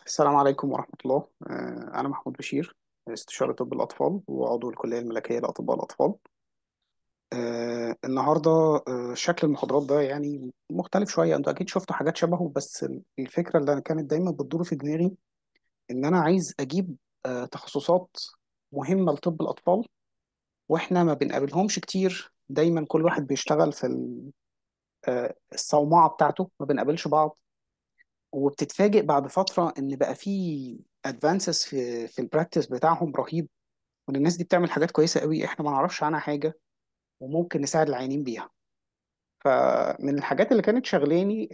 السلام عليكم ورحمة الله. أنا محمود بشير، استشاري طب الأطفال وعضو الكلية الملكية لأطباء الأطفال. النهاردة شكل المحاضرات ده يعني مختلف شوية. أنتوا أكيد شفتوا حاجات شبهه، بس الفكرة اللي كانت دايما بتدور في دماغي إن أنا عايز أجيب تخصصات مهمة لطب الأطفال، وإحنا ما بنقابلهمش كتير. دايما كل واحد بيشتغل في الصومعة بتاعته، ما بنقابلش بعض. وبتتفاجئ بعد فترة إن بقى في ادفانسز في البراكتس بتاعهم رهيب، وان الناس دي بتعمل حاجات كويسة قوي احنا ما نعرفش عنها حاجة، وممكن نساعد العيانين بيها. فمن الحاجات اللي كانت شغلاني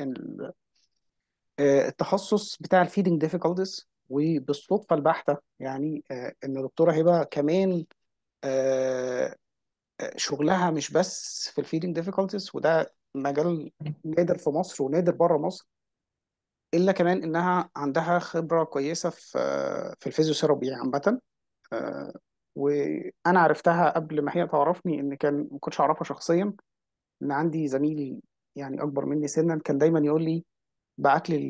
التخصص بتاع الفيدنج ديفيكولتيز. وبالصدفة البحتة يعني ان دكتورة هبة كمان آه، شغلها مش بس في الفيدنج ديفيكولتيز، وده مجال نادر في مصر ونادر بره مصر، الا كمان انها عندها خبره كويسه في الفيزيوثيرابي عامه. آه، وانا عرفتها قبل ما هي تعرفني، ان كان ما كنتش اعرفها شخصيا. ان عندي زميل يعني اكبر مني سنا كان دايما يقول لي، بعت لي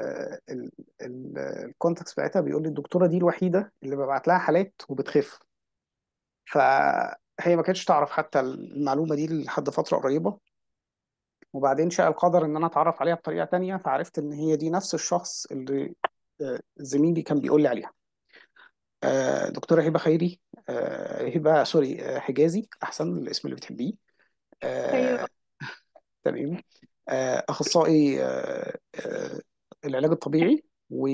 الكونتاكس بتاعتها، بيقول لي الدكتوره دي الوحيده اللي ببعت لها حالات وبتخف. فهي ما كانتش تعرف حتى المعلومه دي لحد فتره قريبه. وبعدين شاء القدر ان انا اتعرف عليها بطريقه تانية، فعرفت ان هي دي نفس الشخص اللي زميلي كان بيقول لي عليها. دكتوره هبه خيري، هبه سوري، حجازي احسن الاسم اللي بتحبيه. ايوه. آه، تمام. اخصائي العلاج الطبيعي،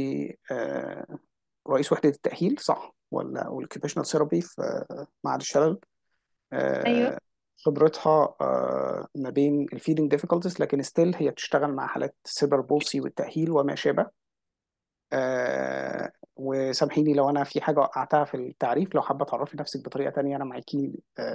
ورئيس وحده التاهيل، صح ولا والاوكيبيشنال ثيرابي في معهد الشلل. ايوه. آه، خبرتها ما بين الفيدنج ديفيكولتيز، لكن ستيل هي بتشتغل مع حالات سيربر بولسي والتأهيل وما شابه. وسامحيني لو انا في حاجه وقعتها في التعريف، لو حابه تعرفي نفسك بطريقه تانية انا معاكي.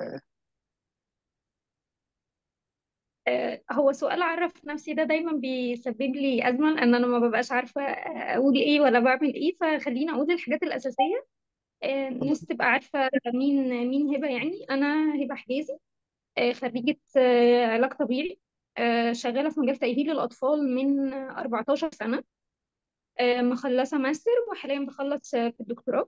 هو سؤال اعرف نفسي ده دايما بيسبب لي ازمه، لان انا ما ببقاش عارفه اقول ايه ولا بعمل ايه، فخليني اقول الحاجات الاساسيه. الناس تبقى عارفه مين هبه. يعني انا هبه حجازي، خريجه علاج طبيعي، شغاله في مجال تاهيل الاطفال من 14 سنه، مخلصه ماستر وحاليا بخلص في الدكتوراه.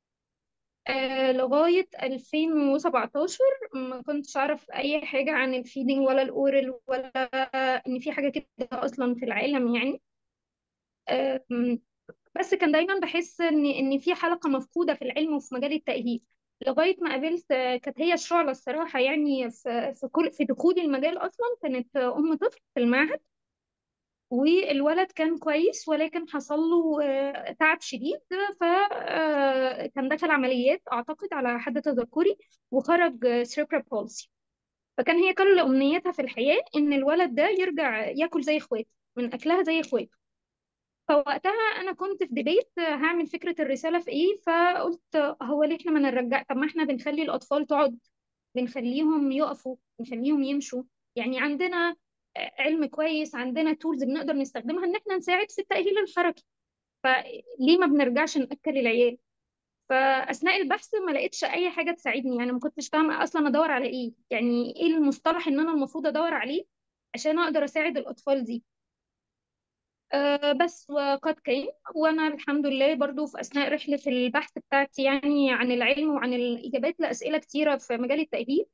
لغاية 2017 ما كنتش أعرف أي حاجة عن الفيدنج ولا الأورال ولا إن في حاجة كده أصلا في العالم يعني. آم، بس كان دايما بحس إن في حلقة مفقودة في العلم وفي مجال التأهيل، لغاية ما قابلت كانت هي الشعلة الصراحة يعني في دخول المجال أصلا. كانت أم طفل في المعهد، والولد كان كويس ولكن حصل له تعب شديد، فكان دخل عمليات أعتقد على حد تذكري، وخرج cerebral palsy. فكان هي كل أمنيتها في الحياة إن الولد ده يرجع ياكل زي إخواته، من أكلها زي إخواته. فوقتها أنا كنت في ديبيت هعمل فكرة الرسالة في إيه، فقلت هو ليه إحنا ما نرجع؟ طب ما إحنا بنخلي الأطفال تقعد، بنخليهم يقفوا، بنخليهم يمشوا. يعني عندنا علم كويس، عندنا تولز بنقدر نستخدمها ان احنا نساعد في التأهيل الحركي، فليه ما بنرجعش نأكل العيال؟ فأثناء البحث ما لقيتش أي حاجة تساعدني، يعني ما كنتش فاهمة أصلا أدور على إيه، يعني إيه المصطلح إن أنا المفروض أدور عليه عشان أقدر أساعد الأطفال دي. بس وقد كان، وأنا الحمد لله برضو في أثناء رحلة البحث بتاعتي يعني عن العلم وعن الإجابات لأسئلة كتيرة في مجال التأهيل،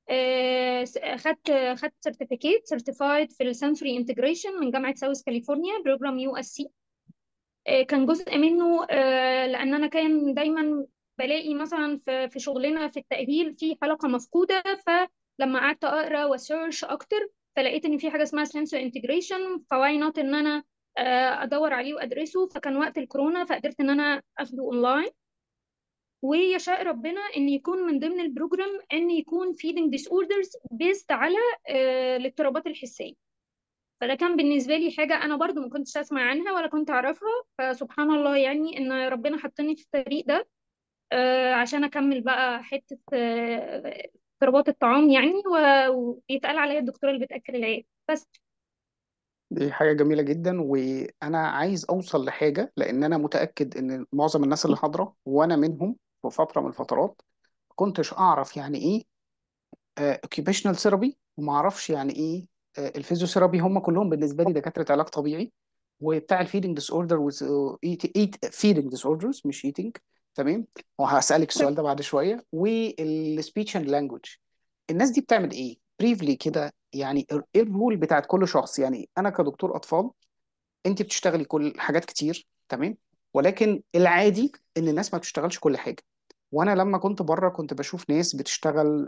خدت سيرتيفايد في السنسوري انتجريشن من جامعة ساوث كاليفورنيا، بروجرام USC. كان جزء منه لأن أنا كان دايما بلاقي مثلا في شغلنا في التأهيل في حلقة مفقودة، فلما قعدت أقرأ وسيرش أكتر فلقيت إن في حاجة اسمها سنسوري انتجريشن، فواي نوت إن أنا أدور عليه وأدرسه. فكان وقت الكورونا فقدرت إن أنا أخده أونلاين، ويشاء ربنا ان يكون من ضمن البروجرام ان يكون feeding disorders بيست على الاضطرابات الحسيه. فده كان بالنسبه لي حاجه انا برضو ما كنتش اسمع عنها ولا كنت اعرفها، فسبحان الله يعني ان ربنا حطني في الطريق ده عشان اكمل بقى حته اضطرابات الطعام يعني، ويتقال عليا الدكتوره اللي بتاكل العيال بس. دي حاجة جميلة جدا، وأنا عايز أوصل لحاجة، لأن أنا متأكد إن معظم الناس اللي حاضرة وأنا منهم في فترة من الفترات كنتش أعرف يعني إيه occupational therapy، وما أعرفش يعني إيه الفيزيوثيرابي. هم كلهم بالنسبة لي دكاترة علاج طبيعي، وبتاع الفيدنج ديس اوردر ايت فيدنج ديس اوردرز مش ايتنج. تمام. وهسألك السؤال ده بعد شويه. والسبيتش اند لانجوج، الناس دي بتعمل ايه بريفلي كده؟ يعني ايه الرول بتاعت كل شخص؟ يعني انا كدكتور اطفال، انت بتشتغلي كل حاجات كتير، تمام، ولكن العادي ان الناس ما بتشتغلش كل حاجه. وانا لما كنت بره كنت بشوف ناس بتشتغل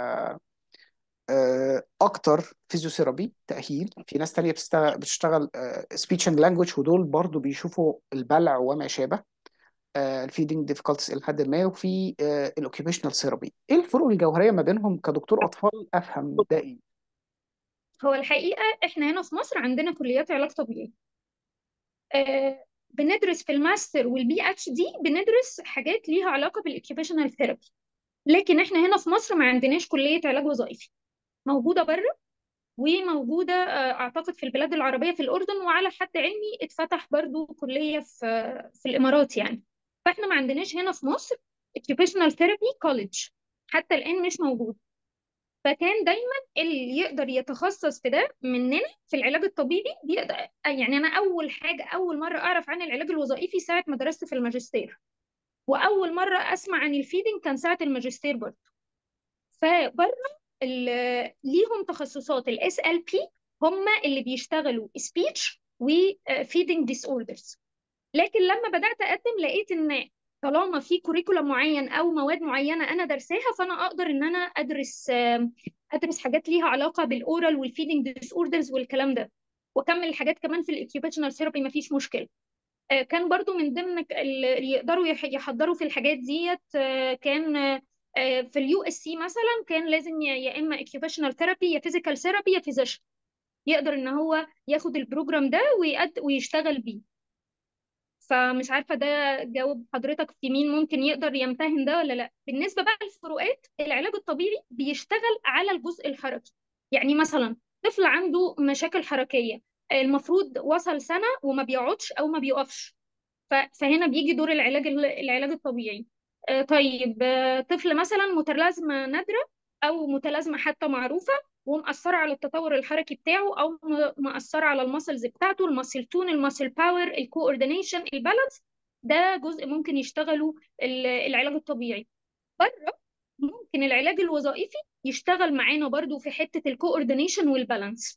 اكتر فيزيوثيرابي تاهيل، في ناس تانية بتشتغل سبيتش اند لانجوج، ودول برضو بيشوفوا البلع وما شابه، الفيدنج ديفيكولتيز الى حد ما، وفي الاوكيبيشنال ثيرابي. ايه الفروق الجوهريه ما بينهم كدكتور اطفال افهم ده ايه؟ هو الحقيقة احنا هنا في مصر عندنا كليات علاج طبيعي. بندرس في الماستر والبي اتش دي بندرس حاجات ليها علاقة بالاوكيبيشنال ثيرابي. لكن احنا هنا في مصر ما عندناش كلية علاج وظائفي. موجودة بره، وموجودة اعتقد في البلاد العربية، في الأردن، وعلى حد علمي اتفتح برضو كلية في الإمارات يعني. فاحنا ما عندناش هنا في مصر occupational therapy college، حتى الآن مش موجود. فكان دايما اللي يقدر يتخصص في ده مننا في العلاج الطبيعي بيقدر. يعني انا اول حاجه، اول مره اعرف عن العلاج الوظيفي ساعه ما درست في الماجستير، واول مره اسمع عن الفيدنج كان ساعه الماجستير برضه. فبره ليهم تخصصات الاس ال بي، هم اللي بيشتغلوا سبيتش وفيدنج ديس اوردرز. لكن لما بدات اقدم لقيت ان طالما في كوريكولم معين او مواد معينه انا درساها، فانا اقدر ان انا ادرس حاجات ليها علاقه بالاورال والفيدنج ديس اوردرز والكلام ده، واكمل الحاجات كمان في الاوكيوبيشنال ثيرابي مفيش مشكله. كان برضو من ضمن اللي يقدروا يحضروا في الحاجات ديت، كان في اليو اس سي مثلا كان لازم يا اما اوكيوبيشنال ثيرابي يا فيزيكال ثيرابي يا فيزيشن، يقدر ان هو ياخد البروجرام ده ويشتغل بيه. فمش عارفة ده جاوب حضرتك في مين ممكن يقدر يمتهن ده ولا لا. بالنسبة بقى للفروقات، العلاج الطبيعي بيشتغل على الجزء الحركي. يعني مثلا طفل عنده مشاكل حركية، المفروض وصل سنة وما بيقعدش أو ما بيقفش، فهنا بيجي دور العلاج الطبيعي. طيب، طفل مثلا متلازمة نادرة أو متلازمة حتى معروفة ومأثرة على التطور الحركي بتاعه، أو مأثرة على المسلز بتاعته، المسل تون، المسل باور، الكوردينيشن، البالانس. ده جزء ممكن يشتغله العلاج الطبيعي. بره ممكن العلاج الوظائفي يشتغل معانا برضو في حتة الكوردينيشن والبالانس.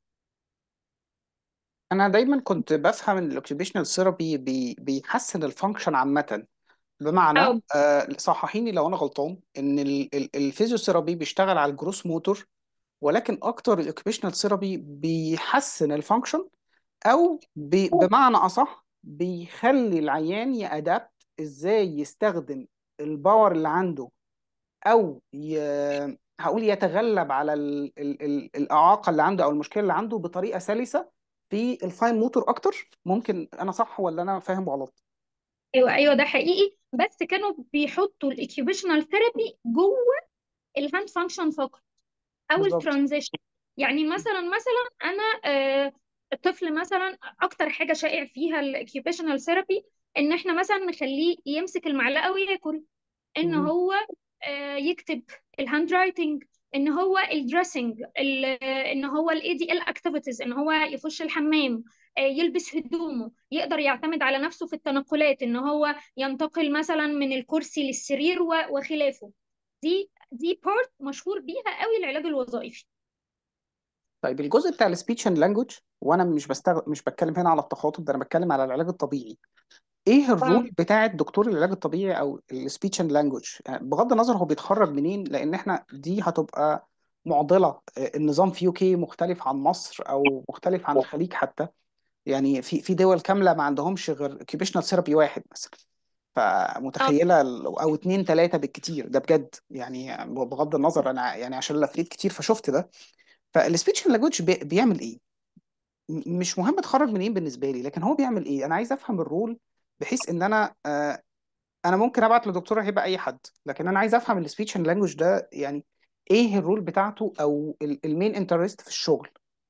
انا دايما كنت بفهم ان الاوكيبيشنال ثيرابي بيحسن الفانكشن عامه. بمعنى أو صححيني لو انا غلطان، ان الفيزيوثيرابي بيشتغل على الجروس موتور، ولكن اكتر الاوكيبيشنال ثيرابي بيحسن الفانكشن، او بمعنى اصح بيخلي العيان يأدابت ازاي يستخدم الباور اللي عنده، او هقول يتغلب على الاعاقه اللي عنده او المشكله اللي عنده بطريقه سلسه في الفاين موتور اكتر. ممكن انا صح ولا انا فاهم غلط؟ ايوه ايوه، ده حقيقي، بس كانوا بيحطوا الاوكيوبيشنال ثيرابي جوه الهاند فانكشن فقط، او بالظبط. الترانزيشن. يعني مثلا انا الطفل مثلا اكتر حاجه شائع فيها الاوكيوبيشنال ثيرابي ان احنا مثلا نخليه يمسك المعلقه وياكل، ان مهم. هو يكتب، الهاند رايتنج، ان هو الدريسنج، ان هو الاي دي ال اكتيفيتيز، ان هو يخش الحمام، يلبس هدومه، يقدر يعتمد على نفسه في التنقلات، ان هو ينتقل مثلا من الكرسي للسرير وخلافه. دي بارت مشهور بيها قوي العلاج الوظائفي. طيب الجزء بتاع السبيتش اند لانجوج، وانا مش بتكلم هنا على التخاطب ده، انا بتكلم على العلاج الطبيعي. ايه اه الرول بتاع دكتور العلاج الطبيعي او السبيتش اند لانجوج؟ يعني بغض النظر هو بيتخرج منين، لان احنا دي هتبقى معضله. النظام في يوكي مختلف عن مصر او مختلف عن الخليج حتى. يعني في دول كامله ما عندهمش غير اوكيبيشنال ثيرابي واحد مثلا. اه فمتخيله او اتنين تلاته بالكتير، ده بجد يعني. بغض النظر انا يعني عشان لفيت كتير فشفت ده. فالسبيتش لانجوج بيعمل ايه؟ مش مهم اتخرج منين بالنسبه لي، لكن هو بيعمل ايه؟ انا عايز افهم الرول، بحيث ان انا ممكن ابعت لدكتوره هيبقى اي حد، لكن انا عايز افهم السبيتش لانجوج ده يعني ايه الرول بتاعته او المين انترست في الشغل.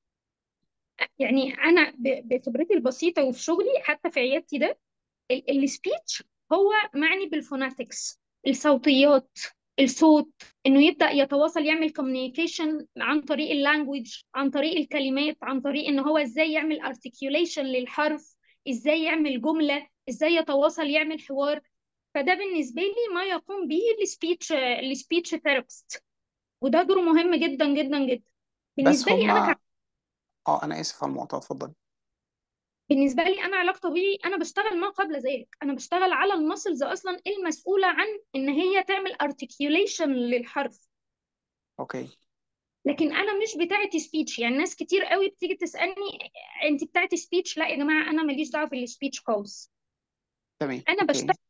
يعني انا بخبرتي البسيطه وفي شغلي حتى في عيادتي ده، السبيتش هو معني بالفوناتكس، الصوتيات، الصوت، انه يبدا يتواصل يعمل كوميونيكيشن عن طريق اللانجوج، عن طريق الكلمات، عن طريق ان هو ازاي يعمل ارتكيوليشن للحرف، ازاي يعمل جملة، ازاي يتواصل يعمل حوار. فده بالنسبة لي ما يقوم به السبيتش ثيرابيست، وده دور مهم جدا جدا جدا. بس بالنسبة لي أنا هما، اه انا اسف على المقاطعه، اتفضل. بالنسبة لي أنا علاج طبيعي أنا بشتغل ما قبل ذلك، أنا بشتغل على المسلز أصلا المسؤولة عن إن هي تعمل articulation للحرف. اوكي. لكن أنا مش بتاعة سبيتش. يعني ناس كتير قوي بتيجي تسألني أنت بتاعة سبيتش؟ لا يا جماعة، أنا ماليش دعوة بالسبيتش خالص. تمام. أنا اوكي. بشتغل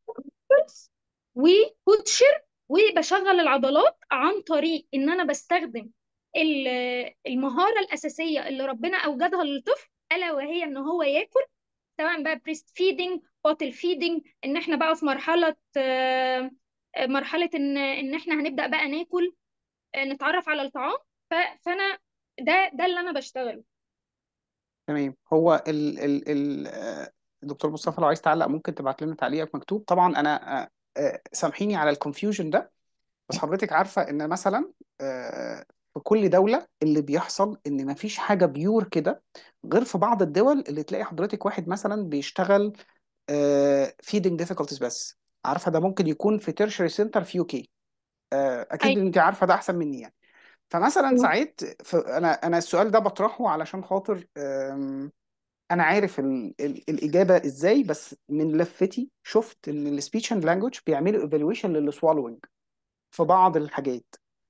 وكوتشر، وبشغل العضلات عن طريق ان انا بستخدم المهارة الأساسية اللي ربنا أوجدها للطفل، ألا وهي ان هو ياكل. سواء بقى بريست فيدنج، بوتل فيدنج، ان احنا بقى في مرحلة ان احنا هنبدأ بقى ناكل، نتعرف على الطعام. فانا ده اللي انا بشتغله. تمام. هو الدكتور مصطفى لو عايز تعلق ممكن تبعت لنا تعليقك مكتوب. طبعا انا سامحيني على الكونفيوجن ده، بس حضرتك عارفه ان مثلا في كل دوله اللي بيحصل ان مفيش حاجه بيور كده، غير في بعض الدول اللي تلاقي حضرتك واحد مثلا بيشتغل فيدنج ديفيكولتيز بس. عارفه ده ممكن يكون في تيرشري سنتر في UK. اكيد انت عارفه ده احسن مني يعني. فمثلا ايوه. ساعات انا السؤال ده بطرحه علشان خاطر انا عارف الاجابه ازاي، بس من لفتي شفت ان السبيتش اند لانجوج بيعملوا ايفالويشن للسوالوينج في بعض الحاجات.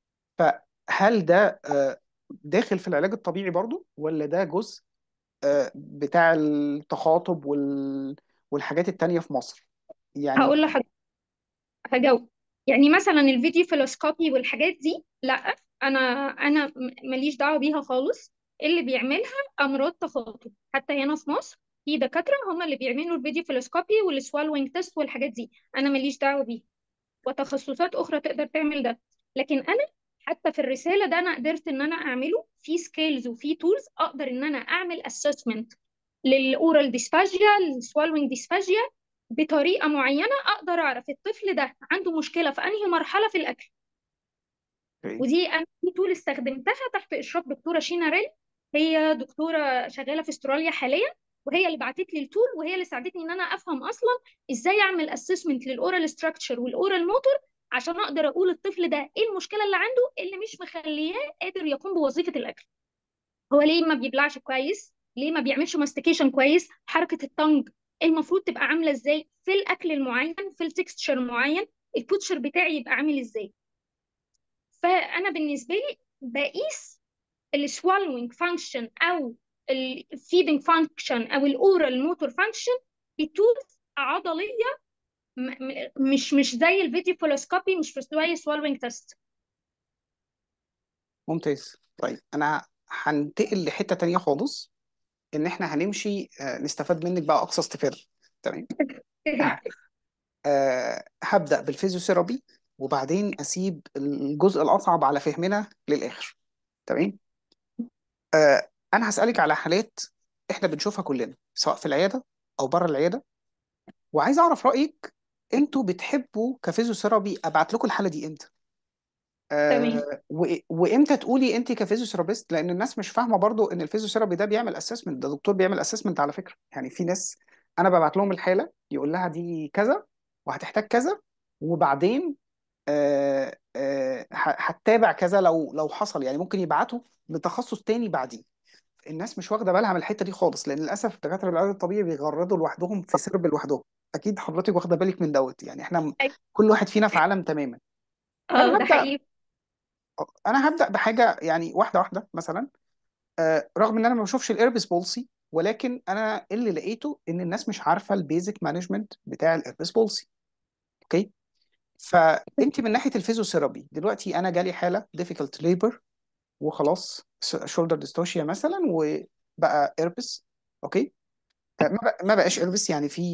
فهل ده داخل في العلاج الطبيعي برضو، ولا ده جزء بتاع التخاطب والحاجات التانية في مصر يعني؟ هقول لحضرتك، هجاوب. يعني مثلا الفيديو فيلوسكوبي والحاجات دي، لا، انا ماليش دعوه بيها خالص. اللي بيعملها امراض تخاطب. حتى هنا في مصر في دكاتره هم اللي بيعملوا الفيديو فيلوسكوبي والسوالوينج تيست والحاجات دي، انا ماليش دعوه بيها. وتخصصات اخرى تقدر تعمل ده. لكن انا حتى في الرساله ده انا قدرت ان انا اعمله في سكيلز وفي تولز، اقدر ان انا اعمل اسسمنت للاورال ديسفاجيا، للسوالوينج ديسفاجيا، بطريقه معينه اقدر اعرف الطفل ده عنده مشكله في انهي مرحله في الاكل. اوكي. ودي انا في تول استخدمتها تحت اشراف دكتوره شينا ريل. هي دكتوره شغاله في استراليا حاليا، وهي اللي بعتت لي التول، وهي اللي ساعدتني ان انا افهم اصلا ازاي اعمل اسسمنت للاورال ستراكشر والاورال موتور، عشان اقدر اقول الطفل ده ايه المشكله اللي عنده اللي مش مخلياه قادر يقوم بوظيفه الاكل. هو ليه ما بيبلعش كويس؟ ليه ما بيعملش ماستيكيشن كويس؟ حركة التنج المفروض تبقى عاملة ازاي في الأكل المعين، في التكستشر المعين؟ البوتشر بتاعي يبقى عامل ازاي؟ فأنا بالنسبة لي بقيس السوالوينج فانكشن أو الفيدنج فانكشن أو الأورال موتور فانكشن بتولز عضلية، مش زي الفيديو فلوسكوبي، مش زي السوالوينج تيست. ممتاز. طيب انا هنتقل لحتة تانية خالص، ان احنا هنمشي نستفاد منك بقى اقصى استفادة. تمام. هبدأ بالفيزيوثيرابي، وبعدين اسيب الجزء الاصعب على فهمنا للاخر. تمام. انا هسألك على حالات احنا بنشوفها كلنا سواء في العيادة او بره العيادة، وعايز اعرف رأيك. انتوا بتحبوا كفيزيوثيرابي ابعت لكم الحالة دي امتى؟ تمام. وامتى تقولي انت كفيزيوثيرابيست؟ لان الناس مش فاهمه برضو ان الفيزيوثيرابي ده بيعمل اسسمنت، ده دكتور بيعمل اسسمنت على فكره. يعني في ناس انا ببعت لهم الحاله يقول لها دي كذا وهتحتاج كذا، وبعدين هتتابع كذا لو حصل، يعني ممكن يبعتوا لتخصص تاني بعدين. الناس مش واخده بالها من الحته دي خالص، لان للاسف دكاتره العلاج الطبيعي بيغردوا لوحدهم في سرب لوحدهم. اكيد حضرتك واخده بالك من دوت، يعني احنا كل واحد فينا في عالم تماما. اه، فانا ده هبدا حقيقي. انا هبدا بحاجه يعني واحده واحده مثلا. رغم ان انا ما بشوفش الايربس بولسي، ولكن انا اللي لقيته ان الناس مش عارفه البيزك مانجمنت بتاع الايربس بولسي. اوكي. فانت من ناحيه الفيزيوثيرابي دلوقتي، انا جالي حاله ديفيكولت ليبر وخلاص، شولدر ديستوشيا مثلا، وبقى ايربس. اوكي. ما بقاش ايربس، يعني في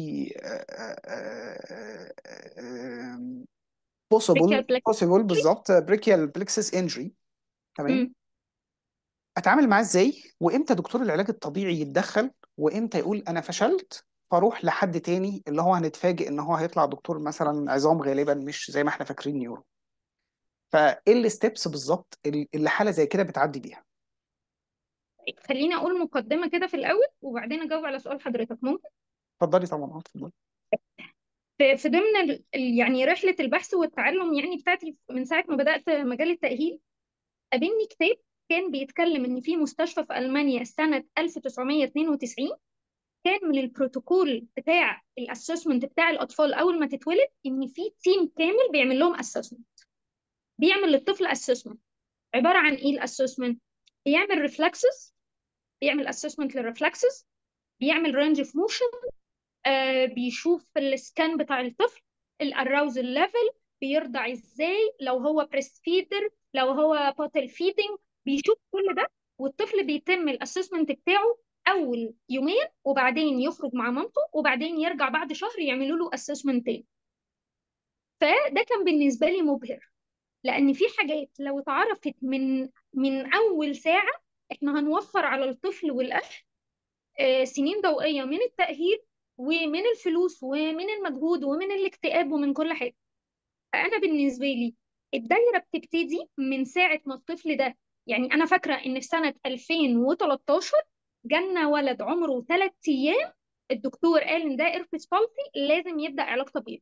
بريكال بوسيبل بالظبط بريكيال بلكسس انجري. تمام. بلاك. اتعامل معاه ازاي؟ وامتى دكتور العلاج الطبيعي يتدخل؟ وامتى يقول انا فشلت فاروح لحد تاني اللي هو هنتفاجئ ان هو هيطلع دكتور مثلا عظام غالبا، مش زي ما احنا فاكرين نيورو؟ فايه الستبس بالظبط اللي حاله زي كده بتعدي بيها؟ خليني اقول مقدمه كده في الاول، وبعدين اجاوب على سؤال حضرتك، ممكن؟ اتفضلي طبعا، اتفضلي. في ضمن يعني رحلة البحث والتعلم يعني بتاعتي من ساعة ما بدأت مجال التأهيل، قابلني كتاب كان بيتكلم إن في مستشفى في ألمانيا سنة 1992 كان من البروتوكول بتاع الاسسمنت بتاع الأطفال أول ما تتولد إن في تيم كامل بيعمل لهم اسسمنت، بيعمل للطفل اسسمنت. عبارة عن إيه الاسسمنت؟ بيعمل ريفلكسز، بيعمل اسسمنت للريفلكسز، بيعمل رينج اوف موشن، بيشوف السكان بتاع الطفل، الاراوزل ليفل، بيرضع ازاي، لو هو بريست فيدر، لو هو بوتل فيدنج، بيشوف كل ده. والطفل بيتم الاسسمنت بتاعه اول يومين، وبعدين يخرج مع مامته، وبعدين يرجع بعد شهر يعملوا له اسسمنت تاني. فده كان بالنسبه لي مبهر، لان في حاجات لو اتعرفت من اول ساعه احنا هنوفر على الطفل والاهل سنين ضوئية من التأهيل ومن الفلوس ومن المجهود ومن الاكتئاب ومن كل حاجة. فأنا بالنسبة لي الدايرة بتبتدي من ساعة ما الطفل ده، يعني أنا فاكرة إن في سنة 2013 جالنا ولد عمره 3 أيام، الدكتور قال إن ده إربس بالسي لازم يبدأ علاج طبيعي.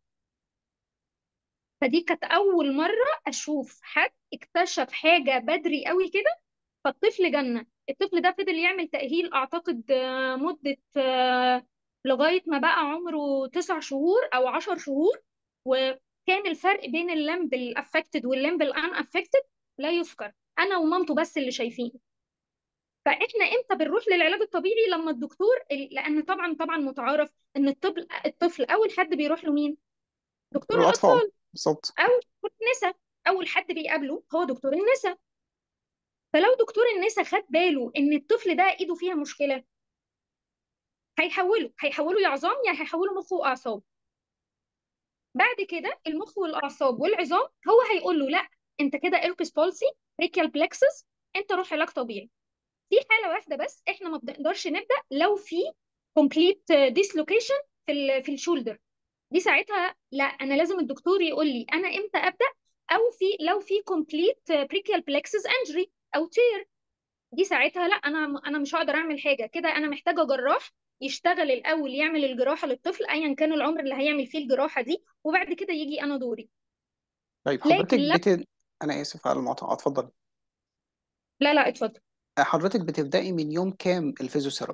فدي كانت أول مرة أشوف حد اكتشف حاجة بدري قوي كده. فالطفل جنة، الطفل ده فضل يعمل تأهيل أعتقد مدة لغاية ما بقى عمره 9 شهور أو 10 شهور. وكان الفرق بين اللمب الأفكتد واللمب الأن أفكتد لا يذكر، أنا ومامته بس اللي شايفين. فإحنا إمتى بنروح للعلاج الطبيعي؟ لما الدكتور، لأن طبعا متعارف إن الطفل أول حد بيروح له مين؟ دكتور الاطفال. الأطفال بالظبط. أو دكتور النساء. أول حد بيقابله هو دكتور النساء. فلو دكتور النساء خد باله ان الطفل ده ايده فيها مشكله، هيحوله يا عظام يا هيحوله مخ واعصاب. بعد كده المخ والاعصاب والعظام هو هيقول له لا، انت كده ايربس بولسي، بريكيال بلكسس، انت روح علاج طبيعي. في حاله واحده بس احنا ما بنقدرش نبدا، لو في كومبليت ديسلوكيشن في الشولدر. دي ساعتها لا، انا لازم الدكتور يقول لي انا امتى ابدا. او لو في كومبليت بريكيال بلكسس انجري او تير، دي ساعتها لا، انا مش هقدر اعمل حاجه كده، انا محتاجه جراح يشتغل الاول يعمل الجراحه للطفل ايا كان العمر اللي هيعمل فيه الجراحه دي، وبعد كده يجي انا دوري. طيب لكن حضرتك لا. انا اسف على المقاطعه، اتفضلي. لا لا اتفضل. حضرتك بتبدأي من يوم كام الفيزيوثيرابي؟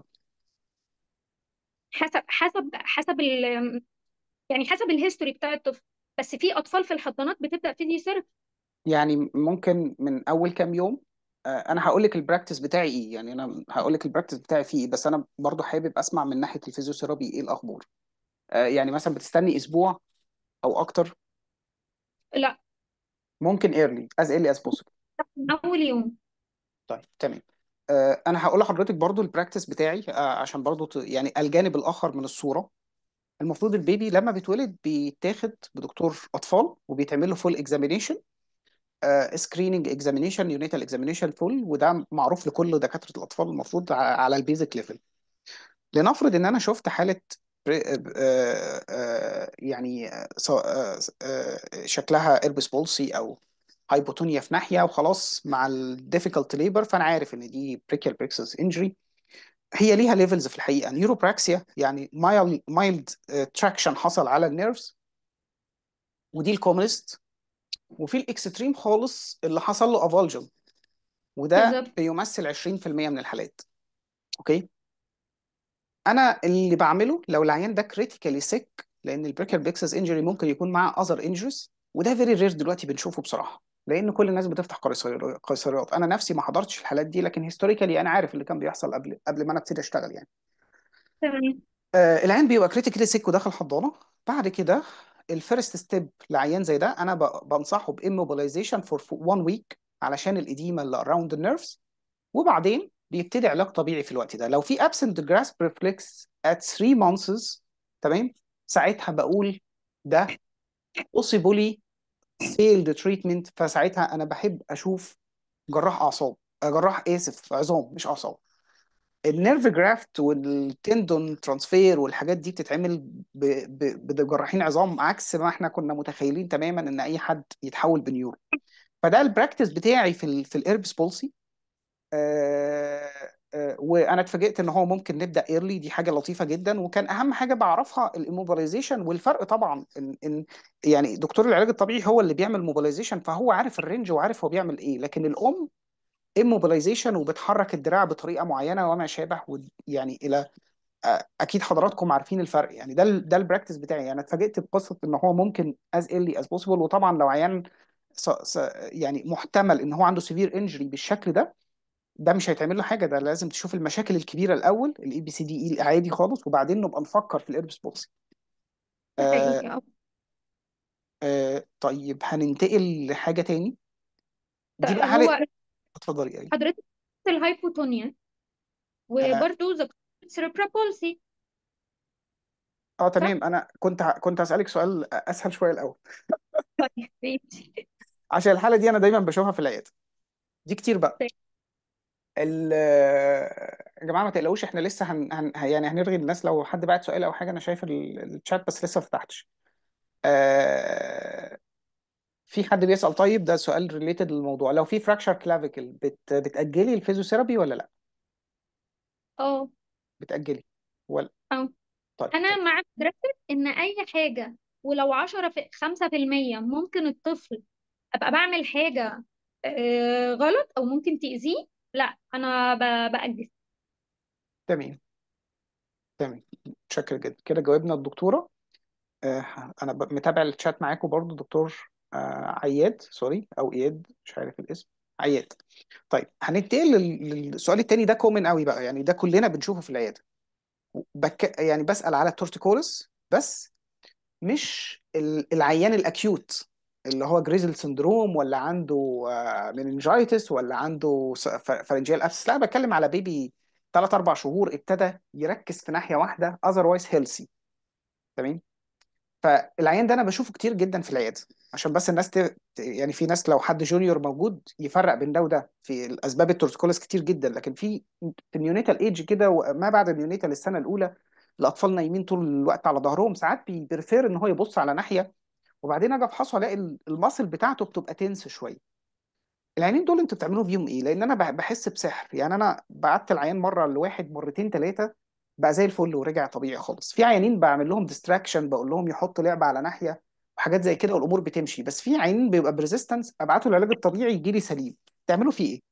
يعني حسب الهيستوري بتاع الطفل. بس في اطفال في الحضانات بتبدا فيزيوثيرابي. يعني ممكن من اول كام يوم. انا هقول لك البراكتس بتاعي ايه، يعني انا هقول لك البراكتس بتاعي فيه ايه، بس انا برضو حابب اسمع من ناحيه الفيزيوثيرابي ايه الاخبار. يعني مثلا بتستني اسبوع او اكتر؟ لا، ممكن early as possible. من اول يوم. طيب تمام. انا هقول لحضرتك برضو البراكتس بتاعي، عشان برضو يعني الجانب الاخر من الصوره. المفروض البيبي لما بيتولد بيتاخد بدكتور اطفال وبيتعمل له فول اكزامينيشن، سكريننج اكزامينيشن، يونيتال اكزامينيشن فول، وده معروف لكل دكاتره الاطفال المفروض على البيزك ليفل. لنفرض ان انا شفت حاله يعني شكلها ايربس بولسي او هايبوتونيا في ناحيه وخلاص مع الديفيكالت ليبر، فانا عارف ان دي بريكيال بريكسس انجري. هي ليها ليفلز في الحقيقه، نيوروبراكسيا يعني مايلد تراكشن حصل على النيرفز، ودي الكومنست. وفي الاكستريم خالص اللي حصل له افالجن، وده بالظبط. بيمثل 20% من الحالات. اوكي. انا اللي بعمله لو العيان ده كريتيكالي سيك، لان البريكال بيكسس انجري ممكن يكون معاه اذر انجريز، وده فيري رير دلوقتي بنشوفه بصراحه، لان كل الناس بتفتح قيصريات. انا نفسي ما حضرتش الحالات دي، لكن هيستوريكالي انا عارف اللي كان بيحصل قبل ما انا ابتدي اشتغل يعني. تمام. العيان بيبقى كريتيكالي سيك وداخل حضانه. بعد كده الفيرست ستيب لعيان زي ده انا بنصحه باموبيلايزيشن فور 1 ويك علشان الاديمه اللي اراوند النيرفز، وبعدين بيبتدي علاج طبيعي في الوقت ده. لو في absent grasp reflex at 3 months، تمام، ساعتها بقول ده possibly failed treatment. فساعتها انا بحب اشوف جراح اعصاب، جراح اسف عظام مش اعصاب. النيرف جرافت والتندون ترانسفير والحاجات دي بتتعمل بجراحين عظام، عكس ما احنا كنا متخيلين تماما ان اي حد يتحول بنيورو. فده البراكتس بتاعي في الاربس بولسي. وانا اتفاجئت ان هو ممكن نبدا ايرلي، دي حاجه لطيفه جدا. وكان اهم حاجه بعرفها الاموبيلايزيشن، والفرق طبعا ان يعني دكتور العلاج الطبيعي هو اللي بيعمل موبيلايزيشن، فهو عارف الرينج وعارف هو بيعمل ايه، لكن الام immobilization وبتحرك الدراع بطريقه معينه وما شابه يعني الى اكيد حضراتكم عارفين الفرق. يعني ده البراكتس بتاعي. انا اتفاجئت بقصه ان هو ممكن as early as possible. وطبعا لو عيان يعني محتمل ان هو عنده سيفير انجري بالشكل ده، ده مش هيتعمل له حاجه، ده لازم تشوف المشاكل الكبيره الاول، الاي بي سي دي اي العادي خالص، وبعدين نبقى نفكر في الايربس بولسي. ده آه حقيقي. طيب هننتقل لحاجه تاني. دي بقى هو اتفضلي ايه. حضرتك الهايبوتونيا وبرضه ذكرت cerebral palsy. صح؟ تمام. انا كنت هسالك سؤال اسهل شويه الاول، طيب ماشي. عشان الحاله دي انا دايما بشوفها في العياده دي كتير بقى. يا جماعه ما تقلقوش، احنا لسه يعني هنرغي الناس لو حد بعت سؤال او حاجه. انا شايف الشات بس لسه ما فتحتش. آه، في حد بيسأل، طيب ده سؤال ريليتد للموضوع، لو في فراكشر كلافيكل بتأجلي الفيزيوثيرابي ولا لا؟ اه. بتأجلي ولا؟ اه. طيب انا تمام. مع فكرة ان اي حاجة ولو 5% ممكن الطفل ابقى بعمل حاجة غلط او ممكن تأذيه، لا انا بأجل. تمام تمام. متشكر جدا، كده جاوبنا الدكتورة. انا متابع الشات معاكم برضو دكتور عياد، سوري، او اياد مش عارف الاسم. عياد. طيب هننتقل للسؤال التاني، ده كومن قوي بقى، يعني ده كلنا بنشوفه في العياده. يعني بسأل على التورتيكولس بس، مش العيان الاكيوت اللي هو جريزل سندروم، ولا عنده مننجايتس، ولا عنده فارنجيال ابسس. لا، بتكلم على بيبي 3 4 شهور ابتدى يركز في ناحيه واحده otherwise healthy. تمام. فالعيان ده انا بشوفه كتير جدا في العياده، عشان بس الناس يعني في ناس لو حد جونيور موجود يفرق بين ده وده في الاسباب. التورتيكولس كتير جدا، لكن في النيونيتال ايج كده وما بعد النيونيتال السنه الاولى، الاطفال نايمين طول الوقت على ظهرهم، ساعات بيبرفير ان هو يبص على ناحيه، وبعدين اجي افحصه الاقي الماسل بتاعته بتبقى تنس شويه. العينين دول انتوا بتعملوا بيهم ايه؟ لان انا بحس بسحر. يعني انا بعت العيان مره لواحد مرتين ثلاثه بقى زي الفل ورجع طبيعي خالص. في عيانين بعمل لهم ديستراكشن، بقول لهم يحطوا لعبه على ناحيه وحاجات زي كده والامور بتمشي. بس في عيانين بيبقى بريزيستنس، ابعته العلاج الطبيعي يجي لي سليم. تعملوا فيه ايه؟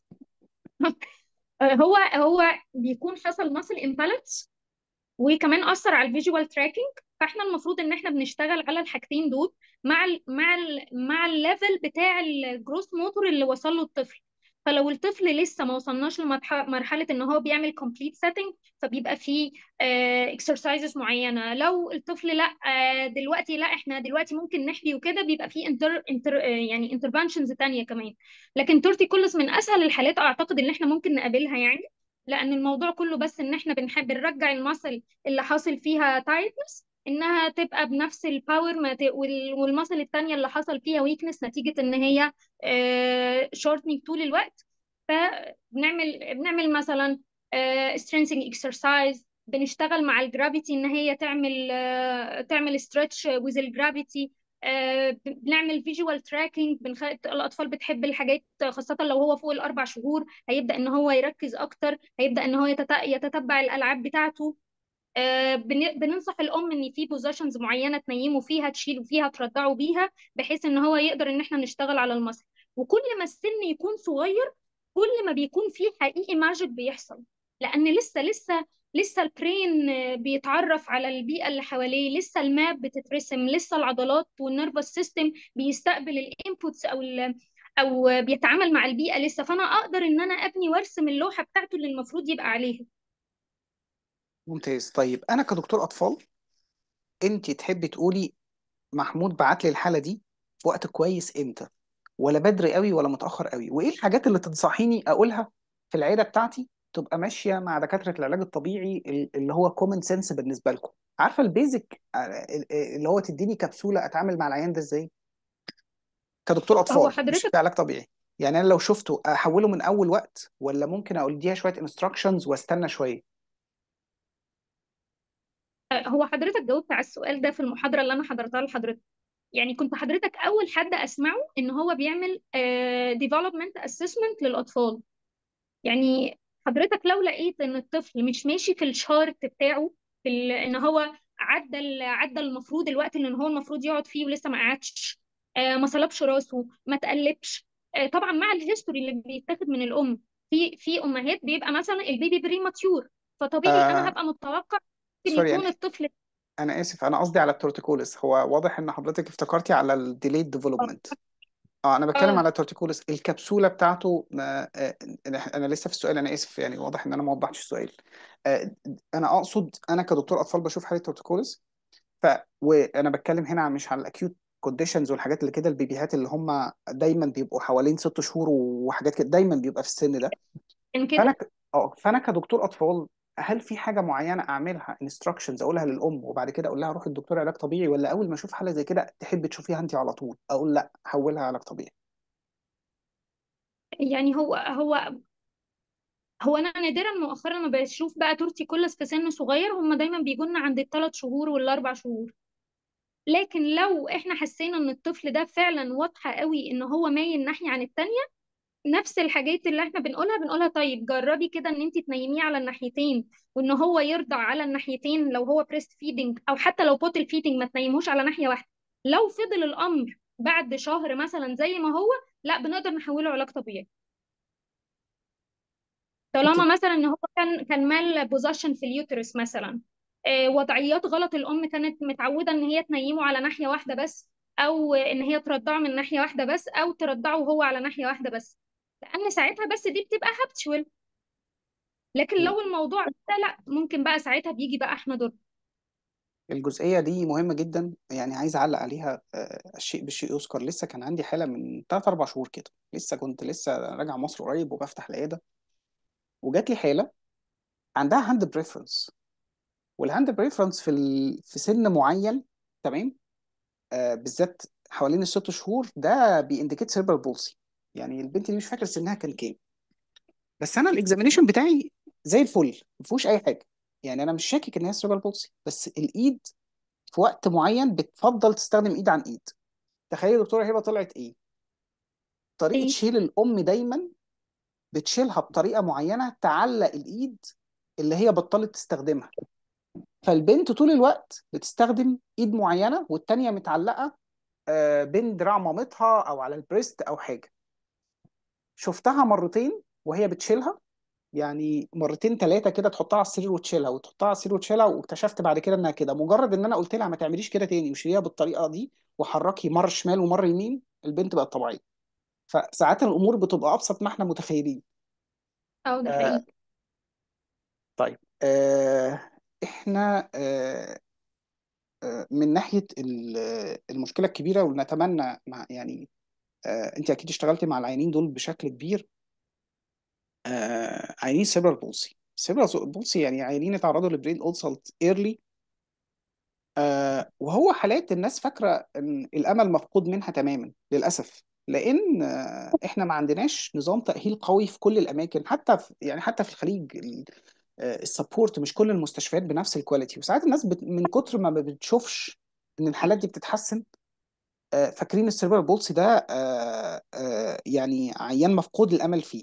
هو بيكون حصل ماسل امبالانس وكمان اثر على الفيجوال تراكنج. فاحنا المفروض ان احنا بنشتغل على الحاجتين دول مع الليفل بتاع الجروس موتور اللي وصل له الطفل. فلو الطفل لسه ما وصلناش لمرحله ان هو بيعمل كومبليت سيتنج، فبيبقى فيه اكسرسايزز معينه. لو الطفل لا دلوقتي لا احنا دلوقتي ممكن نحبي وكده، بيبقى فيه انتر يعني انترفنشنز تانية كمان. لكن تورتي كولس من اسهل الحالات اعتقد ان احنا ممكن نقابلها يعني، لان الموضوع كله بس ان احنا بنحب نرجع المصل اللي حاصل فيها تايتنس انها تبقى بنفس الباور والمصل التانية اللي حصل فيها ويكنس نتيجة ان هي شورتنج طول الوقت. بنعمل مثلا strengthening exercise، بنشتغل مع الجرافيتي ان هي تعمل stretch with الجرافيتي. بنعمل فيجوال تراكنج. الاطفال بتحب الحاجات خاصه لو هو فوق ال4 شهور، هيبدا ان هو يركز اكتر، هيبدا ان هو يتتبع الالعاب بتاعته. بننصح الام ان في بوزيشنز معينه تنيمه فيها، تشيله فيها، ترضعه بيها، بحيث ان هو يقدر ان احنا نشتغل على المصل. وكل ما السن يكون صغير كل ما بيكون في حقيقي ماجيك بيحصل، لان لسه البرين بيتعرف على البيئه اللي حواليه، لسه الماب بتترسم، لسه العضلات والنرفس سيستم بيستقبل الانبوتس او بيتعامل مع البيئه لسه. فانا اقدر ان انا ابني وارسم اللوحه بتاعته اللي المفروض يبقى عليها. ممتاز. طيب انا كدكتور اطفال، انت تحبي تقولي محمود بعت لي الحاله دي في وقت كويس امتى، ولا بدري قوي ولا متاخر قوي؟ وايه الحاجات اللي تنصحيني اقولها في العياده بتاعتي تبقى ماشيه مع دكاتره العلاج الطبيعي اللي هو كومن سنس بالنسبه لكم؟ عارفه البيزك اللي هو تديني كبسوله اتعامل مع العيان ده ازاي كدكتور هو اطفال مش حضرتك كعلاج طبيعي؟ يعني انا لو شفته احوله من اول وقت، ولا ممكن اقول اديها شويه انستراكشنز واستنى شويه؟ هو حضرتك جاوبت على السؤال ده في المحاضرة اللي أنا حضرتها لحضرتك. يعني كنت حضرتك أول حد أسمعه إن هو بيعمل development assessment للأطفال. يعني حضرتك لو لقيت ان الطفل مش ماشي في الشارت بتاعه، ان هو عدى المفروض الوقت اللي هو المفروض يقعد فيه ولسه ما قعدش، ما صلبش راسه، ما تقلبش، طبعا مع الهيستوري اللي بيتاخد من الام. في امهات بيبقى مثلا البيبي بري ماتيور، فطبيعي انا آه هبقى متوقع ممكن سوري يكون يعني، الطفل. انا اسف، انا قصدي على التورتيكولس. هو واضح ان حضرتك افتكرتي على الديليد ديفلوبمنت. اه انا بتكلم اه على التورتيكولس الكبسوله بتاعته. ما انا لسه في السؤال، انا اسف يعني، واضح ان انا ما وضحتش السؤال. آه انا اقصد، انا كدكتور اطفال بشوف حاله تورتيكولس. وانا بتكلم هنا مش على الاكيوت كونديشنز والحاجات اللي كده. البيبيهات اللي هم دايما بيبقوا حوالين 6 شهور وحاجات كده، دايما بيبقى في السن ده. كان فانا كده. فانا كدكتور اطفال، هل في حاجه معينه اعملها انستراكشنز اقولها للام وبعد كده اقول لها روح الدكتور علاج طبيعي، ولا اول ما اشوف حاله زي كده تحب تشوفيها انت على طول اقول لا حولها علاج طبيعي؟ يعني هو انا نادرا مؤخرا ما بشوف بقى تورتي كولس في سن صغير، هم دايما بيجونا عند ال3 شهور وال4 شهور. لكن لو احنا حسينا ان الطفل ده فعلا واضحه قوي ان هو مايل ناحيه عن التانية، نفس الحاجات اللي احنا بنقولها طيب جربي كده ان انت تنيميه على الناحيتين، وان هو يرضع على الناحيتين لو هو بريست فيدنج، او حتى لو بوتل فيدنج ما تنيموش على ناحيه واحده. لو فضل الامر بعد شهر مثلا زي ما هو، لا بنقدر نحوله علاج طبيعي. انت طالما مثلا ان هو كان مال بوزيشن في اليوترس مثلا، وضعيات غلط، الام كانت متعوده ان هي تنيمه على ناحيه واحده بس، او ان هي ترضعه من ناحيه واحده بس، او ترضعه هو على ناحيه واحده بس، لان ساعتها بس دي بتبقى هابتشوال. لكن لو الموضوع ده لا، ممكن بقى ساعتها بيجي بقى احنا دور. الجزئيه دي مهمه جدا، يعني عايز اعلق عليها. الشيء بالشيء يذكر. لسه كان عندي حاله من 3 4 شهور كده، كنت لسه راجع مصر قريب وبفتح العياده، وجات لي حاله عندها هاند بريفرنس. والهاند بريفرنس في سن معين، تمام، بالذات حوالين ال6 شهور ده بينديكيت سيربرال بولسي. يعني البنت دي مش فاكر سنها كان كام، بس انا الاكزامينيشن بتاعي زي الفل، ما فيهوش اي حاجه. يعني انا مش شاكك ان هي سيربرال بولسي، بس الايد في وقت معين بتفضل تستخدم ايد عن ايد. تخيل يا دكتوره هبه طلعت ايه؟ طريقه ايه. شيل الام دايما بتشيلها بطريقه معينه تعلق الايد اللي هي بطلت تستخدمها. فالبنت طول الوقت بتستخدم ايد معينه والتانيه متعلقه بين دراع مامتها او على البريست او حاجه. شفتها مرتين وهي بتشيلها، يعني مرتين ثلاثه كده، تحطها على السرير وتشيلها وتحطها على السرير وتشيلها، واكتشفت بعد كده انها كده. مجرد ان انا قلت لها ما تعمليش كده تاني وشيليها بالطريقه دي وحركي مره شمال ومره يمين، البنت بقت طبيعيه. فساعات الامور بتبقى ابسط ما احنا متخيلين. اه ده آه حقيقي. طيب، احنا من ناحيه المشكله الكبيره، ونتمنى مع يعني انت اكيد اشتغلتي مع العيانين دول بشكل كبير. عيانين سيربرال بولسي. سيربرال بولسي يعني عيانين اتعرضوا لبرين اولسلت ايرلي. وهو حالات الناس فاكره ان الامل مفقود منها تماما للاسف، لان احنا ما عندناش نظام تاهيل قوي في كل الاماكن. حتى في يعني حتى في الخليج السبورت مش كل المستشفيات بنفس الكواليتي. وساعات الناس من كتر ما بتشوفش ان الحالات دي بتتحسن، فاكرين السيربرال بولسي ده يعني عيان مفقود الامل فيه.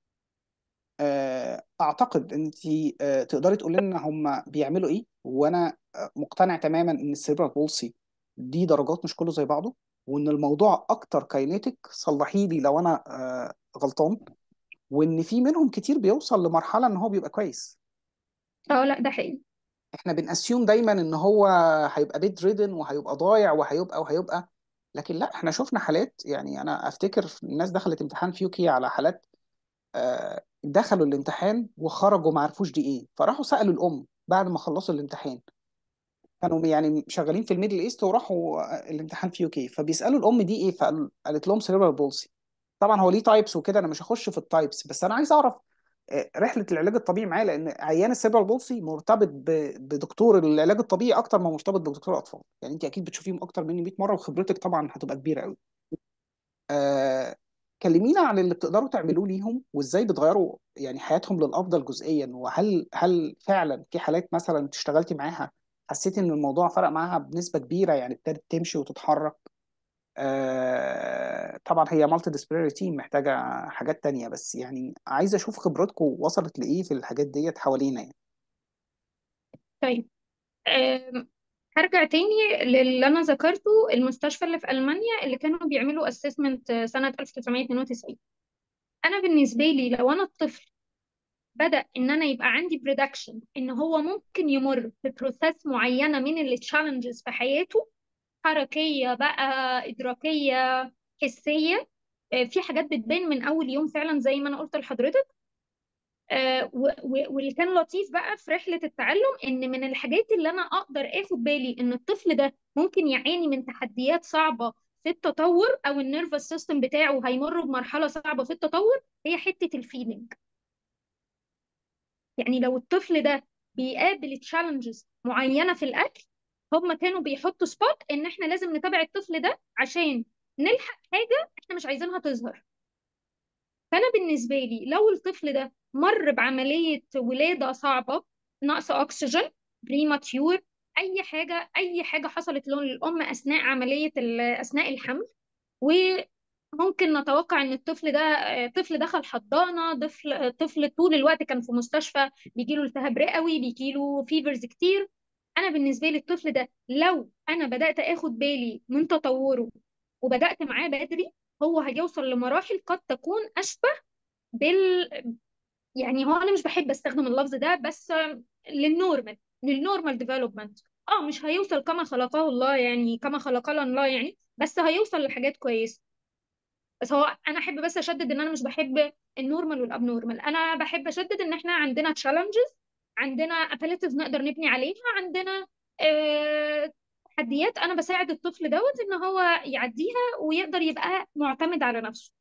اعتقد ان انت تقدري تقولي لنا هم بيعملوا ايه. وانا مقتنع تماما ان السيربرال بولسي دي درجات، مش كله زي بعضه، وان الموضوع اكتر كاينيتك. صلحي لي لو انا غلطان، وان في منهم كتير بيوصل لمرحله ان هو بيبقى كويس. اه لا ده حقيقي. احنا بنأسيوم دايما ان هو هيبقى بيد ريدن وهيبقى ضايع وهيبقى. لكن لا، احنا شفنا حالات. يعني انا افتكر الناس دخلت امتحان فيوكي على حالات دخلوا الامتحان وخرجوا ما عرفوش دي ايه، فراحوا سألوا الام بعد ما خلصوا الامتحان. كانوا يعني شغالين في الميدل ايست وراحوا الامتحان في يوكي، فبيسألوا الام دي ايه، فقالت لهم سيريبرال بولسي. طبعا هو ليه تايبس وكده، انا مش هخش في التايبس، بس انا عايز اعرف رحله العلاج الطبيعي معاه، لان عيان السيريبرال بولسي مرتبط بدكتور العلاج الطبيعي اكتر ما مرتبط بدكتور الاطفال. يعني انت اكيد بتشوفيهم اكتر مني 100 مره، وخبرتك طبعا هتبقى كبيره قوي. آه كلمينا عن اللي بتقدروا تعملوه ليهم، وازاي بتغيروا يعني حياتهم للافضل جزئيا. وهل فعلا في حالات مثلا انت اشتغلتي معاها حسيتي ان الموضوع فرق معاها بنسبه كبيره، يعني ابتدت تمشي وتتحرك؟ طبعا هي مالتي ديسبلينري تيم، محتاجه حاجات تانية، بس يعني عايز اشوف خبرتكم وصلت لايه في الحاجات ديت حوالينا يعني. طيب، آم، هرجع تاني للي انا ذكرته، المستشفى اللي في المانيا اللي كانوا بيعملوا اسسمنت سنه 1992. انا بالنسبه لي لو انا الطفل بدأ ان انا يبقى عندي بريدكشن ان هو ممكن يمر ببروسيس معينه من التشالنجز في حياته، حركيه بقى، ادراكيه، حسيه، في حاجات بتبان من اول يوم فعلا زي ما انا قلت لحضرتك. واللي كان لطيف بقى في رحله التعلم ان من الحاجات اللي انا اقدر اخد بالي ان الطفل ده ممكن يعاني من تحديات صعبه في التطور، او النيرفس سيستم بتاعه هيمر بمرحله صعبه في التطور، هي حته الفيدنج. يعني لو الطفل ده بيقابل تشالنجز معينة في الأكل، هم كانوا بيحطوا سبوت إن إحنا لازم نتابع الطفل ده عشان نلحق حاجة إحنا مش عايزينها تظهر. فأنا بالنسبة لي لو الطفل ده مر بعملية ولادة صعبة، نقص أكسجين، بريماتيور، أي حاجة حصلت للأم أثناء أثناء الحمل، وممكن نتوقع ان الطفل ده طفل دخل حضانه، طفل طول الوقت كان في مستشفى، بيجيله التهاب رئوي، بيجيله فيفرز كتير. انا بالنسبه لي الطفل ده لو انا بدات اخد بالي من تطوره وبدات معاه بدري، هو هيوصل لمراحل قد تكون اشبه بال يعني هو انا مش بحب استخدم اللفظ ده، بس للنورمال ديفلوبمنت. اه مش هيوصل كما خلقه الله يعني، كما خلقنا الله يعني، بس هيوصل لحاجات كويسه. بس هو انا احب بس اشدد ان انا مش بحب النورمال والابنورمال، انا بحب اشدد ان احنا عندنا تشالنجز، عندنا ابيليتيز نقدر نبني عليها، عندنا تحديات انا بساعد الطفل دوت ان هو يعديها ويقدر يبقى معتمد على نفسه.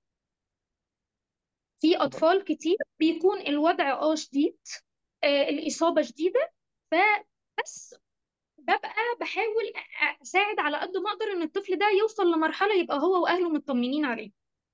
في اطفال كتير بيكون الوضع شديد، الاصابه شديده، فبس ببقى بحاول اساعد على قد ما اقدر ان الطفل ده يوصل لمرحله يبقى هو واهله مطمنين عليه.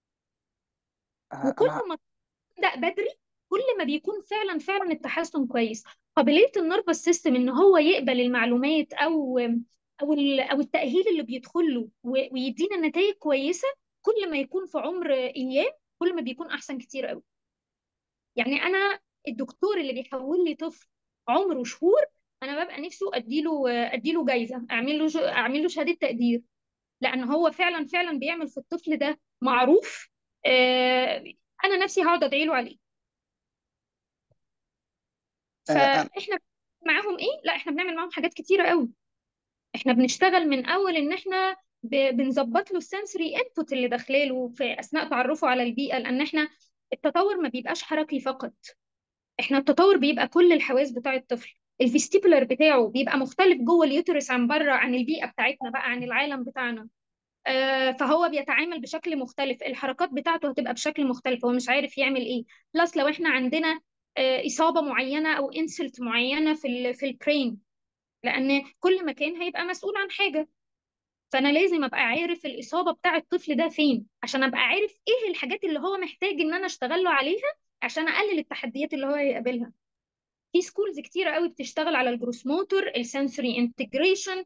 وكل انا ما تبدأ بدري كل ما بيكون فعلا فعلا التحسن كويس. قابلية النرفس سيستم ان هو يقبل المعلومات او التأهيل اللي بيدخل له ويدينا نتائج كويسة، كل ما يكون في عمر ايام كل ما بيكون احسن كتير قوي. يعني انا الدكتور اللي بيحول لي طفل عمره شهور، انا ببقى نفسه اديله جايزة، اعمل له شهادة تقدير، لان هو فعلا فعلا بيعمل في الطفل ده معروف. آه، انا نفسي هقعد ادعي له عليه. آه، فاحنا معاهم ايه؟ لا احنا بنعمل معاهم حاجات كتيره قوي. احنا بنشتغل من اول ان احنا بنظبط له السنسوري انبوت اللي داخله له في اثناء تعرفه على البيئه، لان احنا التطور ما بيبقاش حركي فقط، احنا التطور بيبقى كل الحواس بتاع الطفل. الفيستيبولر بتاعه بيبقى مختلف جوه اليوترس عن بره، عن البيئه بتاعتنا بقى، عن العالم بتاعنا. فهو بيتعامل بشكل مختلف، الحركات بتاعته هتبقى بشكل مختلف، هو مش عارف يعمل ايه. بلس لو احنا عندنا إصابة معينة أو انسلت معينة في البرين، لأن كل مكان هيبقى مسؤول عن حاجة، فأنا لازم أبقى عارف الإصابة بتاع الطفل ده فين عشان أبقى عارف إيه الحاجات اللي هو محتاج إن أنا أشتغل له عليها عشان أقلل التحديات اللي هو هيقابلها. في سكولز كتيرة قوي بتشتغل على الجروس موتور، السنسوري انتجريشن،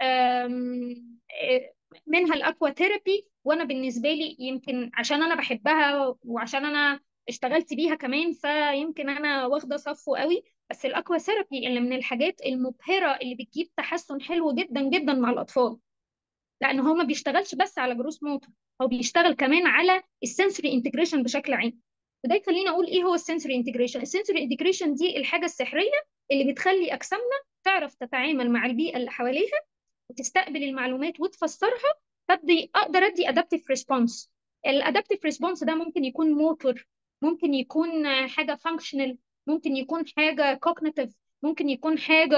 منها الاكوا ثيرابي. وانا بالنسبه لي يمكن عشان انا بحبها وعشان انا اشتغلت بيها كمان فيمكن انا واخده صفه قوي. بس الاكوا ثيرابي اللي من الحاجات المبهره اللي بتجيب تحسن حلو جدا جدا مع الاطفال، لان هو ما بيشتغلش بس على جروس موتور، هو بيشتغل كمان على السنسوري انتجريشن بشكل عام. وده يخليني اقول ايه هو السنسوري انتجريشن. السنسوري انتجريشن دي الحاجه السحريه اللي بتخلي اجسامنا تعرف تتعامل مع البيئه اللي حواليها وتستقبل المعلومات وتفسرها، فابدي اقدر ادي ادابتيف ريسبونس. الادابتيف ريسبونس ده ممكن يكون موتور، ممكن يكون حاجه فانكشنال، ممكن يكون حاجه كوجنيتيف، ممكن يكون حاجه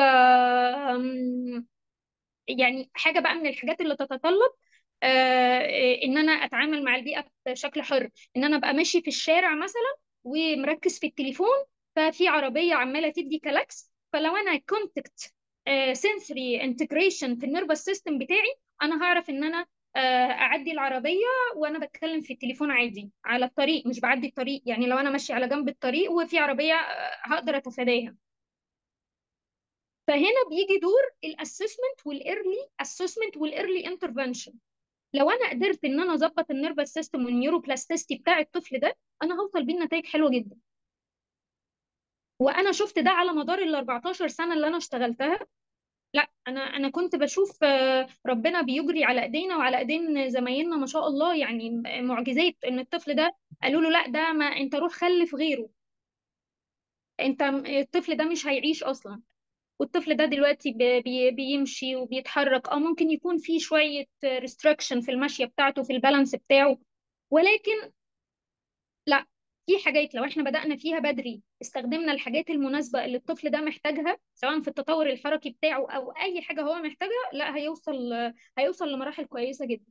يعني حاجه بقى من الحاجات اللي تتطلب ان انا اتعامل مع البيئه بشكل حر. ان انا ابقى ماشي في الشارع مثلا ومركز في التليفون، ففي عربيه عماله تدي كلاكس، فلو انا كونتكت سنسوري انتجريشن في النيرفس سيستم بتاعي، انا هعرف ان انا اعدي العربيه وانا بتكلم في التليفون عادي على الطريق، مش بعدي الطريق يعني، لو انا ماشي على جنب الطريق وفي عربيه هقدر اتفاداها. فهنا بيجي دور الاسسمنت والايرلي اسسمنت والايرلي انترفنشن. لو انا قدرت ان انا اظبط النيرفس سيستم والنيوروبلاستيستي بتاع الطفل ده، انا هوصل بيه نتائج حلوه جدا. وانا شفت ده على مدار ال 14 سنه اللي انا اشتغلتها. لا، انا كنت بشوف ربنا بيجري على ايدينا وعلى ايدين زمايلنا ما شاء الله، يعني معجزات، ان الطفل ده قالوا له لا، ده ما انت روح خلف غيره، انت الطفل ده مش هيعيش اصلا. والطفل ده دلوقتي بيمشي وبيتحرك، ممكن يكون فيه شوية ريستريكشن في المشية بتاعته، في البالانس بتاعه، ولكن لا، في حاجات لو احنا بدأنا فيها بدري، استخدمنا الحاجات المناسبة اللي الطفل ده محتاجها، سواء في التطور الحركي بتاعه او اي حاجة هو محتاجها، لا هيوصل لمراحل كويسة جدا.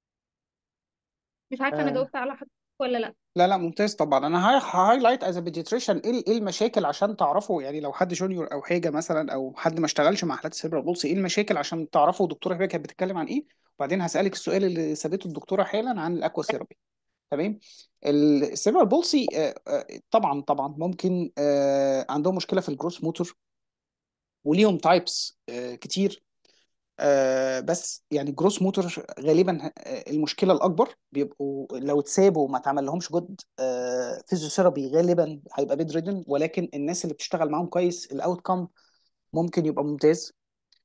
مش عارفة انا آه جاوبت على حضرتك ولا لا. لا لا، ممتاز طبعا. انا هايلايت از بيدياتريشن ايه المشاكل عشان تعرفوا، يعني لو حد جونيور او حاجه مثلا، او حد ما اشتغلش مع حالات السيربرال بولسي، ايه المشاكل عشان تعرفوا الدكتوره هبه كانت بتتكلم عن ايه. وبعدين هسالك السؤال اللي سابته الدكتوره حالا عن الاكوا ثيرابي. تمام. السيربرال بولسي طبعا ممكن عندهم مشكله في الجروس موتور، وليهم تايبس كتير. بس يعني جروس موتور غالبا المشكله الاكبر بيبقوا لو اتسابوا وما اتعمل لهمش جود فيزيوثيرابي غالبا هيبقى بيد ريدن. ولكن الناس اللي بتشتغل معاهم كويس الاوت كام ممكن يبقى ممتاز.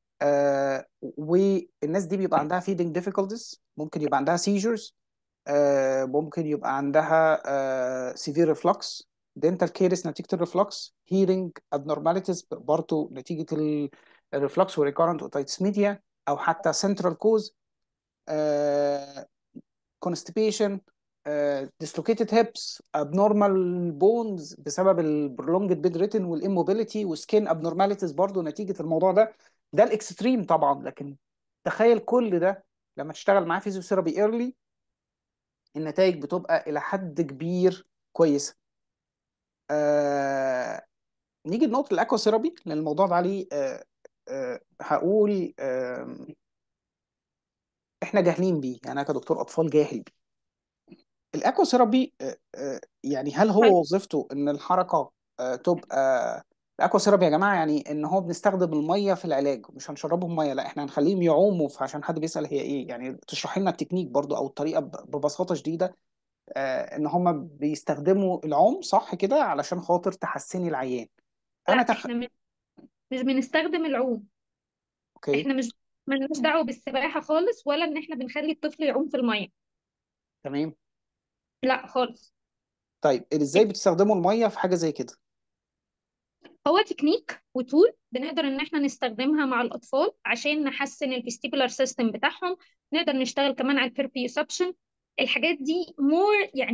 والناس دي بيبقى عندها فيدنج ديفيكولتيز، ممكن يبقى عندها سيجرز، ممكن يبقى عندها سيفير ريفلكس، دينتال كيرس نتيجة الريفلكس، هيرنج ابنورماليتيز برضه نتيجة الريفلكس وريكارنت اوتيتس ميديا، او حتى سنترال كوز، كونستيبيشن، dislocated hips، abnormal bones بسبب البرولونجد بيد ريتن والاموبيليتي، وسكين abnormalities برضه نتيجة الموضوع ده. ده الاكستريم طبعا. لكن تخيل كل ده لما تشتغل معاه فيزيوثيرابي ايرلي، النتائج بتبقى الى حد كبير كويسه. آه... نيجي لنقطه الاكوا ثيرابي، لان الموضوع ده عليه هقول احنا جاهلين بيه، يعني انا كدكتور اطفال جاهل بيه. الاكوا ثيرابي يعني هل هو وظيفته ان الحركه تبقى الاكوا ثيرابي يا جماعه يعني ان هو بنستخدم الميه في العلاج، مش هنشربهم ميه، لا احنا هنخليهم يعوموا. فعشان حد بيسال هي ايه، يعني تشرحي لنا التكنيك برضو او الطريقه ببساطه شديده. ان هم بيستخدموا العوم صح كده علشان خاطر تحسني العيان. لا، انا احنا مش بنستخدم العوم. اوكي. احنا مش مالناش دعوة بالسباحة خالص، ولا ان احنا بنخلي الطفل يعوم في المية. تمام. لا خالص. طيب ازاي بتستخدموا الميه في حاجه زي كده؟ هو تكنيك وتول بنقدر ان احنا نستخدمها مع الاطفال عشان نحسن الفيستيبولار سيستم بتاعهم. نقدر نشتغل كمان على البيربيوسبشن. الحاجات دي مور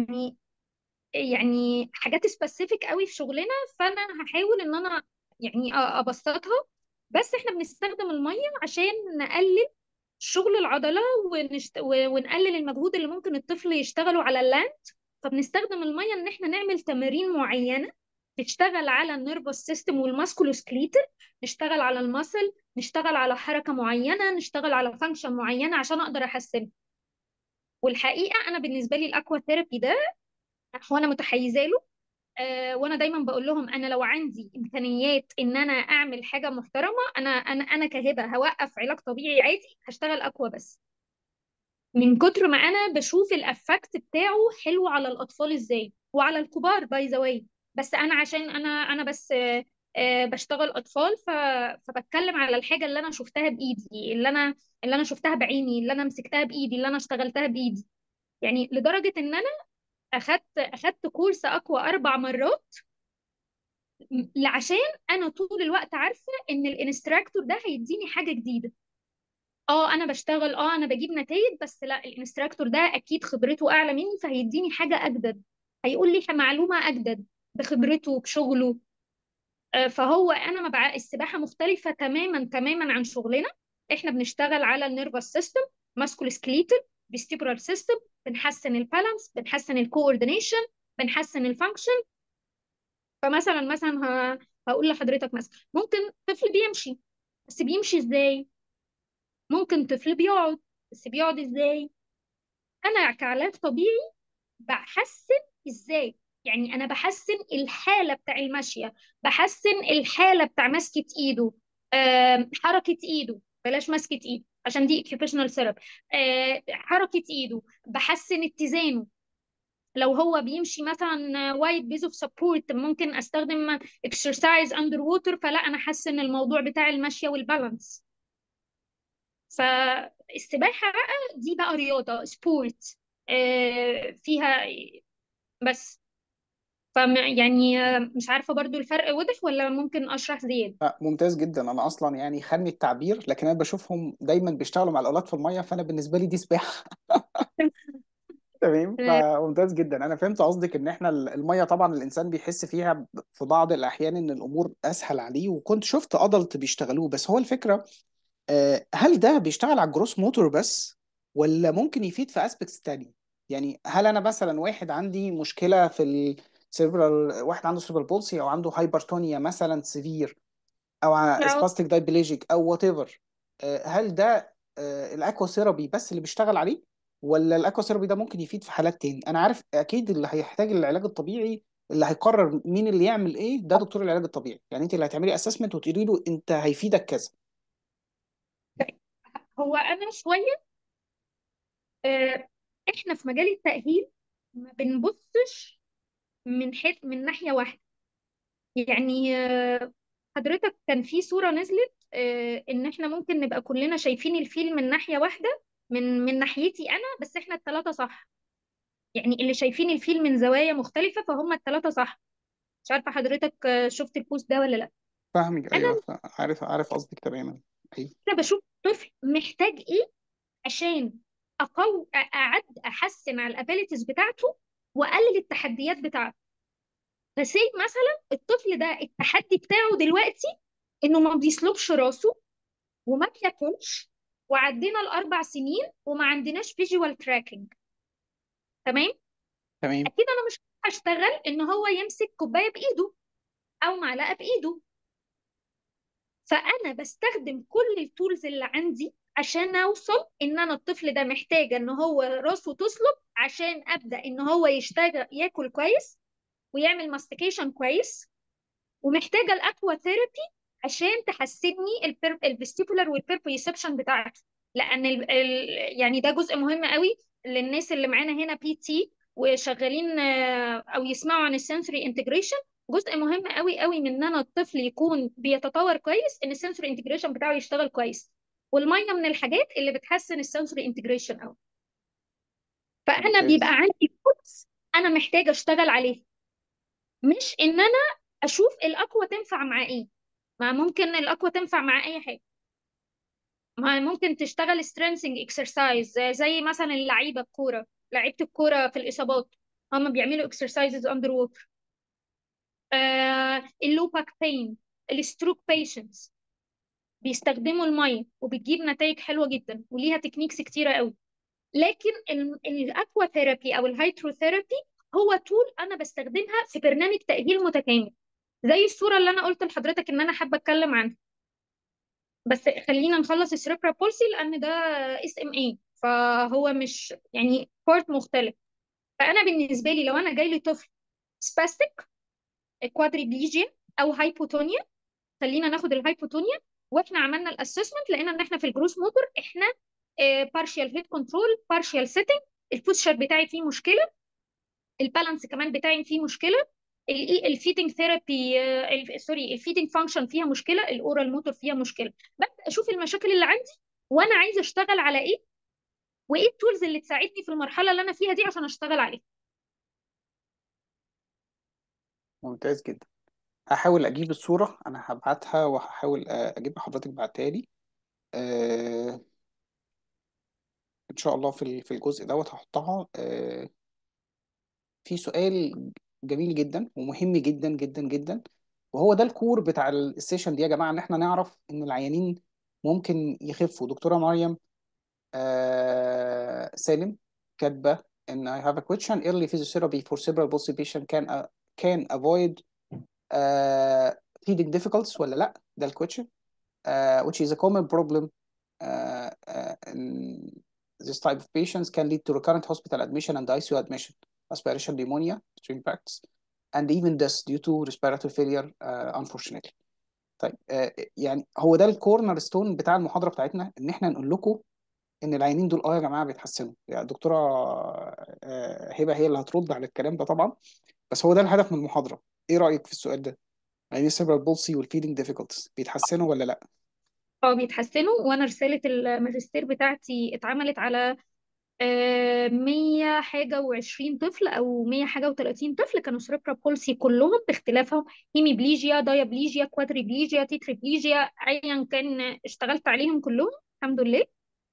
يعني حاجات سبيسيفيك قوي في شغلنا، فانا هحاول ان انا يعني ابسطها. بس احنا بنستخدم الميه عشان نقلل شغل العضله، ونقلل المجهود اللي ممكن الطفل يشتغله على اللاند. فبنستخدم الميه ان احنا نعمل تمارين معينه نشتغل على النيرفس سيستم والماسكولوسكليتل، نشتغل على المسل، نشتغل على حركه معينه، نشتغل على فانكشن معينه عشان اقدر احسن. والحقيقه انا بالنسبه لي الاكوا ثيرابي ده هو انا متحيزه له. وانا دايما بقول لهم انا لو عندي امكانيات ان انا اعمل حاجه محترمه، انا كهبه هوقف علاج طبيعي عادي، هشتغل اقوى بس، من كتر ما انا بشوف الافكت بتاعه حلو على الاطفال ازاي وعلى الكبار باي ذا واي. بس انا عشان انا بس بشتغل اطفال، فبتكلم على الحاجه اللي انا شفتها بايدي، اللي انا شفتها بعيني، اللي انا مسكتها بايدي، اللي انا اشتغلتها بايدي. يعني لدرجه ان انا اخدت كورس اقوى 4 مرات، عشان انا طول الوقت عارفه ان الانستراكتور ده هيديني حاجه جديده. انا بشتغل، انا بجيب نتائج، بس لا، الانستراكتور ده اكيد خبرته اعلى مني، فهيديني حاجه اجدد، هيقول لي معلومه اجدد بخبرته بشغله. فهو انا ما بع... السباحه مختلفه تماما تماما عن شغلنا. احنا بنشتغل على النيرفس سيستم، ماسكول سكليتال، فيستيبولار سيستم، بنحسن البالانس، بنحسن الكوردينيشن، بنحسن الفانكشن. فمثلا هقول لحضرتك مثلا ممكن طفل بيمشي، بس بيمشي ازاي؟ ممكن طفل بيقعد، بس بيقعد ازاي؟ انا كعلاج طبيعي بحسن ازاي؟ يعني انا بحسن الحاله بتاع المشيه، بحسن الحاله بتاع مسكه ايده، حركه ايده. بلاش مسكة ايد عشان دي occupational therapy. حركة ايده، بحسن اتزانه. لو هو بيمشي مثلا وايد بيز اوف سبورت، ممكن استخدم اكسرسايز اندر ووتر، فلا انا حاسه ان الموضوع بتاع المشيه والبالانس. فالسباحه بقى دي بقى رياضه سبورت فيها بس. يعني مش عارفه برضو الفرق واضح ولا ممكن اشرح زيادة؟ ممتاز جدا. انا اصلا يعني خدني التعبير، لكن انا بشوفهم دايما بيشتغلوا مع الاولاد في الميه، فانا بالنسبه لي دي سباحه. تمام، آه، فممتاز جدا. انا فهمت قصدك ان احنا الميه طبعا الانسان بيحس فيها في بعض الاحيان ان الامور اسهل عليه، وكنت شفت ادلت بيشتغلوه. بس هو الفكره هل ده بيشتغل على الجروس موتور بس، ولا ممكن يفيد في اسبكتس تانية؟ يعني هل انا مثلا واحد عندي مشكله في السيربرال، واحد عنده سيربرال بولسي او عنده هايبرتونيا مثلا سيفير، او أو سباستيك دايبليجيك او وات ايفر، هل ده الاكوا ثيرابي بس اللي بيشتغل عليه، ولا الاكوا ثيرابي ده ممكن يفيد في حالات تاني؟ انا عارف اكيد اللي هيحتاج العلاج الطبيعي، اللي هيقرر مين اللي يعمل ايه ده دكتور العلاج الطبيعي. يعني انت اللي هتعملي اسسمنت وتقولي له انت هيفيدك كذا. هو انا شويه احنا في مجال التأهيل ما بنبصش من ناحية واحدة. يعني حضرتك كان في صورة نزلت ان احنا ممكن نبقى كلنا شايفين الفيل من ناحية واحدة، من ناحيتي انا بس، احنا الثلاثة صح. يعني اللي شايفين الفيل من زوايا مختلفة فهم الثلاثة صح. مش عارفة حضرتك شفت البوست ده ولا لا. فاهمك، انا ايوه، عارف قصدك تماما. ايوه. أنا بشوف طفل محتاج ايه عشان احسن على الابيليتيز بتاعته واقلل التحديات بتاعته. فسي مثلا الطفل ده التحدي بتاعه دلوقتي انه ما بيسلبش راسه وما بياكلش، وعدينا ال4 سنين وما عندناش فيجوال تراكنج. تمام. تمام. اكيد انا مش هشتغل ان هو يمسك كوبايه بايده او معلقه بايده. فانا بستخدم كل التولز اللي عندي عشان اوصل ان انا الطفل ده محتاجه ان هو راسه تصلب عشان ابدا ان هو يشتغل ياكل كويس ويعمل ماستيكيشن كويس، ومحتاجه الاكوا ثيرابي عشان تحسني الفيستيبولار والبيربيسبشن بتاعتي. لان يعني ده جزء مهم قوي للناس اللي معانا هنا بي تي وشغالين او يسمعوا عن السنسوري انتجريشن. جزء مهم قوي قوي من ان انا الطفل يكون بيتطور كويس ان السنسوري انتجريشن بتاعه يشتغل كويس. والميه من الحاجات اللي بتحسن السنسوري انتجريشن قوي. فانا بيبقى ممتاز. عندي كورس انا محتاجه اشتغل عليه، مش ان انا اشوف الاقوى تنفع مع ايه. ما ممكن الاقوى تنفع مع اي حاجه. ما ممكن تشتغل سترينثينج اكسرسايز زي مثلا اللعيبه الكوره، لعيبه الكوره في الاصابات هم بيعملوا اكسرسايزز اندر ووتر. اللو باك بين، الستروك بيشنتس بيستخدموا الميه وبتجيب نتائج حلوه جدا وليها تكنيكس كتيره قوي. لكن الاكوا ثيرابي او الهيدروثيرابي هو تول انا بستخدمها في برنامج تاهيل متكامل، زي الصوره اللي انا قلت لحضرتك ان انا حابه اتكلم عنها. بس خلينا نخلص السيربرا بولسي لان ده اس ام اي، فهو مش يعني بارت مختلف. فانا بالنسبه لي لو انا جاي لي طفل سباستيك كوادريبليجيا او هايبوتونيا، خلينا ناخد الهايبوتونيا. واحنا عملنا الاسسمنت لقينا ان احنا في الجروس موتور احنا بارشال هيد كنترول، بارشال سيتنج، البوستشر بتاعي فيه مشكله، البالانس كمان بتاعي فيه مشكله، الفيدنج ثيرابي سوري الفيدنج فانكشن فيها مشكله، الاورال موتور فيها مشكله. ببدا اشوف المشاكل اللي عندي وانا عايزه اشتغل على ايه، وايه التولز اللي تساعدني في المرحله اللي انا فيها دي عشان اشتغل عليها. ممتاز جدا. هحاول اجيب الصوره، انا هبعتها وهحاول اجيب حضرتك بعتها لي. آه، ان شاء الله في الجزء دوت هحطها. في سؤال جميل جدا ومهم جدا جدا جدا، وهو ده الكور بتاع السيشن دي يا جماعه، ان احنا نعرف ان العيانين ممكن يخفوا. دكتوره مريم سالم كاتبه ان I have a question: early physiotherapy for cerebral palsy patient can avoid feeding difficulties ولا لا؟ ده الكويشن. Which is a common problem in this type of patients, can lead to recurrent hospital admission and ICU admission, aspiration pneumonia, string practice, and even death due to respiratory failure, unfortunately. طيب يعني هو ده الكورنر ستون بتاع المحاضره بتاعتنا، ان احنا نقول لكم ان العيانين دول يا جماعه بيتحسنوا. يعني الدكتوره هبه هي اللي هترد على الكلام ده طبعا، بس هو ده الهدف من المحاضره. ايه رايك في السؤال ده؟ يعني السيربرال بولسي والفيدنج ديفيكولتيز بيتحسنوا ولا لا؟ اه بيتحسنوا، وانا رسالة الماجستير بتاعتي اتعملت على 100 حاجة و20 طفل أو 100 حاجة و30 طفل كانوا سيربرا بولسي كلهم باختلافهم، هيميبليجيا، دايابليجيا، كوادريبليجيا، تيتريبليجيا، أيا كان اشتغلت عليهم كلهم الحمد لله.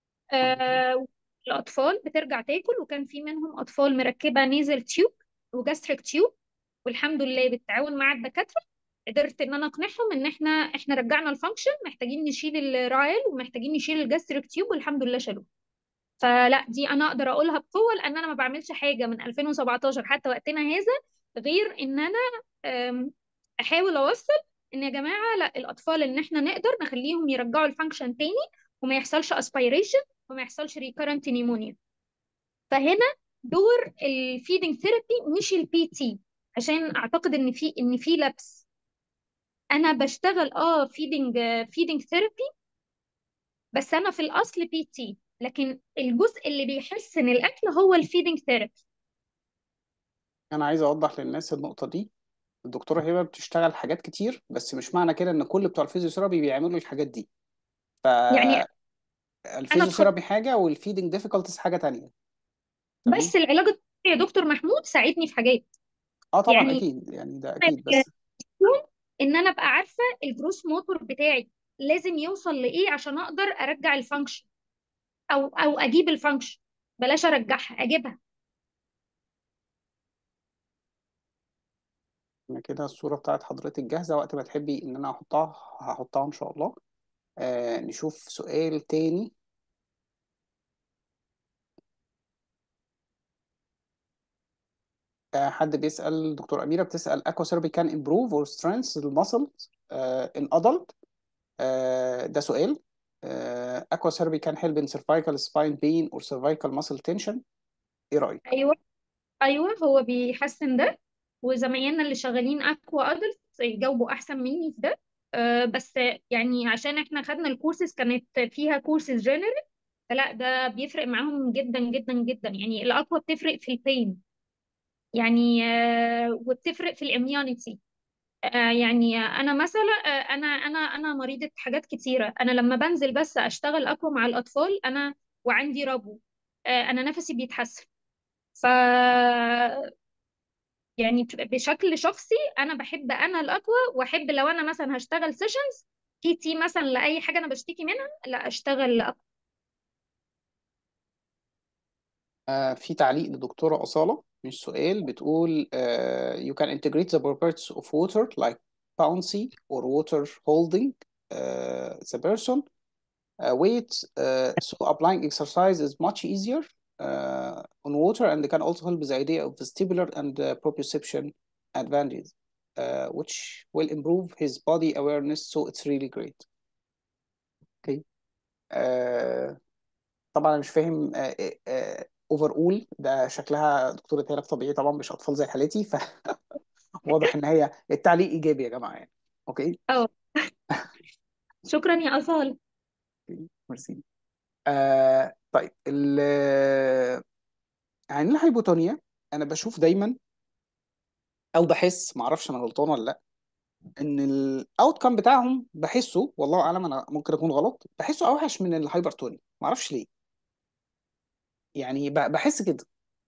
الأطفال بترجع تاكل، وكان في منهم أطفال مركبة نيزل تيوب وجاستريك تيوب، والحمد لله بالتعاون مع الدكاترة قدرت ان انا اقنعهم ان احنا رجعنا الفانكشن، محتاجين نشيل الرعال ومحتاجين نشيل الجاستريك تيوب، والحمد لله شالوه. فلا دي انا اقدر اقولها بقوه، لان انا ما بعملش حاجه من 2017 حتى وقتنا هذا غير ان انا أم، احاول اوصل ان يا جماعه لا، الاطفال ان احنا نقدر نخليهم يرجعوا الفانكشن تاني، وما يحصلش اسبيريشن، وما يحصلش ريكارنت نيمونيا. فهنا دور الفيدنج ثيرابي مش البي تي، عشان اعتقد ان في لبس. انا بشتغل فيدنج ثيرابي، بس انا في الاصل بي تي، لكن الجزء اللي بيحسن الاكل هو الفيدنج ثيرابي. انا عايز اوضح للناس النقطه دي. الدكتوره هبه بتشتغل حاجات كتير، بس مش معنى كده ان كل بتوع الفيزيوثيرابي بيعملوا الحاجات دي. يعني انا فالفيزيوثيرابي حاجه والفيدنج ديفيكولتيز حاجه تانية. تمام. بس العلاج الطبيعي يا دكتور محمود ساعدني في حاجات. اه طبعا يعني اكيد، يعني ده اكيد، بس ان انا ابقى عارفه الجروس موتور بتاعي لازم يوصل لايه عشان اقدر ارجع الفانكشن، او اجيب الفانكشن، بلاش ارجعها اجيبها. انا كده الصوره بتاعت حضرتك جاهزه، وقت ما تحبي ان انا احطها هحطها ان شاء الله. نشوف سؤال تاني. حد بيسأل، دكتور أميرة بتسأل aqua therapy can improve or strengthen the muscles in adult. ده سؤال. aqua therapy can help in cervical spine pain or cervical muscle tension. ايه رأيك؟ ايوه، ايوه هو بيحسن ده، وزمايلنا اللي شغالين اكوا ادلت يجاوبوا احسن مني في ده. بس يعني عشان احنا خدنا الكورسز كانت فيها كورسز جنرال، فلا ده بيفرق معاهم جدا جدا جدا. يعني الاقوى بتفرق في البين، يعني وبتفرق في الاميونيتي. يعني انا مثلا انا مريضه حاجات كتيره، انا لما بنزل بس اشتغل اقوى مع الاطفال انا وعندي ربو، انا نفسي بيتحسن. ف يعني بشكل شخصي انا بحب انا الاقوى، واحب لو انا مثلا هشتغل سيشنز بي تي مثلا لاي حاجه انا بشتكي منها، لا اشتغل اقوى. في تعليق لدكتورة أصالة مش سؤال، بتقول you can integrate the properties of water like bouncy or water holding the person weight, so applying exercise is much easier on water and can also help the idea of vestibular and proprioception advantages, which will improve his body awareness, so it's really great. Okay. uh, طبعا انا مش فاهم اوفر اول ده شكلها دكتورة علاج طبيعي طبعا، مش اطفال زي حالتي، فواضح ان هي التعليق ايجابي يا جماعه يعني. اوكي. اه شكرا يا أصالة. ميرسي. طيب يعني الهايبوتونيا، انا بشوف دايما او بحس، ما اعرفش انا غلطان ولا لا، ان الاوت كام بتاعهم بحسه، والله اعلم انا ممكن اكون غلط، بحسه اوحش من الهايبرتونيا، ما اعرفش ليه. يعني بحس كده.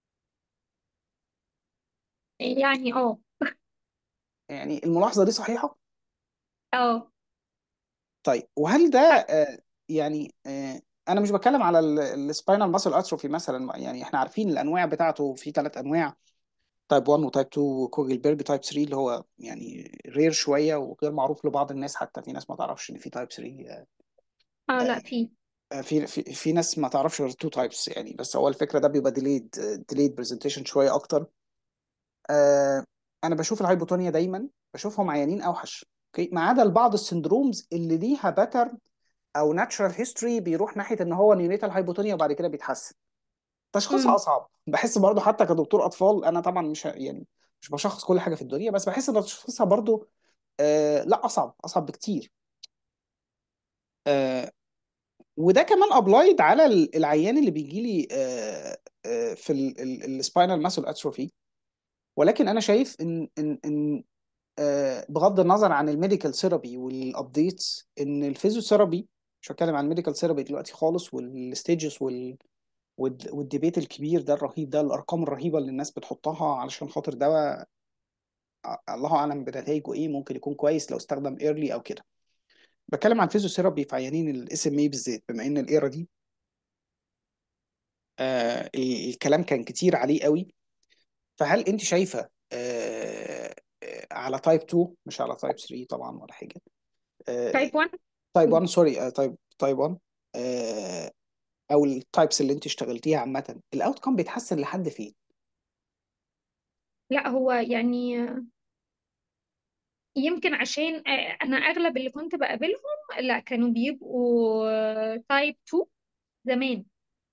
يعني يعني الملاحظه دي صحيحه؟ اه طيب وهل ده يعني انا مش بتكلم على السباينال ماسل اتروفي مثلا، يعني احنا عارفين الانواع بتاعته، في 3 انواع: تايب 1 وتايب 2 وكوجل بيربي تايب 3، اللي هو يعني رير شويه وغير معروف لبعض الناس، حتى في ناس ما تعرفش ان في تايب 3. لا في. في ناس ما تعرفش غير 2 تايبس يعني، بس هو الفكره ده بيبقى ديليد برزنتيشن شويه اكتر. آه، انا بشوف الهايبوتونيا دايما بشوفهم عيانين اوحش. اوكي، ما عدا بعض السندرومز اللي ليها باترن او ناتشرال هيستوري بيروح ناحيه ان هو نيونيتال هايبوتونيا وبعد كده بيتحسن. تشخيصها امم اصعب بحس برضو، حتى كدكتور اطفال انا طبعا مش يعني مش بشخص كل حاجه في الدنيا، بس بحس ان تشخيصها برضو لا، اصعب بكتير. آه وده كمان ابلايد على العيان اللي بيجي لي في السباينال ماسل اتروفي. ولكن انا شايف ان بغض النظر عن الميديكال ثيرابي والابديتس، ان الفيزيوثيرابي، مش هتكلم عن الميديكال ثيرابي دلوقتي خالص، والستيجز والديبيت الكبير ده الرهيب ده، الارقام الرهيبه اللي الناس بتحطها علشان خاطر دواء الله اعلم بنتائجه ايه، ممكن يكون كويس لو استخدم ايرلي او كده. بتكلم عن فيزيوثيرابي في عيانين الاس ام اي بالذات، بما ان الايرا دي الكلام كان كتير عليه قوي. فهل انت شايفه على تايب 2 مش على تايب 3 طبعا ولا حاجه، تايب 1. تايب 1 سوري، تايب 1، آه، او التايبس اللي انت اشتغلتيها عامه، الاوت كام بيتحسن لحد فين؟ لا هو يعني يمكن عشان انا اغلب اللي كنت بقابلهم لا كانوا بيبقوا تايب 2 زمان.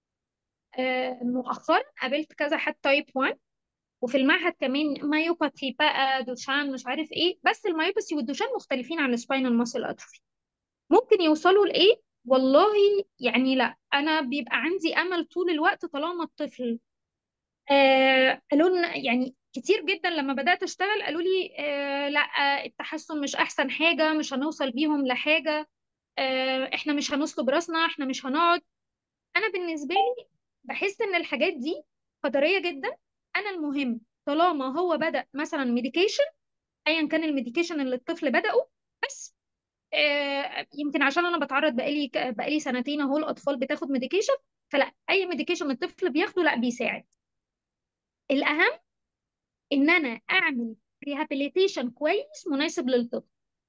مؤخرا قابلت كذا حد تايب 1. وفي المعهد كمان مايوباثي بقى دوشان مش عارف ايه، بس المايوباثي والدوشان مختلفين عن السباينال ماسل اتروفي. ممكن يوصلوا لايه؟ والله يعني لا، انا بيبقى عندي امل طول الوقت طالما الطفل قالوا لنا يعني كتير جدا لما بدأت اشتغل قالوا لي لا التحسن مش احسن حاجة، مش هنوصل بيهم لحاجة، احنا مش هنصلب راسنا، احنا مش هنقعد. انا بالنسبة لي بحس ان الحاجات دي قدرية جدا. انا المهم طالما هو بدأ مثلا ميديكيشن، ايا كان الميديكيشن اللي الطفل بدأه، بس يمكن عشان انا بتعرض بقالي سنتين اهو الاطفال بتاخد ميديكيشن، فلا اي ميديكيشن الطفل بياخده لا بيساعد. الاهم ان انا اعمل ريهابيليتيشن كويس مناسب للطفل،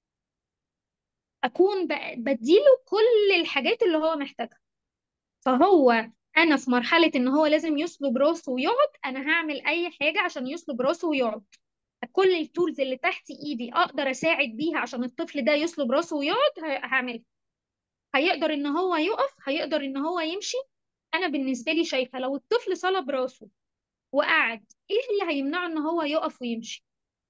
اكون بديله كل الحاجات اللي هو محتاجها. فهو انا في مرحله ان هو لازم يصلب راسه ويقعد، انا هعمل اي حاجه عشان يصلب راسه ويقعد. كل التولز اللي تحت ايدي اقدر اساعد بيها عشان الطفل ده يصلب راسه ويقعد هعملها. هيقدر ان هو يقف، هيقدر ان هو يمشي. انا بالنسبه لي شايفه لو الطفل صلب راسه وقعد، ايه اللي هيمنعه ان هو يقف ويمشي؟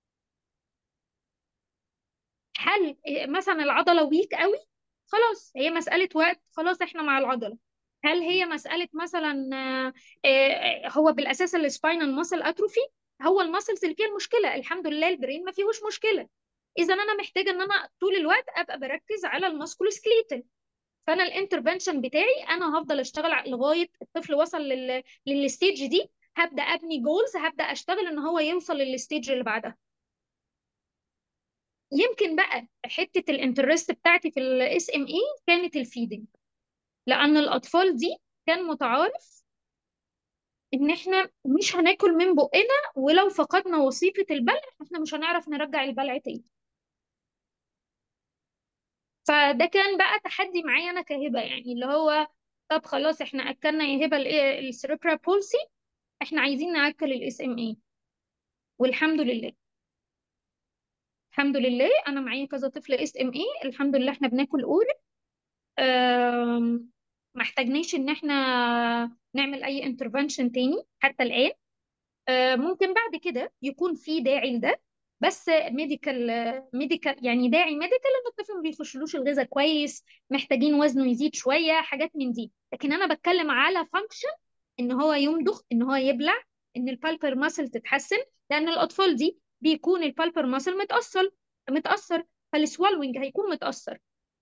هل مثلا العضلة ويك قوي؟ خلاص هي مسألة وقت، خلاص احنا مع العضلة. هل هي مسألة مثلا هو بالأساس السباينال ماسل أتروفي؟ هو الماسلز اللي فيها المشكلة، الحمد لله البرين ما فيهوش مشكلة. إذا أنا محتاجة إن أنا طول الوقت أبقى بركز على الماسكولوسكليتال. فأنا الانترفنشن بتاعي أنا هفضل أشتغل لغاية الطفل وصل للستيج دي. هبدأ أبني جولز، هبدأ أشتغل إن هو يوصل للستيج اللي بعدها. يمكن بقى حته الانترست بتاعتي في الاس ام اي كانت الفيدنج، لان الاطفال دي كان متعارف ان احنا مش هناكل من بقنا، ولو فقدنا وظيفه البلع احنا مش هنعرف نرجع البلع تاني. فده كان بقى تحدي معايا انا كهبه، يعني اللي هو طب خلاص احنا اكلنا يا هبه السيريبرا بولسي، احنا عايزين ناكل الاس ام اي. والحمد لله، الحمد لله انا معايا كذا طفل اس ام اي، الحمد لله احنا بناكل اورال. ما احتاجناش ان احنا نعمل اي انترفنشن تاني حتى الآن. ممكن بعد كده يكون في داعي لده، بس ميديكال يعني داعي ميديكال ان الطفل ما بيخشلوش الغذاء كويس، محتاجين وزنه يزيد شوية حاجات من دي. لكن انا بتكلم على فانكشن، ان هو يمضغ، ان هو يبلع، ان البالبر ماسل تتحسن. لان الاطفال دي بيكون البالبر ماسل متأثر، فالسوالوينج هيكون متأثر.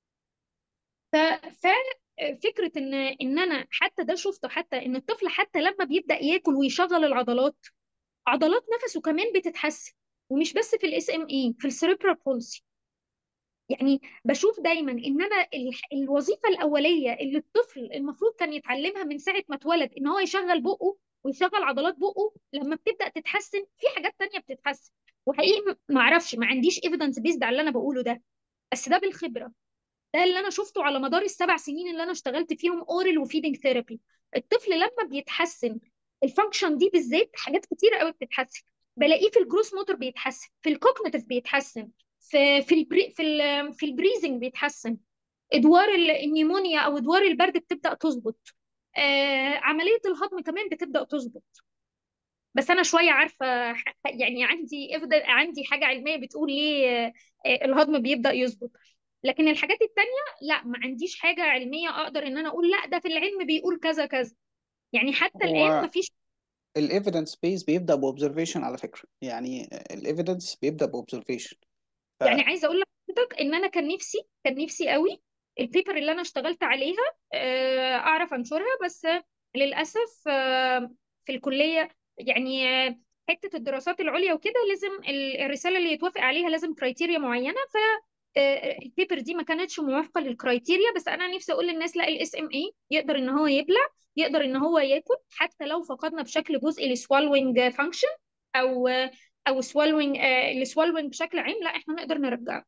ففكرة ان انا حتى ده شفته، حتى ان الطفل حتى لما بيبدأ ياكل ويشغل العضلات، عضلات نفسه كمان بتتحسن. ومش بس في الاس ام اي، في السيريبرال بولسي. يعني بشوف دايما ان انا الوظيفة الأولية اللي الطفل المفروض كان يتعلمها من ساعة ما اتولد، ان هو يشغل بقه ويشغل عضلات بقه، لما بتبدأ تتحسن في حاجات تانية بتتحسن. وحقيقي ما اعرفش، ما عنديش ايفيدنس بيزد على اللي انا بقوله ده، بس ده بالخبرة. ده اللي انا شفته على مدار ال7 سنين اللي انا اشتغلت فيهم اورال وفيدنج ثيرابي. الطفل لما بيتحسن الفانكشن دي بالذات، حاجات كتيره قوي بتتحسن. بلاقيه في الجروس موتور بيتحسن، في الكوجنيتيف بيتحسن، في البريزنج بيتحسن. ادوار النيمونيا او ادوار البرد بتبدا تظبط. عمليه الهضم كمان بتبدا تظبط. بس انا شويه عارفه يعني عندي حاجه علميه بتقول ليه الهضم بيبدا يظبط. لكن الحاجات التانية لا، ما عنديش حاجه علميه اقدر ان انا اقول لا ده في العلم بيقول كذا كذا. يعني حتى الان ما هو فيش. الايفيدنس بيز بيبدا باوبزرفيشن على فكره، يعني الايفيدنس بيبدا باوبزرفيشن. يعني عايزه اقول لحضرتك ان انا كان نفسي قوي البيبر اللي انا اشتغلت عليها اعرف انشرها، بس للاسف في الكليه يعني حته الدراسات العليا وكده لازم الرساله اللي يتوافق عليها لازم كرايتيريا معينه. ف البيبر دي ما كانتش موافقه للكرايتيريا. بس انا نفسي اقول للناس لا، الاس ام اي يقدر ان هو يبلع، يقدر ان هو ياكل، حتى لو فقدنا بشكل جزئي السوالوينج فانكشن او او سوالوينج السوالوينج بشكل عام، لا احنا نقدر نرجعه.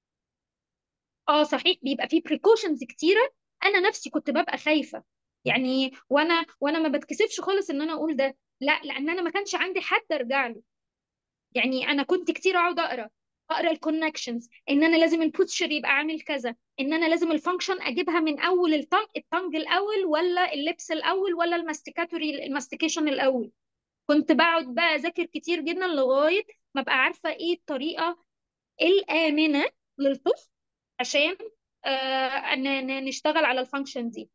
اه صحيح بيبقى فيه بريكوشنز كتيره. انا نفسي كنت ببقى خايفه يعني، وانا ما بتكسفش خالص ان انا اقول ده، لا لان انا ما كانش عندي حد ارجع له. يعني انا كنت كتير اقعد اقرا الكونكشنز، ان انا لازم البوتشر يبقى عامل كذا، ان انا لازم الفانكشن اجيبها من اول التانج الاول ولا اللبس الاول ولا الماستيكيشن الاول. كنت بقعد بقى اذاكر كتير جدا لغايه ما ابقى عارفه ايه الطريقه الامنه للطفل عشان نشتغل على الفانكشن دي.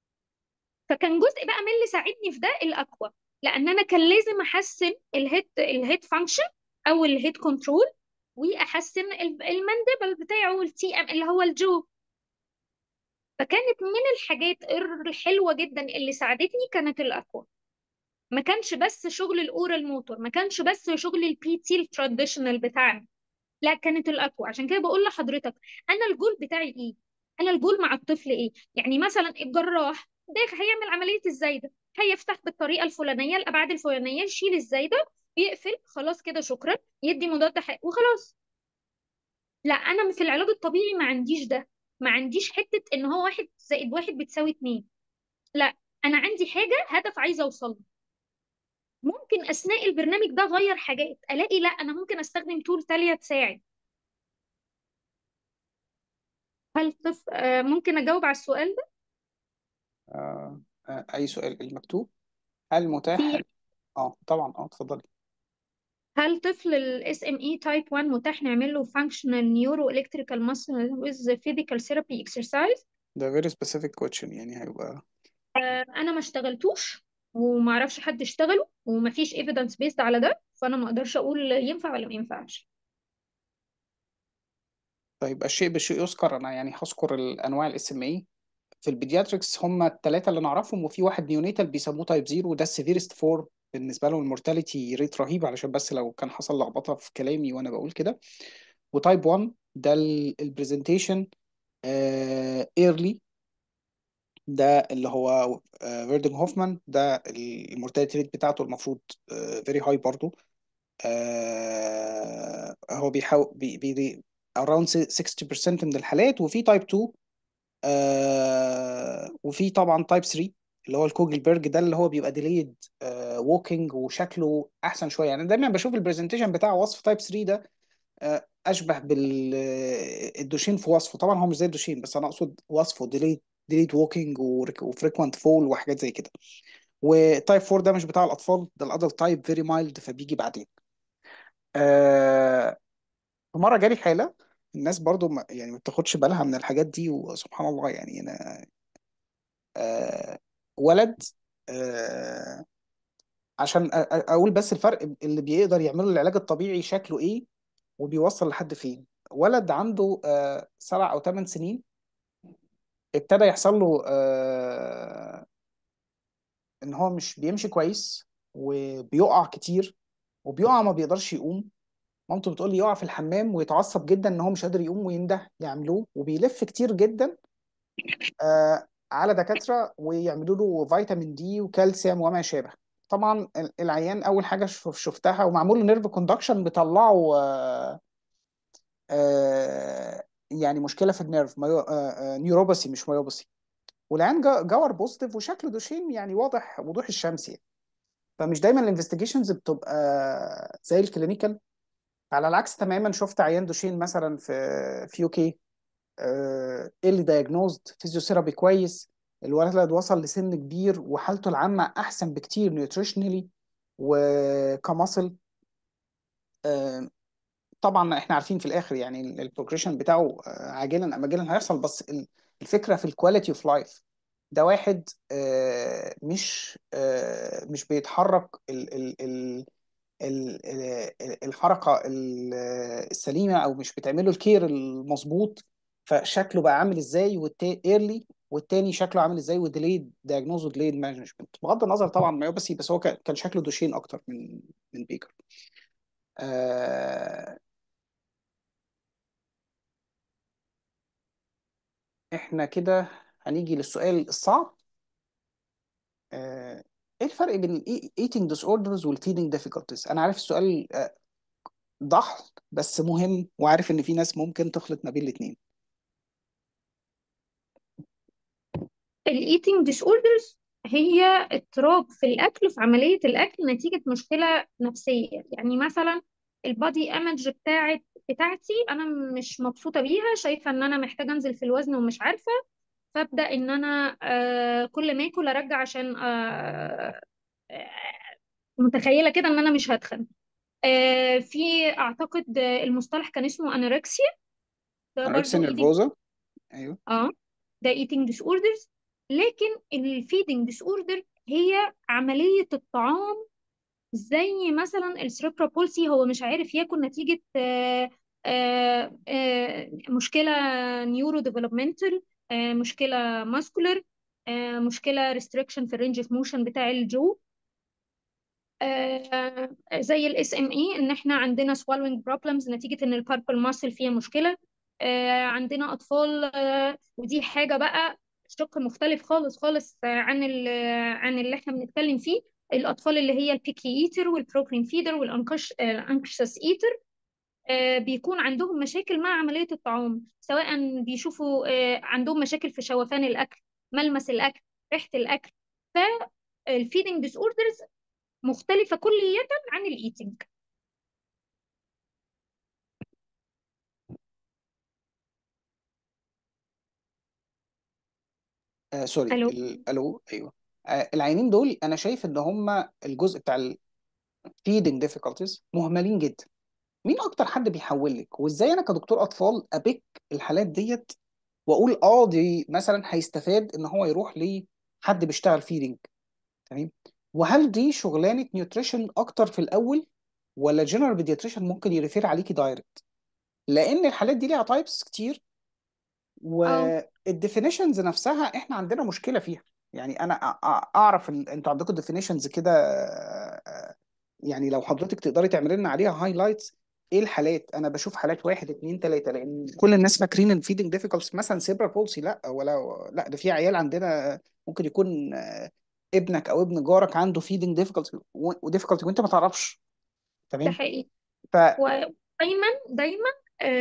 فكان جزء بقى من اللي ساعدني في ده الاكوا، لان انا كان لازم احسن الهيد فانكشن او الهيد كنترول، واحسن الماندبل بتاعه التي ام اللي هو الجو. فكانت من الحاجات الحلوه جدا اللي ساعدتني كانت الاكوا. ما كانش بس شغل الاورال موتور، ما كانش بس شغل البي تي التراديشنال بتاعنا، لا كانت الاقوى. عشان كده بقول لحضرتك انا الجول بتاعي ايه، انا الجول مع الطفل ايه. يعني مثلا الجراح ده هيعمل عمليه الزايده، هيفتح بالطريقه الفلانيه الابعاد الفلانيه، يشيل الزايده، يقفل خلاص كده شكرا، يدي مضاد حيوي وخلاص. لا انا في العلاج الطبيعي ما عنديش ده، ما عنديش حته ان هو 1+1=2. لا، انا عندي حاجه هدف عايزه اوصل له. ممكن اثناء البرنامج ده اغير حاجات، الاقي لا انا ممكن استخدم تول تانية تساعد. هل ممكن اجاوب على السؤال ده؟ اي سؤال المكتوب، هل متاح؟ في اه طبعا، اه اتفضلي. هل طفل ال SME type 1 متاح نعمل له functional neuro electrical muscle with physical therapy exercise؟ ده very specific question، يعني هيبقى. انا ما اشتغلتوش وما اعرفش حد اشتغله وما فيش evidence based على ده، فانا ما اقدرش اقول ينفع ولا ما ينفعش. طيب الشيء بالشيء يذكر، انا يعني هذكر الانواع الاس ام اي. في البيدياتريكس هم الثلاثه اللي نعرفهم، وفي واحد نيونيتال بيسموه تايب زيرو، وده السيفيرست فور بالنسبه له، المورتاليتي ريت رهيب، علشان بس لو كان حصل لخبطه في كلامي وانا بقول كده. وتايب 1 ده البرزنتيشن ايرلي، ده اللي هو فيردنج هوفمان، ده المورتاليتي ريت بتاعته المفروض فيري هاي برضو. هو بيحاول around 60% من الحالات. وفي تايب 2، وفي طبعا تايب 3 اللي هو الكوجلبرج، ده اللي هو بيبقى ديليد ووكينج وشكله احسن شويه. يعني دايما بشوف البرزنتيشن بتاع وصف تايب 3 ده اشبه بالدوشين في وصفه. طبعا هو مش زي الدوشين، بس انا اقصد وصفه ديليد ووكينج وفريكوانت فول وحاجات زي كده. وتايب 4 ده مش بتاع الاطفال، ده الادلت تايب فيري مايلد، فبيجي بعدين. آه، في مره جالي حاله، الناس برضو يعني ما بتاخدش بالها من الحاجات دي، وسبحان الله يعني انا ولد، آه، عشان اقول بس الفرق اللي بيقدر يعمله العلاج الطبيعي شكله ايه وبيوصل لحد فين. ولد عنده 7 أو 8 سنين، ابتدى يحصل له ان هو مش بيمشي كويس، وبيقع كتير، وبيقع ما بيقدرش يقوم. مامته بتقول لي يقع في الحمام ويتعصب جدا ان هو مش قادر يقوم، وينده يعملوه، وبيلف كتير جدا على دكاترة ويعملوا له فيتامين دي وكالسيوم وما شابه. طبعا العيان اول حاجه شفتها ومعمول له نيرف كوندكشن، بيطلعوا يعني مشكله في النيرف، نيوروباثي مش مايوباثي. والعيان جور بوزيتيف وشكله دوشين، يعني واضح وضوح الشمس يعني. فمش دايما الانفستيجيشنز بتبقى زي الكلينيكال. على العكس تماما، شفت عيان دوشين مثلا في يو كي، اللي دايجنوزد فيزيوثيرابي كويس، الولد وصل لسن كبير وحالته العامة أحسن بكتير نيوتريشنالي، وكمصل. طبعا احنا عارفين في الاخر يعني البروجريشن بتاعه عاجلا ام اجلا هيحصل، بس الفكره في الكواليتي اوف لايف. ده واحد مش بيتحرك الحركه السليمه، او مش بتعمله الكير المظبوط، فشكله بقى عامل ازاي ايرلي، والتاني شكله عامل ازاي وديليد دايجنوز وديليد مانجمنت. بغض النظر طبعا ما بس، هو كان شكله دوشين اكتر من بيكر. آه، احنا كده هنيجي للسؤال الصعب. ايه الفرق بين الايتنج ديس اوردرز والفيدنج ديفيكولتيز؟ انا عارف السؤال ضحل بس مهم، وعارف ان في ناس ممكن تخلط ما بين الاثنين. الايتنج ديس اوردرز هي اضطراب في الاكل، في عمليه الاكل نتيجه مشكله نفسيه. يعني مثلا البادي ايمج بتاعتي انا مش مبسوطه بيها، شايفه ان انا محتاجه انزل في الوزن ومش عارفه، فابدا ان انا كل ما اكل ارجع عشان آه، متخيله كده ان انا مش هتخن. في اعتقد المصطلح كان اسمه انوركسيا، ده انوركسيا برضو ايتنج. نيرفوزا. ايوه. اه، ده eating disorders. لكن الفيدنج disorder هي عملية الطعام، زي مثلا السيربرا بولسي، هو مش عارف ياكل نتيجة مشكلة نيورو ديفلوبمنتال، مشكلة ماسكولر، مشكلة restriction في الرينج اوف موشن بتاع الجو. زي الاس ام اي، ان احنا عندنا swallowing problems نتيجة ان الكاربال ماسل فيها مشكلة. عندنا اطفال، ودي حاجة بقى شق مختلف خالص خالص عن اللي احنا بنتكلم فيه. الاطفال اللي هي البيكي ايتر والبروكرين فيدر والانكشس ايتر، بيكون عندهم مشاكل مع عملية الطعام، سواء بيشوفوا عندهم مشاكل في شوفان الاكل، ملمس الاكل، ريحة الاكل. فالفيدنج ديس اوردرز مختلفة كليا عن الإيتينج. سوري، ألو. الو، ايوه. العينين دول انا شايف ان هم الجزء بتاع الفيدنج ديفيكولتيز مهملين جدا. مين اكتر حد بيحول لك؟ وازاي انا كدكتور اطفال ابيك الحالات ديت واقول دي مثلا هيستفاد ان هو يروح لحد بيشتغل فيدنج؟ تمام. وهل دي شغلانه نيوتريشن اكتر في الاول، ولا جنرال بيدياتريشن ممكن يريفير عليكي دايركت؟ لان الحالات دي ليها تايبس كتير، اه، والديفينيشنز نفسها احنا عندنا مشكله فيها. يعني انا اعرف انتوا عندكم ديفينيشنز كده، يعني لو حضرتك تقدري تعملي لنا عليها هايلايتس. ايه الحالات؟ انا بشوف حالات واحد اتنين تلاته، لان كل الناس فاكرين ان فيدنج ديفيكولتس مثلا سيبرا بولسي. لا، ولا لا، ده في عيال عندنا ممكن يكون ابنك او ابن جارك عنده فيدنج ديفيكولتي وديفيكولتي وانت ما تعرفش. ده تمام. حقيقي. ف ودايما دايما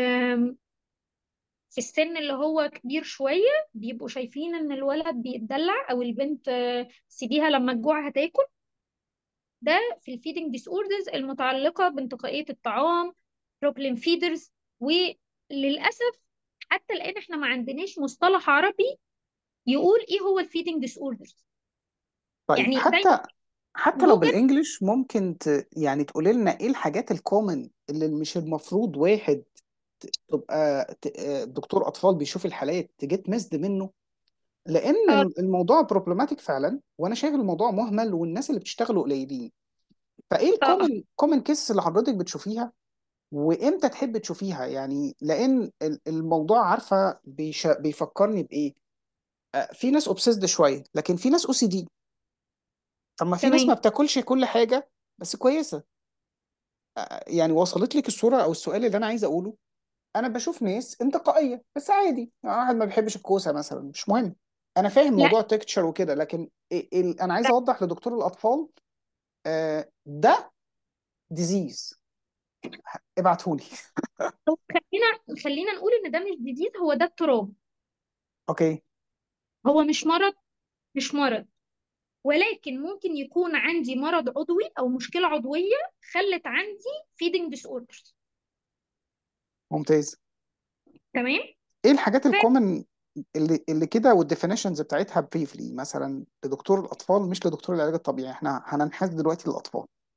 في السن اللي هو كبير شوية بيبقوا شايفين إن الولد بيتدلع أو البنت سيبيها لما الجوع هتاكل. ده في الفيدنج ديس اوردرز المتعلقة بانتقائية الطعام، بروبلم فيدرز. وللأسف حتى الآن احنا ما عندناش مصطلح عربي يقول ايه هو الفيدنج ديس اوردرز. طيب، يعني دايما حتى لو جوجل. بالانجلش ممكن يعني تقولي لنا ايه الحاجات الكومن اللي مش المفروض واحد تبقى دكتور اطفال بيشوف الحالات تجيت مسد منه؟ لان اه. الموضوع بروبلماتيك فعلا، وانا شايف الموضوع مهمل والناس اللي بتشتغلوا قليلين. فايه اه. الكومن كيس اللي حضرتك بتشوفيها، وامتى تحب تشوفيها؟ يعني لان الموضوع عارفه بيفكرني بايه. في ناس اوبسيسد شويه، لكن في ناس او سي دي. طب ما في ناس تمام. ما بتاكلش كل حاجه بس كويسه. يعني وصلت لك الصوره او السؤال اللي انا عايز اقوله؟ انا بشوف ناس انتقائيه بس عادي، يعني واحد ما بيحبش الكوسه مثلا مش مهم. انا فاهم لا، موضوع التكتشر وكده، لكن انا عايز اوضح لدكتور الاطفال ده ديزيز، ابعتهولي. خلينا نقول ان ده مش جديد، هو ده اضطراب. اوكي. هو مش مرض، مش مرض، ولكن ممكن يكون عندي مرض عضوي او مشكله عضويه خلت عندي feeding disorders. ممتاز. تمام. ايه الحاجات الكومن اللي كده والديفينيشنز بتاعتها بريفلي مثلا لدكتور الاطفال مش لدكتور العلاج الطبيعي؟ احنا هننحاز دلوقتي للاطفال.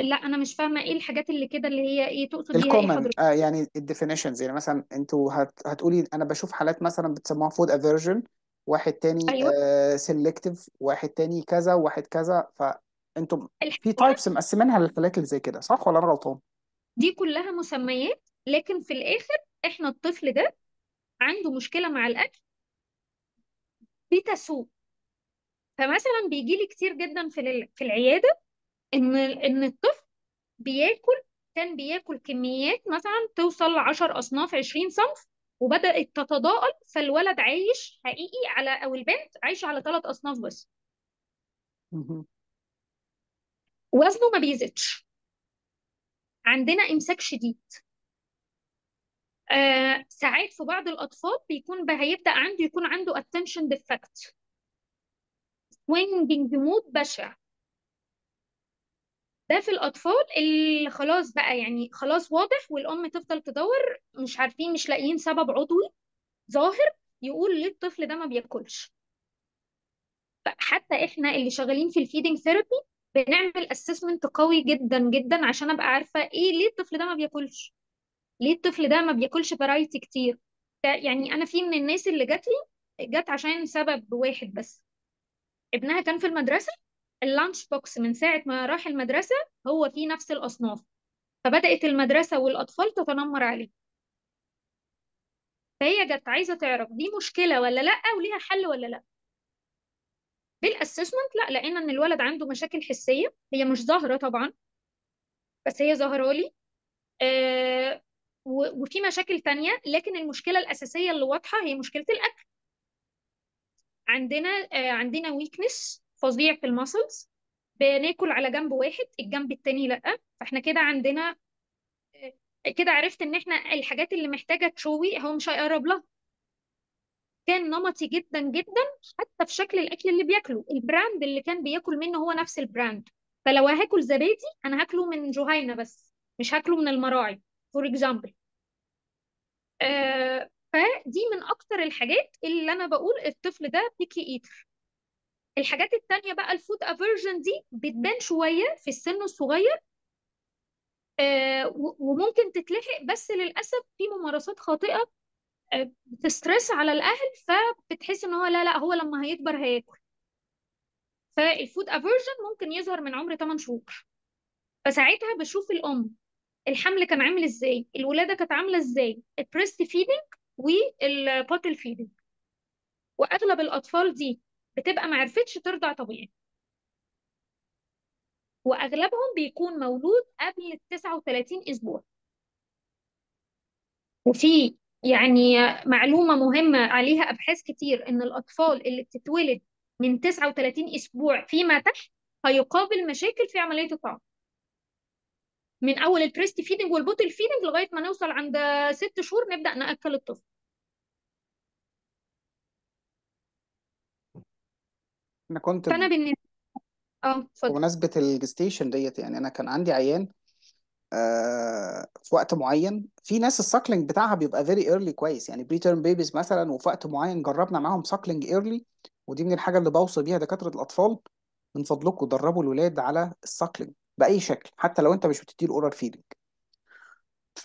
لا انا مش فاهمه ايه الحاجات اللي كده، اللي هي ايه تقصد بيها ايه الكومن حضرتك؟ يعني الديفينيشنز، يعني مثلا انتوا هتقولي انا بشوف حالات مثلا بتسموها فود افيرجن، واحد تاني ايوه. سيلكتيف، واحد تاني كذا، واحد كذا، فانتوا في الحاجات تايبس مقسمينها للحالات اللي زي كده، صح ولا انا غلطان؟ دي كلها مسميات، لكن في الاخر احنا الطفل ده عنده مشكله مع الاكل بتسوء. فمثلا بيجي لي كتير جدا في العياده ان الطفل بياكل، كان بياكل كميات مثلا توصل ل 10 اصناف 20 صنف، وبدات تتضاءل، فالولد عايش حقيقي على، او البنت عايشه على 3 اصناف بس. مهم. وزنه ما بيزيدش، عندنا امساك شديد. ساعات في بعض الأطفال بيكون بقى هيبدأ يكون عنده attention defect، swinging mood بشع. ده في الأطفال اللي خلاص بقى، يعني خلاص واضح، والأم تفضل تدور مش عارفين، مش لاقيين سبب عضوي ظاهر يقول ليه الطفل ده ما بياكلش. حتى احنا اللي شغالين في الفيدنج ثيرابي بنعمل اسسمنت قوي جدا جدا عشان ابقى عارفه ايه ليه الطفل ده ما بياكلش، ليه الطفل ده ما بياكلش فرايتي كتير. يعني انا في من الناس اللي جت عشان سبب واحد بس، ابنها كان في المدرسة، اللانش بوكس من ساعة ما راح المدرسة هو فيه نفس الأصناف، فبدأت المدرسة والأطفال تتنمر عليه. فهي جت عايزة تعرف دي مشكلة ولا لأ، وليها حل ولا لأ. بالأسسمنت لا، لقينا إن الولد عنده مشاكل حسية، هي مش ظاهرة طبعا بس هي ظاهرة لي. آه وفي مشاكل تانية، لكن المشكلة الأساسية اللي واضحة هي مشكلة الأكل. عندنا ويكنس فظيع في المسلز، بناكل على جنب واحد، الجنب التاني لأ. فاحنا كده عندنا، كده عرفت ان احنا الحاجات اللي محتاجة تشوي هو مش هيقرب لها. كان نمطي جدا جدا، حتى في شكل الاكل اللي بياكله، البراند اللي كان بياكل منه هو نفس البراند. فلو هاكل زبادي انا هاكله من جهينة بس، مش هاكله من المراعي فور اكزامبل. فدي من اكتر الحاجات اللي انا بقول الطفل ده بيكي ايتر. الحاجات التانية بقى الفود افيرجن دي بتبان شوية في السن الصغير، وممكن تتلحق، بس للأسف في ممارسات خاطئة بتسترس على الأهل، فبتحس إن هو لا لا هو لما هيكبر هياكل. فالفود افيرجن ممكن يظهر من عمر 8 شهور. فساعتها بشوف الأم، الحمل كان عامل ازاي، الولادة كانت عاملة ازاي، البريست فيدنج والبوتل فيدنج. وأغلب الأطفال دي بتبقى معرفتش ترضع طبيعي، وأغلبهم بيكون مولود قبل ال 39 أسبوع. وفي يعني معلومة مهمة عليها أبحاث كتير، إن الأطفال اللي بتتولد من 39 أسبوع فيما تحت هيقابل مشاكل في عملية الطعام، من أول البريست فيدنج والبوتل فيدنج لغاية ما نوصل عند 6 شهور نبدأ نأكل الطفل. انا كنت فأنا بالنسبة، اتفضل. بمناسبة الجستيشن ديت، يعني انا كان عندي عيان في وقت معين، في ناس الساكلينج بتاعها بيبقى فيري ايرلي كويس، يعني بري تيرم بيبيز مثلا، وفي وقت معين جربنا معاهم ساكلينج ايرلي. ودي من الحاجه اللي بوصي بيها دكاتره الاطفال: من فضلكم دربوا الولاد على الساكلينج باي شكل، حتى لو انت مش بتديله اورال فيدنج. ف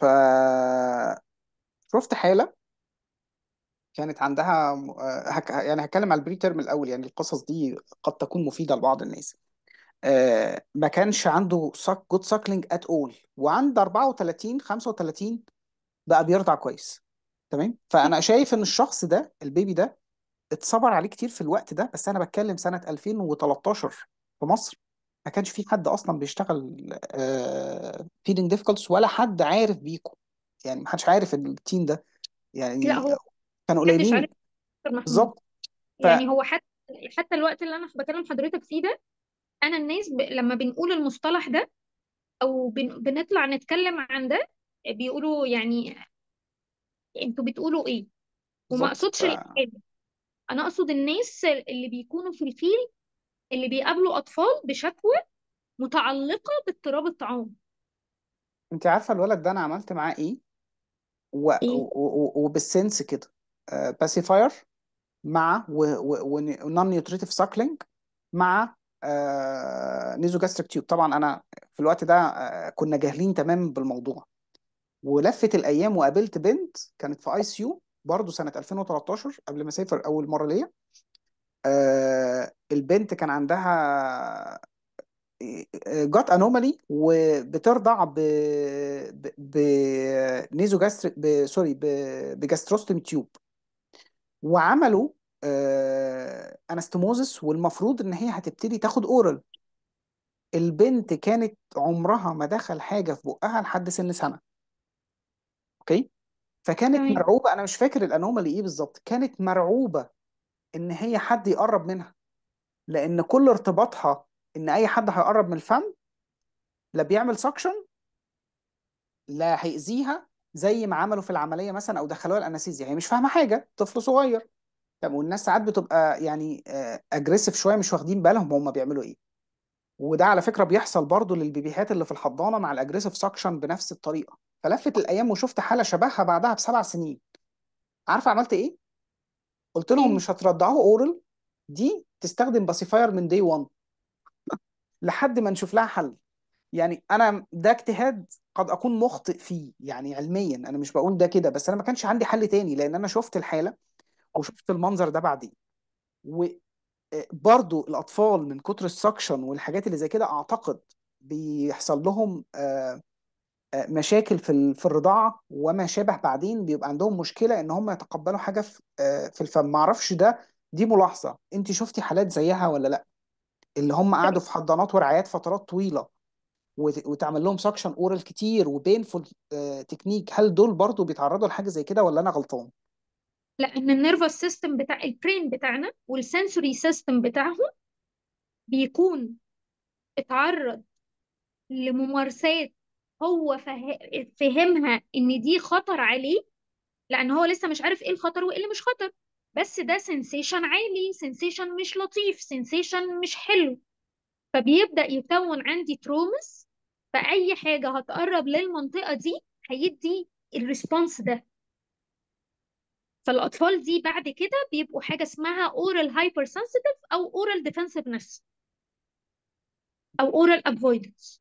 شفت حاله كانت عندها يعني هتكلم على البري تيرم الاول، يعني القصص دي قد تكون مفيده لبعض الناس. ما كانش عنده جود ساكلينج ات اول، وعند 34 35 بقى بيرضع كويس. تمام. فانا شايف ان الشخص ده، البيبي ده، اتصبر عليه كتير في الوقت ده، بس انا بتكلم سنة 2013 في مصر. ما كانش في حد اصلا بيشتغل فيدنج ديفيكولتس، ولا حد عارف بيكو، يعني ما حدش عارف التيم ده لا يعني، هو كانوا محدش عارف قليلين. دكتور محمود. بالظبط. يعني هو حتى الوقت اللي أنا بكلم حضرتك فيه ده، أنا الناس لما بنقول المصطلح ده أو بنطلع نتكلم عن ده بيقولوا يعني انتوا بتقولوا ايه. وما فبالظبط اقصدش الإجابة، انا اقصد الناس اللي بيكونوا في الفيل، اللي بيقابلوا اطفال بشكوى متعلقة باضطراب الطعام. انت عارفة الولد ده انا عملت معاه ايه؟ ايه. وبالسنس كده، باسيفاير مع ونون نيوتريتيف ساكلينج مع نيزو جاستريك تيوب. طبعا انا في الوقت ده كنا جاهلين تماما بالموضوع. ولفت الايام وقابلت بنت كانت في اي سي يو برضه سنه 2013 قبل ما اسافر اول مره ليا. البنت كان عندها جات انومالي وبترضع بنيزو جاستريك سوري بجاستروستومي تيوب. وعملوا انستموزس، والمفروض ان هي هتبتدي تاخد اورال. البنت كانت عمرها ما دخل حاجه في بقها لحد سن سنه. اوكي. فكانت تمام. مرعوبه، انا مش فاكر الانومالي ايه بالظبط، كانت مرعوبه ان هي حد يقرب منها، لان كل ارتباطها ان اي حد هيقرب من الفم لا بيعمل سكشن لا هيأذيها زي ما عملوا في العمليه مثلا، او دخلوها الانستيزيا. هي مش فاهمه حاجه، طفل صغير. طب والناس ساعات بتبقى يعني اجريسيف شويه، مش واخدين بالهم هم بيعملوا ايه. وده على فكره بيحصل برضو للبيبيهات اللي في الحضانه مع الاجريسيف سكشن بنفس الطريقه. فلفت الايام وشفت حاله شبهها بعدها ب7 سنين. عارفه عملت ايه؟ قلت لهم ايه. مش هترضعوه اورال، دي تستخدم باسيفاير من دي 1 لحد ما نشوف لها حل. يعني انا ده اجتهاد قد اكون مخطئ فيه يعني علميا، انا مش بقول ده كده، بس انا ما كانش عندي حل تاني لان انا شفت الحاله وشفت المنظر ده بعدين. وبرضو الاطفال من كتر السكشن والحاجات اللي زي كده اعتقد بيحصل لهم مشاكل في الرضاعه وما شابه. بعدين بيبقى عندهم مشكله ان هم يتقبلوا حاجه في الفم. ما اعرفش ده، دي ملاحظه انت شفتي حالات زيها ولا لا؟ اللي هم قعدوا في حضانات ورعايات فترات طويله وتعمل لهم سكشن اورال كتير وبينفول تكنيك، هل دول برضو بيتعرضوا لحاجه زي كده ولا انا غلطان؟ لان النيرفس سيستم بتاع البرين بتاعنا والسنسوري سيستم بتاعهم بيكون اتعرض لممارسات هو فهمها ان دي خطر عليه، لان هو لسه مش عارف ايه الخطر وايه اللي مش خطر. بس ده سensation عالي، سensation مش لطيف، سensation مش حلو. فبيبدأ يكون عندي ترومس، فأي حاجة هتقرب للمنطقة دي هيدي الريسبونس ده. فالأطفال دي بعد كده بيبقوا حاجة اسمها oral hypersensitive أو oral defensiveness أو oral avoidance.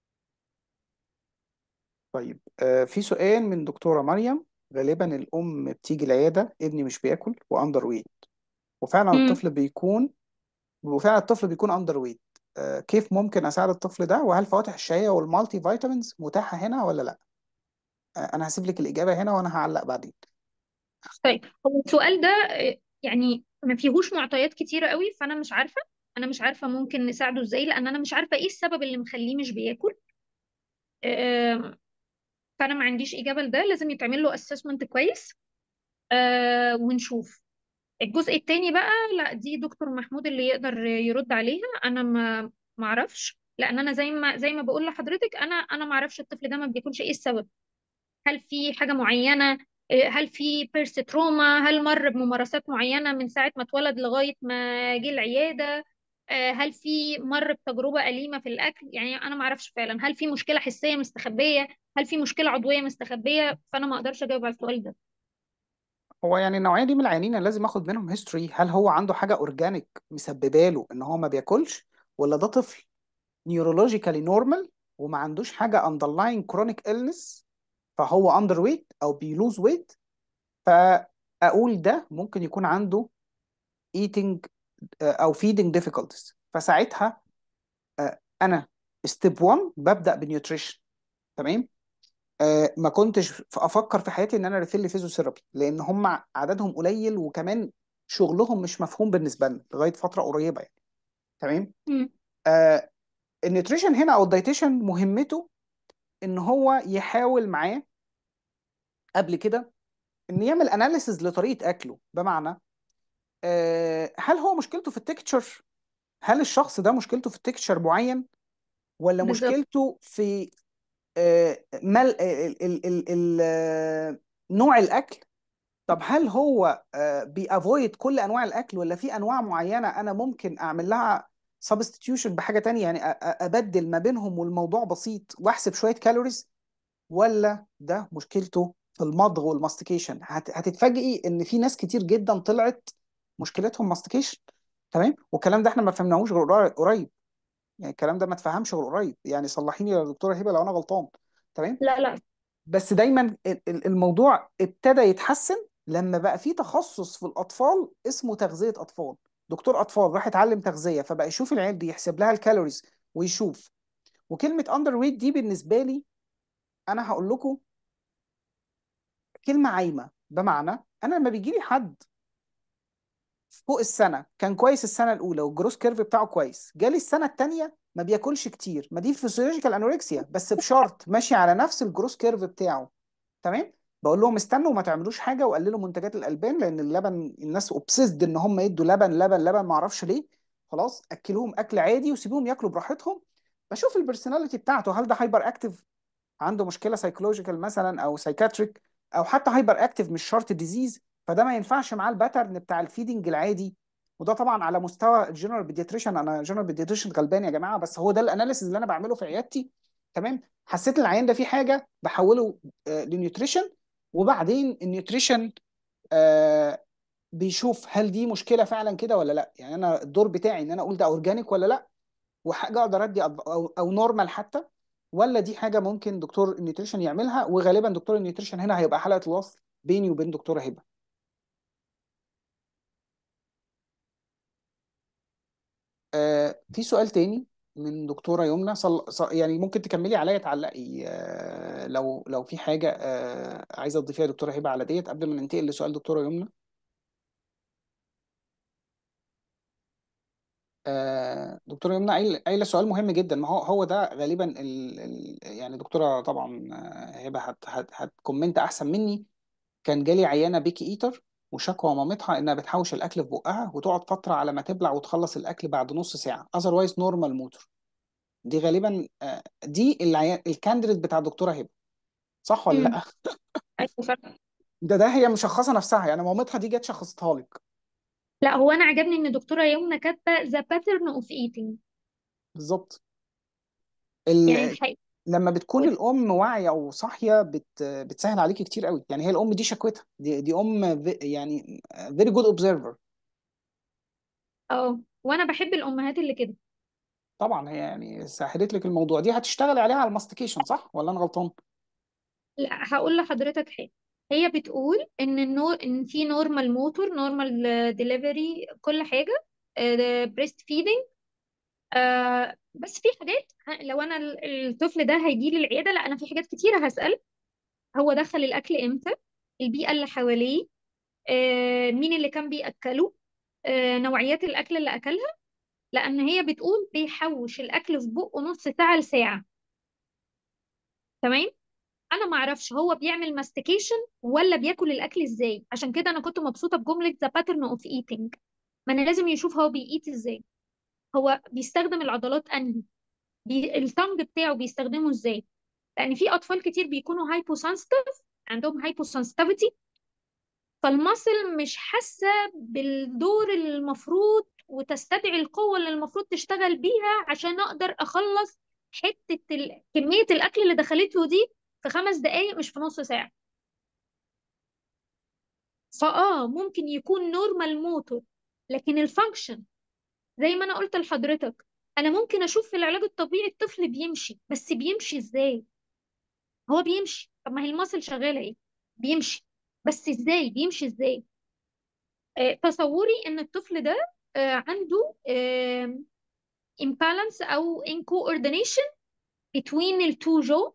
طيب في سؤال من دكتوره مريم. غالبا الام بتيجي العياده ابني مش بياكل واندر ويت، وفعلا مم. الطفل بيكون وفعلا الطفل بيكون اندر ويت. كيف ممكن اساعد الطفل ده؟ وهل فواتح الشهية والمالتي فيتامينز متاحة هنا ولا لا؟ انا هسيب لك الإجابة هنا وانا هعلق بعدين. طيب، هو السؤال ده يعني ما فيهوش معطيات كتيرة قوي، فأنا مش عارفة. أنا مش عارفة ممكن نساعده إزاي، لأن أنا مش عارفة إيه السبب اللي مخليه مش بياكل. آم، فأنا ما عنديش إجابة لده، لازم يتعمل له assessment كويس ونشوف. الجزء التاني بقى، لا دي دكتور محمود اللي يقدر يرد عليها. انا ما اعرفش، لان انا زي ما بقول لحضرتك، انا ما اعرفش الطفل ده ما بيكونش ايه السبب. هل في حاجه معينه؟ هل في بيرس تروما؟ هل مر بممارسات معينه من ساعه ما اتولد لغايه ما جه العياده؟ هل في مر بتجربه أليمة في الاكل؟ يعني انا ما اعرفش فعلا هل في مشكله حسيه مستخبيه، هل في مشكله عضويه مستخبيه. فانا ما اقدرش اجاوب على السؤال ده. هو يعني النوعية دي من العيانين أنا لازم اخد منهم هيستوري، هل هو عنده حاجة اورجانيك مسببه له ان هو ما بياكلش، ولا ده طفل نيورولوجيكالي نورمال وما عندوش حاجة underlying chronic illness فهو اندر ويت او بيلوز ويت. فاقول ده ممكن يكون عنده eating او feeding difficulties. فساعتها انا ستيب 1 ببدا بنيوتريشن. تمام. ما كنتش افكر في حياتي ان انا ريفيل فيزيوثيرابي لان هم عددهم قليل وكمان شغلهم مش مفهوم بالنسبه لنا لغايه فتره قريبه يعني. تمام. مم. آه النيوتريشن هنا او الدايتيشن مهمته ان هو يحاول معاه قبل كده ان يعمل اناليسز لطريقه اكله. بمعنى هل هو مشكلته في التكتشر؟ هل الشخص ده مشكلته في التكتشر معين، ولا بالظبط. مشكلته في مل نوع الاكل؟ طب هل هو بيأفويد كل انواع الاكل، ولا في انواع معينه انا ممكن اعمل لها سبستيتيوشن بحاجه تانية، يعني ابدل ما بينهم والموضوع بسيط واحسب شويه كالوريز؟ ولا ده مشكلته في المضغ والماستيكيشن؟ هتتفاجئي ان في ناس كتير جدا طلعت مشكلتهم ماستيكيشن. تمام. والكلام ده احنا ما فهمناهوش غير قريب. يعني الكلام ده ما اتفهمش غير قريب، يعني صلحيني يا دكتوره هبه لو انا غلطان. تمام. لا لا. بس دايما الموضوع ابتدى يتحسن لما بقى في تخصص في الاطفال اسمه تغذيه اطفال. دكتور اطفال راح يتعلم تغذيه، فبقى يشوف العيال دي يحسب لها الكالوريز ويشوف. وكلمه اندر ويت دي بالنسبه لي، انا هقول لكم كلمه عايمه. بمعنى انا لما بيجي لي حد فوق السنه كان كويس السنه الاولى والجروس كيرف بتاعه كويس، جالي السنه الثانيه ما بياكلش كتير، ما دي فيسيولوجيكال انوركسيا بس بشرط ماشي على نفس الجروس كيرف بتاعه. تمام. بقول لهم استنوا وما تعملوش حاجه وقللوا منتجات الالبان، لان اللبن الناس اوبسيسد ان هم يدوا لبن لبن لبن، ما اعرفش ليه. خلاص اكلوهم اكل عادي وسيبوهم ياكلوا براحتهم. بشوف البرسوناليتي بتاعته، هل ده هايبر اكتيف، عنده مشكله سايكولوجيكال مثلا او سايكاتريك، او حتى هايبر اكتيف مش شرط ديزيز، فده ما ينفعش معاه الباترن بتاع الفيدنج العادي. وده طبعا على مستوى الجنرال بيدياتريشن، انا جنرال بيدياتريشن غلبان يا جماعه، بس هو ده الاناليسيز اللي انا بعمله في عيادتي. تمام. حسيت العيان ده فيه حاجه بحوله لنيوتريشن، وبعدين النيوتريشن آه، بيشوف هل دي مشكله فعلا كده ولا لا. يعني انا الدور بتاعي ان انا اقول ده اورجانيك ولا لا، وحاجه اقدر ادي او نورمال حتى، ولا دي حاجه ممكن دكتور النيوتريشن يعملها. وغالبا دكتور النيوتريشن هنا هيبقى حلقه الوصل بيني وبين دكتوره هبه. في سؤال تاني من دكتوره يمنى يعني ممكن تكملي عليا تعلقي لو في حاجه عايزه تضيفيها يا دكتوره هبه على ديت قبل ما ننتقل لسؤال دكتوره يمنى. دكتوره يمنى قايله سؤال مهم جدا. ما هو ده غالبا يعني دكتوره طبعا هبه هتكومنت احسن مني. كان جالي عيانه بيكي ايتر، وشكوى مامتها انها بتحوش الاكل في بقها وتقعد فتره على ما تبلع وتخلص الاكل بعد نص ساعه، اذروايز نورمال موتور. دي غالبا دي الكانديديت بتاع الدكتوره هبه، صح ولا امم. لا؟ ايوه صح. ده هي مشخصه نفسها، يعني مامتها دي جت شخصتها لك. لا، هو انا عجبني ان دكتوره يمنى كاتبه ذا باترن اوف ايتينج. بالظبط. يعني ال... الحقيقه. لما بتكون الام واعيه وصاحيه بتسهل عليكي كتير قوي. يعني هي الام دي شكوتها، دي ام يعني فيري جود اوبزرفر. اه، وانا بحب الامهات اللي كده. طبعا هي يعني سهلت لك الموضوع. دي هتشتغلي عليها على الماستيكيشن، صح ولا انا غلطان؟ لا، هقول لحضرتك حاجه. هي بتقول ان في نورمال موتور، نورمال ديليفري، كل حاجه، بريست فيدنج. بس في حاجات، لو انا الطفل ده هيجي لي العياده، لا انا في حاجات كتيره هسال. هو دخل الاكل امتى؟ البيئه اللي حواليه، مين اللي كان بياكله، نوعيات الاكل اللي اكلها. لان هي بتقول بيحوش الاكل في بقه نص ساعه لساعه. تمام. انا ما اعرفش هو بيعمل ماستيكيشن ولا بياكل الاكل ازاي، عشان كده انا كنت مبسوطه بجمله ذا باترن اوف ايتنج. ما انا لازم يشوف هو بيقيت ازاي، هو بيستخدم العضلات انهي، التنج بتاعه بيستخدمه ازاي. لان في اطفال كتير بيكونوا هايبو سنسيتيف، عندهم هايبو سنسيتيفيتي، فالمصل مش حاسه بالدور اللي المفروض وتستدعي القوه اللي المفروض تشتغل بيها عشان اقدر اخلص كميه الاكل اللي دخلته دي في 5 دقائق مش في نص ساعه. ممكن يكون نورمال موتور، لكن الفانكشن زي ما انا قلت لحضرتك، انا ممكن اشوف في العلاج الطبيعي الطفل بيمشي، بس بيمشي ازاي؟ هو بيمشي، طب ما هي الماسل شغاله ايه، بيمشي، بس ازاي بيمشي ازاي؟ تصوري ان الطفل ده عنده imbalance او incoordination between التو جو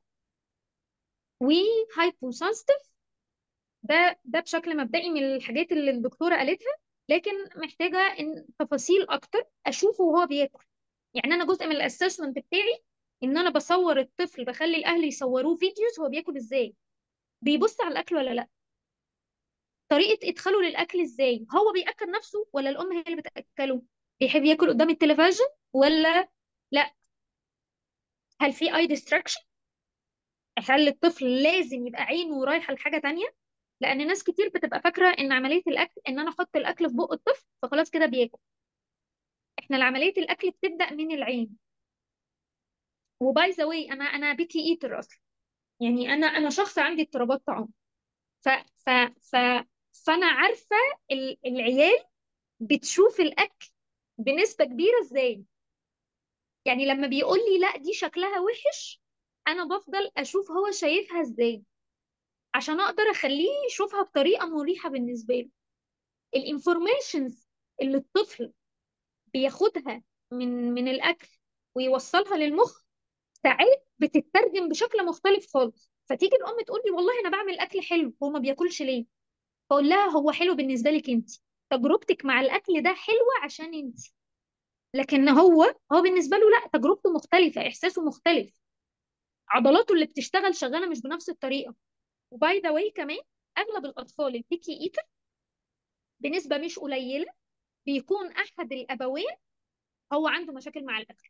وhyposensitive. ده بشكل مبدئي من الحاجات اللي الدكتورة قالتها، لكن محتاجة إن تفاصيل أكتر أشوفه وهو بياكل. يعني أنا جزء من الأسسمنت بتاعي إن أنا بصور الطفل، بخلي الأهل يصوروه فيديوز هو بياكل إزاي، بيبص على الأكل ولا لأ، طريقة إدخاله للأكل إزاي، هو بيأكل نفسه ولا الأم هي اللي بتأكله، بيحب ياكل قدام التلفزيون ولا لأ، هل في أي ديستراكشن، هل الطفل لازم يبقى عينه رايحة لحاجة تانية. لان ناس كتير بتبقى فاكره ان عمليه الاكل ان انا احط الاكل في بق الطفل فخلاص كده بياكل. احنا عمليه الاكل بتبدا من العين. وباي ذا واي، انا بيكي ايتر اصلا. يعني انا شخص عندي اضطرابات طعام. ف ف ف فانا عارفه العيال بتشوف الاكل بنسبة كبيرة ازاي؟ يعني لما بيقول لي لا دي شكلها وحش، انا بفضل اشوف هو شايفها ازاي عشان اقدر اخليه يشوفها بطريقة مريحة بالنسبة له. الانفورميشنز اللي الطفل بياخدها من الاكل ويوصلها للمخ ساعات بتترجم بشكل مختلف خالص. فتيجي الام تقول لي والله انا بعمل اكل حلو، هو ما بياكلش ليه؟ بقول لها هو حلو بالنسبه لك انت، تجربتك مع الاكل ده حلوه عشان انت، لكن هو بالنسبه له لا، تجربته مختلفه، احساسه مختلف، عضلاته اللي بتشتغل شغاله مش بنفس الطريقه. وباي ذا واي كمان، اغلب الاطفال البيكي ايتر بنسبه مش قليله بيكون احد الابوين هو عنده مشاكل مع الاكل،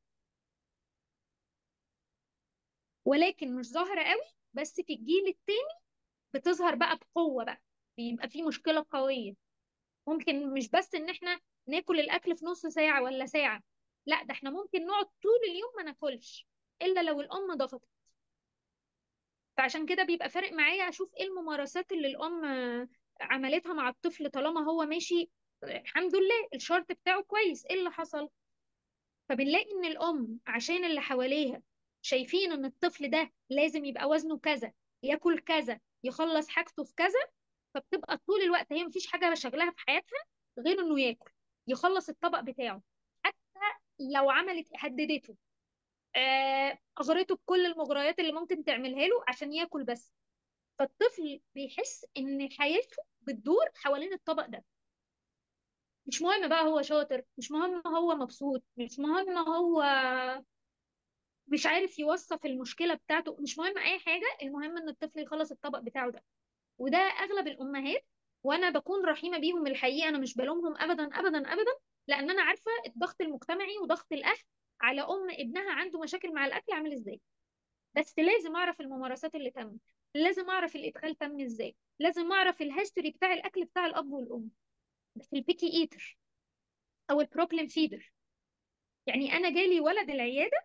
ولكن مش ظاهره قوي. بس في الجيل التاني بتظهر بقى بقوه بقى، بيبقى في مشكله قويه. ممكن مش بس ان احنا ناكل الاكل في نص ساعة ولا ساعة، لا ده احنا ممكن نقعد طول اليوم ما ناكلش الا لو الام ضغطت. فعشان كده بيبقى فارق معايا اشوف ايه الممارسات اللي الام عملتها مع الطفل. طالما هو ماشي الحمد لله الشرط بتاعه كويس، ايه اللي حصل؟ فبنلاقي ان الام عشان اللي حواليها شايفين ان الطفل ده لازم يبقى وزنه كذا، ياكل كذا، يخلص حاجته في كذا، فبتبقى طول الوقت هي مفيش حاجة شغلها في حياتها غير انه ياكل، يخلص الطبق بتاعه. حتى لو عملت هددته، اغرته بكل المغريات اللي ممكن تعملها له عشان ياكل بس. فالطفل بيحس ان حياته بتدور حوالين الطبق ده. مش مهم بقى هو شاطر، مش مهم هو مبسوط، مش مهم هو مش عارف يوصف المشكلة بتاعته، مش مهم اي حاجة، المهم ان الطفل يخلص الطبق بتاعه ده. وده اغلب الامهات، وانا بكون رحيمه بيهم الحقيقه، انا مش بلومهم ابدا ابدا ابدا، لان انا عارفه الضغط المجتمعي وضغط الاهل على ابنها عنده مشاكل مع الاكل عامل ازاي. بس لازم اعرف الممارسات اللي تمت، لازم اعرف الادخال تم ازاي، لازم اعرف الهيستوري بتاع الاكل بتاع الاب والام. بس البيكي ايتر او البروبلم فيدر، يعني انا جالي ولد العياده،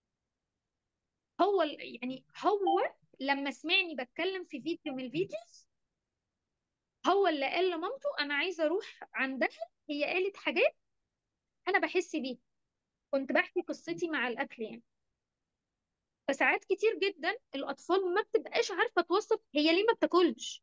يعني هو لما سمعني بتكلم في فيديو من الفيديوز، هو اللي قال لمامته انا عايزه اروح عندها، هي قالت حاجات انا بحس بيها. كنت بحكي قصتي مع الاكل يعني. فساعات كتير جدا الاطفال ما بتبقاش عارفه توصف هي ليه ما بتاكلش،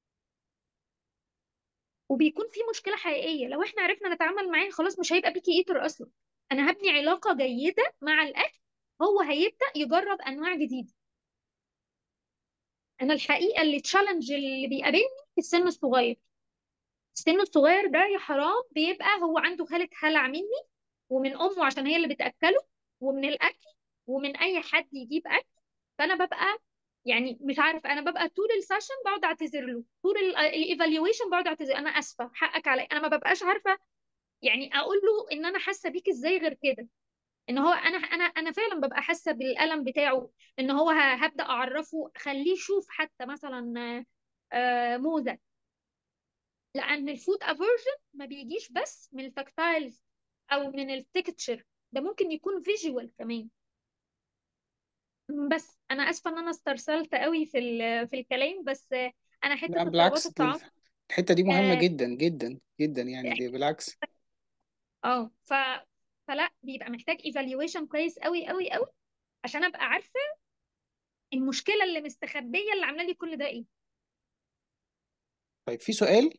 وبيكون في مشكله حقيقيه. لو احنا عرفنا نتعامل معاه خلاص مش هيبقى بيكي ايتر اصلا. انا هبني علاقه جيده مع الاكل، هو هيبدا يجرب انواع جديده. انا الحقيقه اللي تشالنج اللي بيقابلني في السن الصغير، السن الصغير ده يا حرام بيبقى هو عنده هالة هلع مني ومن امه عشان هي اللي بتاكله، ومن الاكل، ومن اي حد يجيب اكل. فانا ببقى يعني مش عارف، انا ببقى طول السيشن بقعد اعتذر له، طول الايفالويشن بقعد اعتذر، انا اسفه حقك عليا، انا ما ببقاش عارفه يعني اقول له ان انا حاسه بيك ازاي غير كده. ان هو انا فعلا ببقى حاسه بالالم بتاعه. ان هو هبدا اعرفه، خليه يشوف حتى مثلا موزه، لان الفود افرجن ما بيجيش بس من التكتايلز او من التكتشر، ده ممكن يكون فيجوال كمان. بس انا اسفه ان انا استرسلت قوي في الكلام، بس انا لا حته اضطرابات بالعكس، الطعام. الحتة دي مهمة اه جدا جدا جدا، يعني دي بالعكس. آه، ف فلا بيبقى محتاج ايفالويشن كويس قوي قوي قوي عشان ابقى عارفه المشكله اللي مستخبيه اللي عامله لي كل ده ايه. طيب في سؤال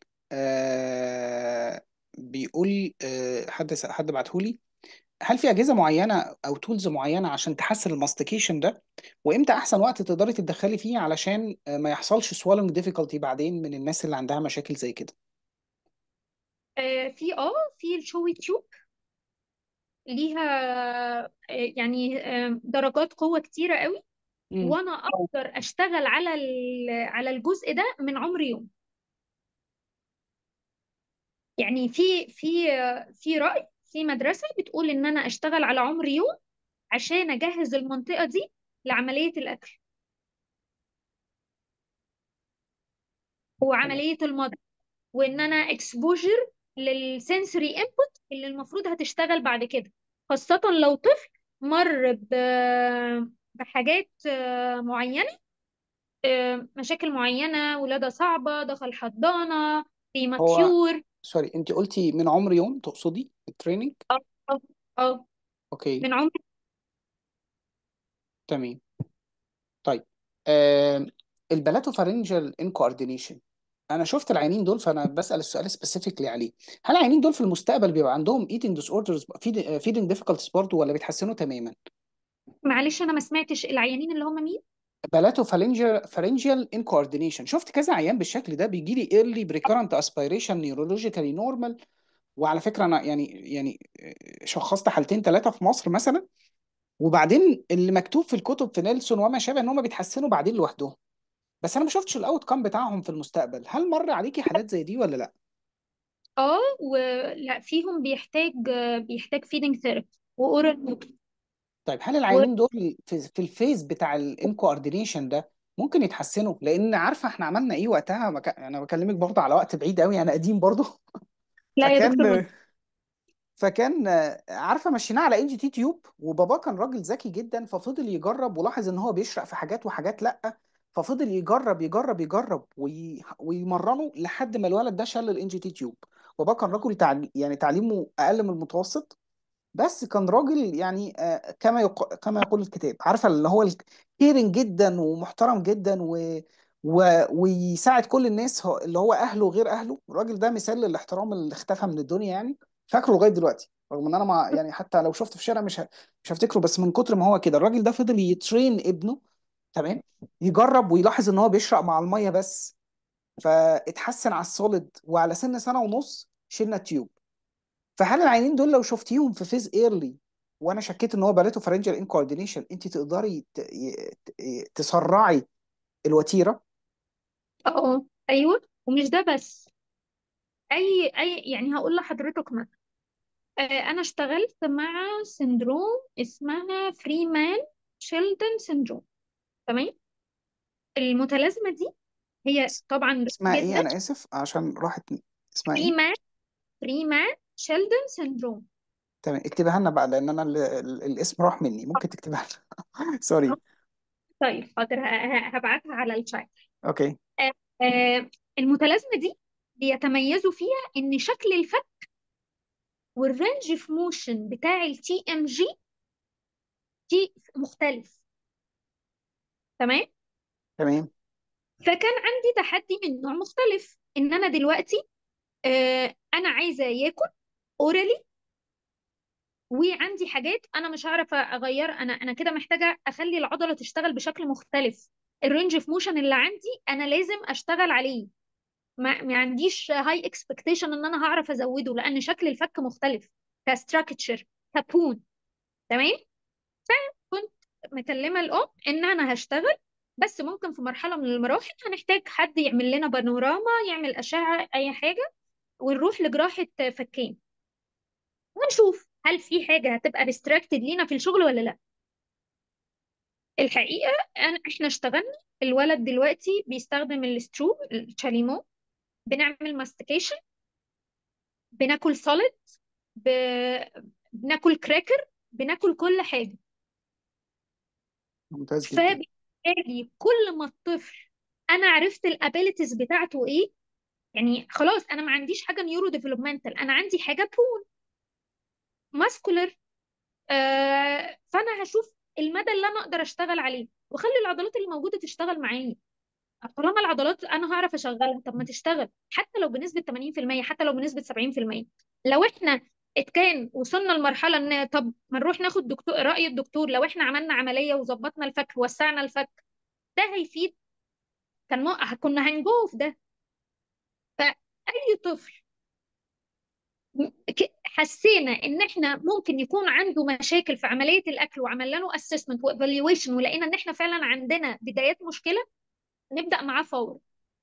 بيقول حد بعتهولي، هل في أجهزة معينة أو تولز معينة عشان تحسن الماستيكيشن ده؟ وإمتى أحسن وقت تقدري تتدخلي فيه علشان ما يحصلش swallowing difficulty بعدين من الناس اللي عندها مشاكل زي كده؟ في الشوي تيوب ليها يعني درجات قوه كتيره قوي، مم. وانا اقدر اشتغل على الجزء ده من عمر يوم. يعني في رأي في مدرسة بتقول ان انا اشتغل على عمر يوم عشان اجهز المنطقة دي لعملية الاكل تمام. وعملية المضغ، وان انا اكسبوجر للسنسوري انبوت اللي المفروض هتشتغل بعد كده، خاصة لو طفل مر بحاجات معينة، مشاكل معينة، ولادة صعبة، دخل حضانة، هو بريماتيور. سوري، أنت قلتي من عمر يوم تقصدي التريننج؟ اه، اوكي. من عمر. تمام. طيب، آه البلاتوفارنجال انكوردينيشن، انا شفت العيانين دول فانا بسأل السؤال سبيسيفيكلي عليه. هل العيانين دول في المستقبل بيبقى عندهم ايتنج ديس اوردرز، فيدنج ديفيكولتيز برضه، ولا بيتحسنوا تماما؟ معلش انا ما سمعتش العيانين اللي هم مين. بلاتوفارنجال انكوردينيشن، شفت كذا عيان بالشكل ده بيجي لي ايرلي بريكارنت اسبيريشن نيورولوجيكالي نورمال. وعلى فكره انا شخصت حالتين ثلاثه في مصر مثلا، وبعدين اللي مكتوب في الكتب في نيلسون وما شابه ان هم بيتحسنوا بعدين لوحدهم. بس انا ما شفتش الاوت كام بتاعهم في المستقبل. هل مر عليكي حالات زي دي ولا لا؟ اه، ولا فيهم بيحتاج فيدنج ثيرابي واورال. طيب هل العيانين دول في الفيز بتاع الانكوردينيشن ده ممكن يتحسنوا؟ لان عارفه احنا عملنا ايه وقتها، انا بكلمك برضه على وقت بعيد قوي، انا قديم برضه. لا يا دكتور فكان فكان عارفه مشيناه على ان جي تي تيوب، وبابا كان راجل ذكي جدا ففضل يجرب ولاحظ ان هو بيشرق في حاجات وحاجات لا. ففضل يجرب يجرب يجرب ويمرنه لحد ما الولد ده شال الان جي تي تيوب. بابا كان راجل يعني تعليمه اقل من المتوسط، بس كان راجل يعني كما يقول الكتاب، عارفه اللي هو كيرنج جدا ومحترم جدا ويساعد كل الناس، اللي هو اهله وغير اهله. الراجل ده مثال للاحترام اللي اختفى من الدنيا يعني. فاكره لغايه دلوقتي رغم ان انا يعني حتى لو شفته في الشارع مش هفتكره، بس من كتر ما هو كده الراجل ده فضل يترين ابنه. تمام. يجرب ويلاحظ ان هو بيشرق مع الميه بس، فاتحسن على السوليد، وعلى سن سنه ونص شلنا التيوب. فهل العينين دول لو شفتيهم في فيز ايرلي وانا شكيت ان هو باليتو فارنجال ان كوردينيشن، انت تقدري تسرعي الوتيره؟ اه، ايوه، ومش ده بس. اي يعني هقول لحضرتك مثلا، انا اشتغلت مع سندروم اسمها فريمان شيلدن سندروم. تمام. المتلازمه دي هي طبعا اسمها ايه؟ جدا. انا اسف عشان راحت. اسمها ايه؟ فريمان فريمان شيلدن سندروم. تمام، اكتبها لنا بقى لان انا الاسم راح مني، ممكن تكتبها لنا؟ سوري. طيب حاضر، هبعتها على الشات. اوكي. آه، المتلازمه دي بيتميزوا فيها ان شكل الفك والرينج في موشن بتاع التي ام جي تي مختلف. تمام. تمام. فكان عندي تحدي من نوع مختلف، ان انا دلوقتي انا عايزه ياكل اورالي، وعندي حاجات انا مش هعرف اغير. انا كده محتاجه اخلي العضله تشتغل بشكل مختلف. الرينج اوف موشن اللي عندي انا لازم اشتغل عليه. ما عنديش هاي اكسبكتيشن ان انا هعرف ازوده، لان شكل الفك مختلف كستراكتشر، كبون. تمام. كنت مكلمه الام ان انا هشتغل، بس ممكن في مرحله من المراحل هنحتاج حد يعمل لنا بانوراما، يعمل اشعه، اي حاجه، ونروح لجراحه فكين ونشوف هل في حاجه هتبقى ريستراكتد لينا في الشغل ولا لا. الحقيقه احنا اشتغلنا. الولد دلوقتي بيستخدم السترو الشاليمو، بنعمل ماستيكيشن، بناكل سوليد، ب... بناكل كراكر، بناكل كل حاجه. ممتاز جدا. فبالتالي كل ما الطفل انا عرفت الابيليتيز بتاعته ايه، يعني خلاص انا ما عنديش حاجه نيورو ديفلوبمنتال، انا عندي حاجه بون ماسكولر. فانا هشوف المدى اللي انا اقدر اشتغل عليه، واخلي العضلات اللي موجوده تشتغل معايا. طالما العضلات انا هعرف اشغلها، طب ما تشتغل حتى لو بنسبه 80%، حتى لو بنسبه 70%. لو احنا كان وصلنا لمرحله ان طب ما نروح ناخد دكتور راي الدكتور، لو احنا عملنا عمليه وظبطنا الفك وسعنا الفك، ده هيفيد. كنا هنجو في ده. فاي طفل حسينا ان احنا ممكن يكون عنده مشاكل في عمليه الاكل، وعملنا له اسسمنت وايفالويشن، ولقينا ان احنا فعلا عندنا بدايات مشكله، نبدا معاه فورا.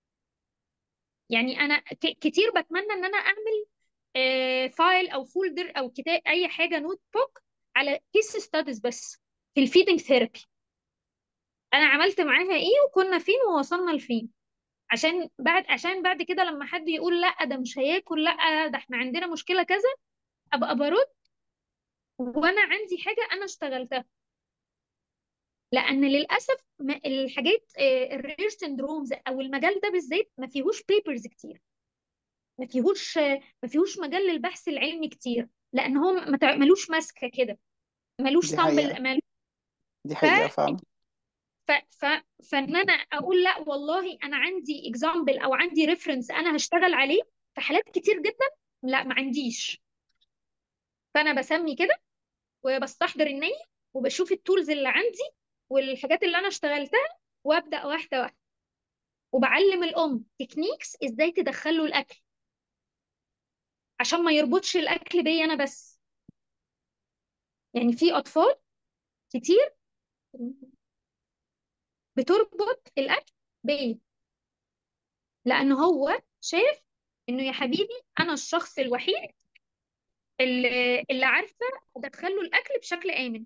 يعني انا كتير بتمنى ان انا اعمل فايل او فولدر او كتاب، اي حاجه، نوت بوك، على كيس ستاديز بس في الفيدنج ثيرابي. انا عملت معاها ايه وكنا فين ووصلنا لفين، عشان بعد كده لما حد يقول لا ده مش هياكل، لا ده احنا عندنا مشكله كذا، ابقى برد وانا عندي حاجه انا اشتغلتها. لان للاسف الحاجات الرير سندرومز او المجال ده بالذات ما فيهوش بيبرز كتير، ما فيهوش مجال للبحث العلمي كتير، لان هو ملوش ماسكه كده، ملوش دي صامبل حقيقة. ملوش. دي ف حقيقة فعلا. ف ف فان انا اقول لا والله انا عندي اكزامبل او عندي ريفرنس انا هشتغل عليه في حالات كتير جدا، لا ما عنديش. فانا بسمي كده وبستحضر النية وبشوف التولز اللي عندي والحاجات اللي انا اشتغلتها، وابدا واحده واحده، وبعلم الام تكنيكس ازاي تدخله الاكل عشان ما يربطش الاكل بيا انا بس. يعني في اطفال كتير بتربط الاكل بيا، لان هو شايف انه يا حبيبي انا الشخص الوحيد اللي عارفه ادخله الاكل بشكل امن.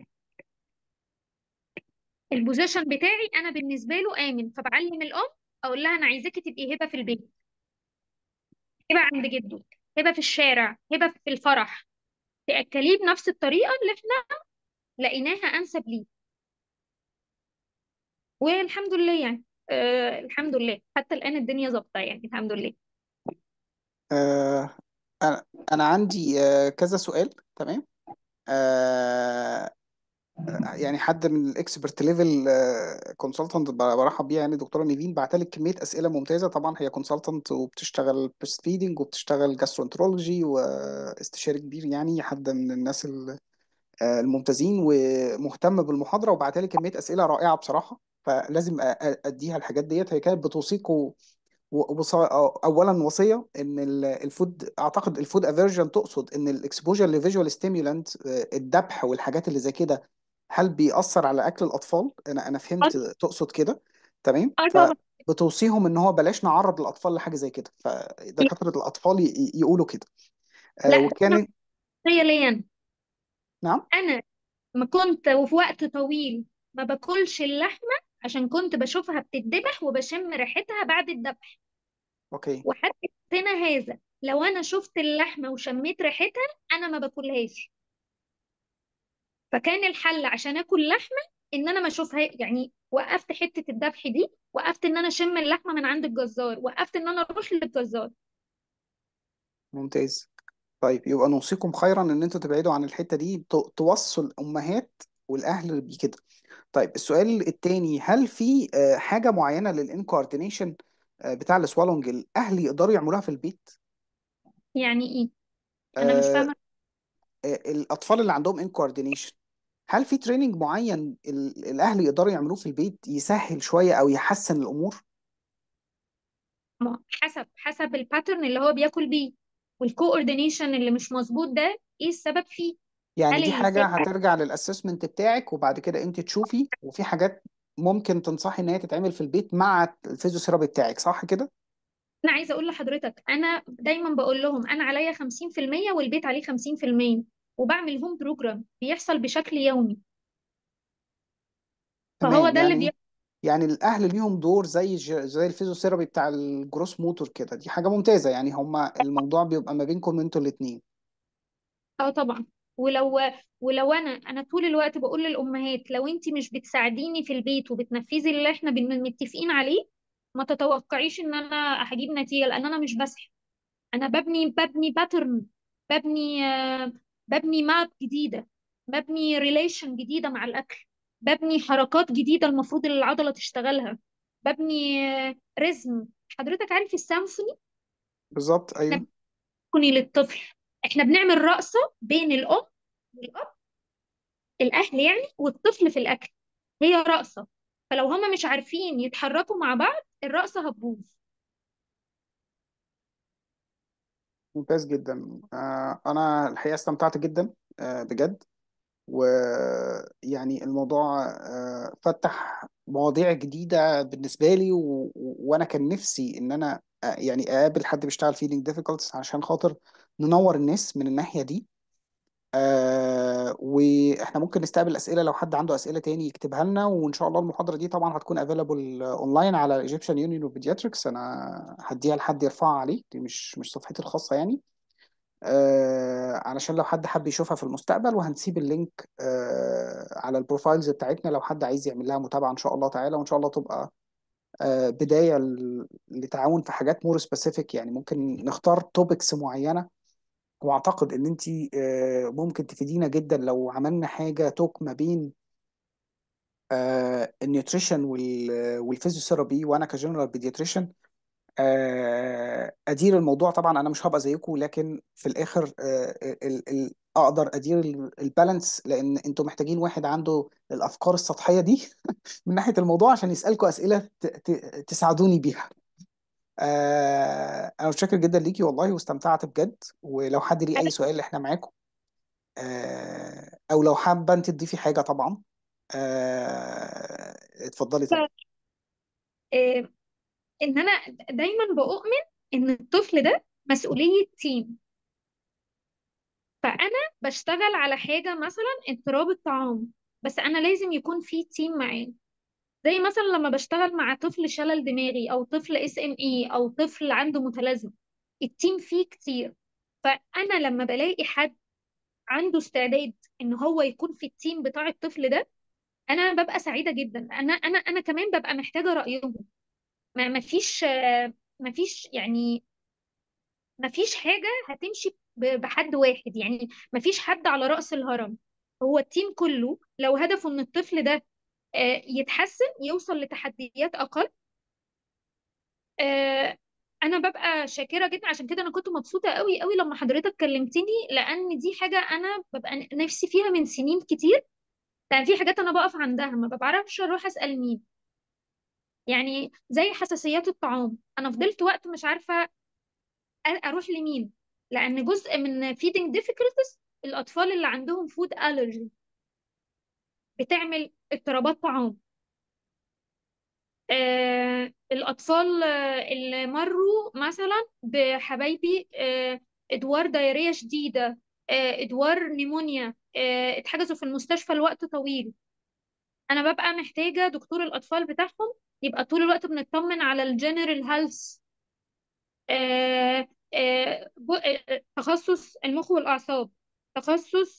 البوزيشن بتاعي انا بالنسبه له امن، فبعلم الام اقول لها انا عايزاكي تبقي هبه في البيت، هبه عند جده، هبه في الشارع، هبه في الفرح، تاكليه بنفس الطريقه اللي احنا لقيناها انسب ليه. والحمد لله يعني، الحمد لله حتى الان الدنيا ظابطه يعني الحمد لله. آه انا انا عندي كذا سؤال. تمام. آه يعني حد من الاكسبرت ليفل كونسلتنت برحب بيها، يعني دكتوره نيفين بعتلك كميه اسئله ممتازه. طبعا هي كونسلتنت وبتشتغل بريست فيدنج وبتشتغل جاسترونترولوجي واستشاري كبير، يعني حد من الناس الممتازين ومهتم بالمحاضره، وبعتلي كميه اسئله رائعه بصراحه. فلازم اديها الحاجات ديت. هي كانت بتوصيكوا اولا وصيه ان الفود، اعتقد الفود افيرجن تقصد ان الاكسبوجر لفيجوال ستيمولانت، الذبح والحاجات اللي زي كده، هل بيأثر على اكل الاطفال؟ انا اه. فهمت تقصد كده. تمام. طبعا. فبتوصيهم ان هو بلاش نعرض الاطفال لحاجه زي كده، فدكاتره الاطفال يقولوا كده. لا ده انا وكان. شخصيه ليا انا. نعم. انا ما كنت وفي وقت طويل ما باكلش اللحمه عشان كنت بشوفها بتتذبح وبشم ريحتها بعد الذبح. اوكي. وحتى هنا هذا لو انا شفت اللحمه وشميت ريحتها انا ما باكلهاش. فكان الحل عشان اكل لحمه ان انا ما اشوفها، يعني وقفت حته الذبح دي، وقفت ان انا اشم اللحمه من عند الجزار، وقفت ان انا اروح للجزار. ممتاز. طيب يبقى نوصيكم خيرا ان انتوا تبعدوا عن الحته دي، توصوا الامهات والاهل بكده. طيب السؤال التاني، هل في حاجه معينه للانكوردينيشن بتاع السوالونج الاهل يقدروا يعملوها في البيت؟ يعني ايه؟ انا مش آه، فاهمه. الاطفال اللي عندهم انكوردينيشن، هل في تريننج معين الاهل يقدروا يعملوه في البيت يسهل شويه او يحسن الامور؟ حسب الباترن اللي هو بياكل بيه، والكوردينيشن اللي مش مظبوط ده ايه السبب فيه. يعني هل دي اللسان؟ حاجه هترجع للاسسمنت بتاعك، وبعد كده انت تشوفي، وفي حاجات ممكن تنصحي ان هي تتعمل في البيت مع الفيزيوثيرابي بتاعك، صح كده؟ انا عايزه اقول لحضرتك انا دايما بقول لهم انا عليا 50% والبيت عليه 50%، وبعمل هوم بروجرام بيحصل بشكل يومي. فهو تمام. ده اللي يعني الاهل ليهم دور زي الفيزيوثيرابي بتاع الجروس موتور كده. دي حاجه ممتازه، يعني هما الموضوع بيبقى ما بينكم انتوا الاثنين. اه طبعا. ولو انا طول الوقت بقول للامهات لو انت مش بتساعديني في البيت وبتنفذي اللي احنا متفقين عليه، ما تتوقعيش ان انا هجيب نتيجه، لان انا مش بسحب. انا ببني باترن، ببني ببني ماب جديده، ببني ريليشن جديده مع الاكل، ببني حركات جديده المفروض العضله تشتغلها، ببني ريزم. حضرتك عارف السامفوني؟ بالظبط، احنا ايوه. بنبني للطفل، احنا بنعمل رقصه بين الام والاب، الاهل يعني والطفل في الاكل، هي رقصه. فلو هما مش عارفين يتحركوا مع بعض الرقصه هتبوظ. ممتاز جدا. انا الحقيقه استمتعت جدا بجد. ويعني الموضوع فتح مواضيع جديده بالنسبه لي، وانا كان نفسي ان انا يعني اقابل حد بيشتغل فيلينج ديفيكولتس عشان خاطر ننور الناس من الناحيه دي. واحنا ممكن نستقبل اسئله، لو حد عنده اسئله تاني يكتبها لنا. وان شاء الله المحاضره دي طبعا هتكون افيلابل اونلاين على ايجيبشن يونيون اوف بيدياتريكس. انا هديها لحد يرفعها عليه، دي مش صفحتي الخاصه يعني. علشان لو حد حب يشوفها في المستقبل، وهنسيب اللينك على البروفايلز بتاعتنا لو حد عايز يعمل لها متابعه ان شاء الله تعالى. وان شاء الله تبقى بدايه لتعاون في حاجات مور سبيسيفيك، يعني ممكن نختار توبكس معينه واعتقد ان انت ممكن تفيدينا جدا لو عملنا حاجه توك ما بين النيوتريشن والفيزيوثيرابي، وانا كجنرال بيدياتريشن ادير الموضوع. طبعا انا مش هبقى زيكم، لكن في الاخر اقدر ادير البالانس، لان انتوا محتاجين واحد عنده الافكار السطحيه دي من ناحيه الموضوع عشان يسالكم اسئله تساعدوني بيها. انا متشكر جدا ليكي والله، واستمتعت بجد. ولو حد ليه اي سؤال احنا معاكم، او لو حابه انت تضيفي حاجه طبعا اتفضلي طبعا. آه، ان انا دايما بؤمن ان الطفل ده مسؤولية تيم. فانا بشتغل على حاجة مثلا اضطراب الطعام، بس انا لازم يكون في تيم معاه. زي مثلا لما بشتغل مع طفل شلل دماغي او طفل SME او طفل عنده متلازمة، التيم فيه كتير. فانا لما بلاقي حد عنده استعداد ان هو يكون في التيم بتاع الطفل ده، انا ببقى سعيدة جدا. انا كمان ببقى محتاجة رأيهم. ما فيش يعني ما فيش حاجة هتمشي بحد واحد، يعني ما فيش حد على رأس الهرم. هو التيم كله لو هدفه ان الطفل ده يتحسن، يوصل لتحديات اقل. آه، انا ببقى شاكرة جدا. عشان كده انا كنت مبسوطة قوي قوي لما حضرتك كلمتني، لان دي حاجة انا ببقى نفسي فيها من سنين كتير. لان في حاجات انا بقف عندها ما بعرفش اروح اسأل مين. يعني زي حساسيات الطعام، انا فضلت وقت مش عارفة اروح لمين. لان جزء من feeding difficulties الاطفال اللي عندهم food allergy بتعمل اضطرابات طعام. الاطفال اللي مروا مثلا بحبايبي ادوار دايريه شديده، ادوار نيمونيا، اتحجزوا في المستشفى لوقت طويل. انا ببقى محتاجه دكتور الاطفال بتاعهم يبقى طول الوقت بنطمن على الجنرال هيلث. تخصص المخ والاعصاب، تخصص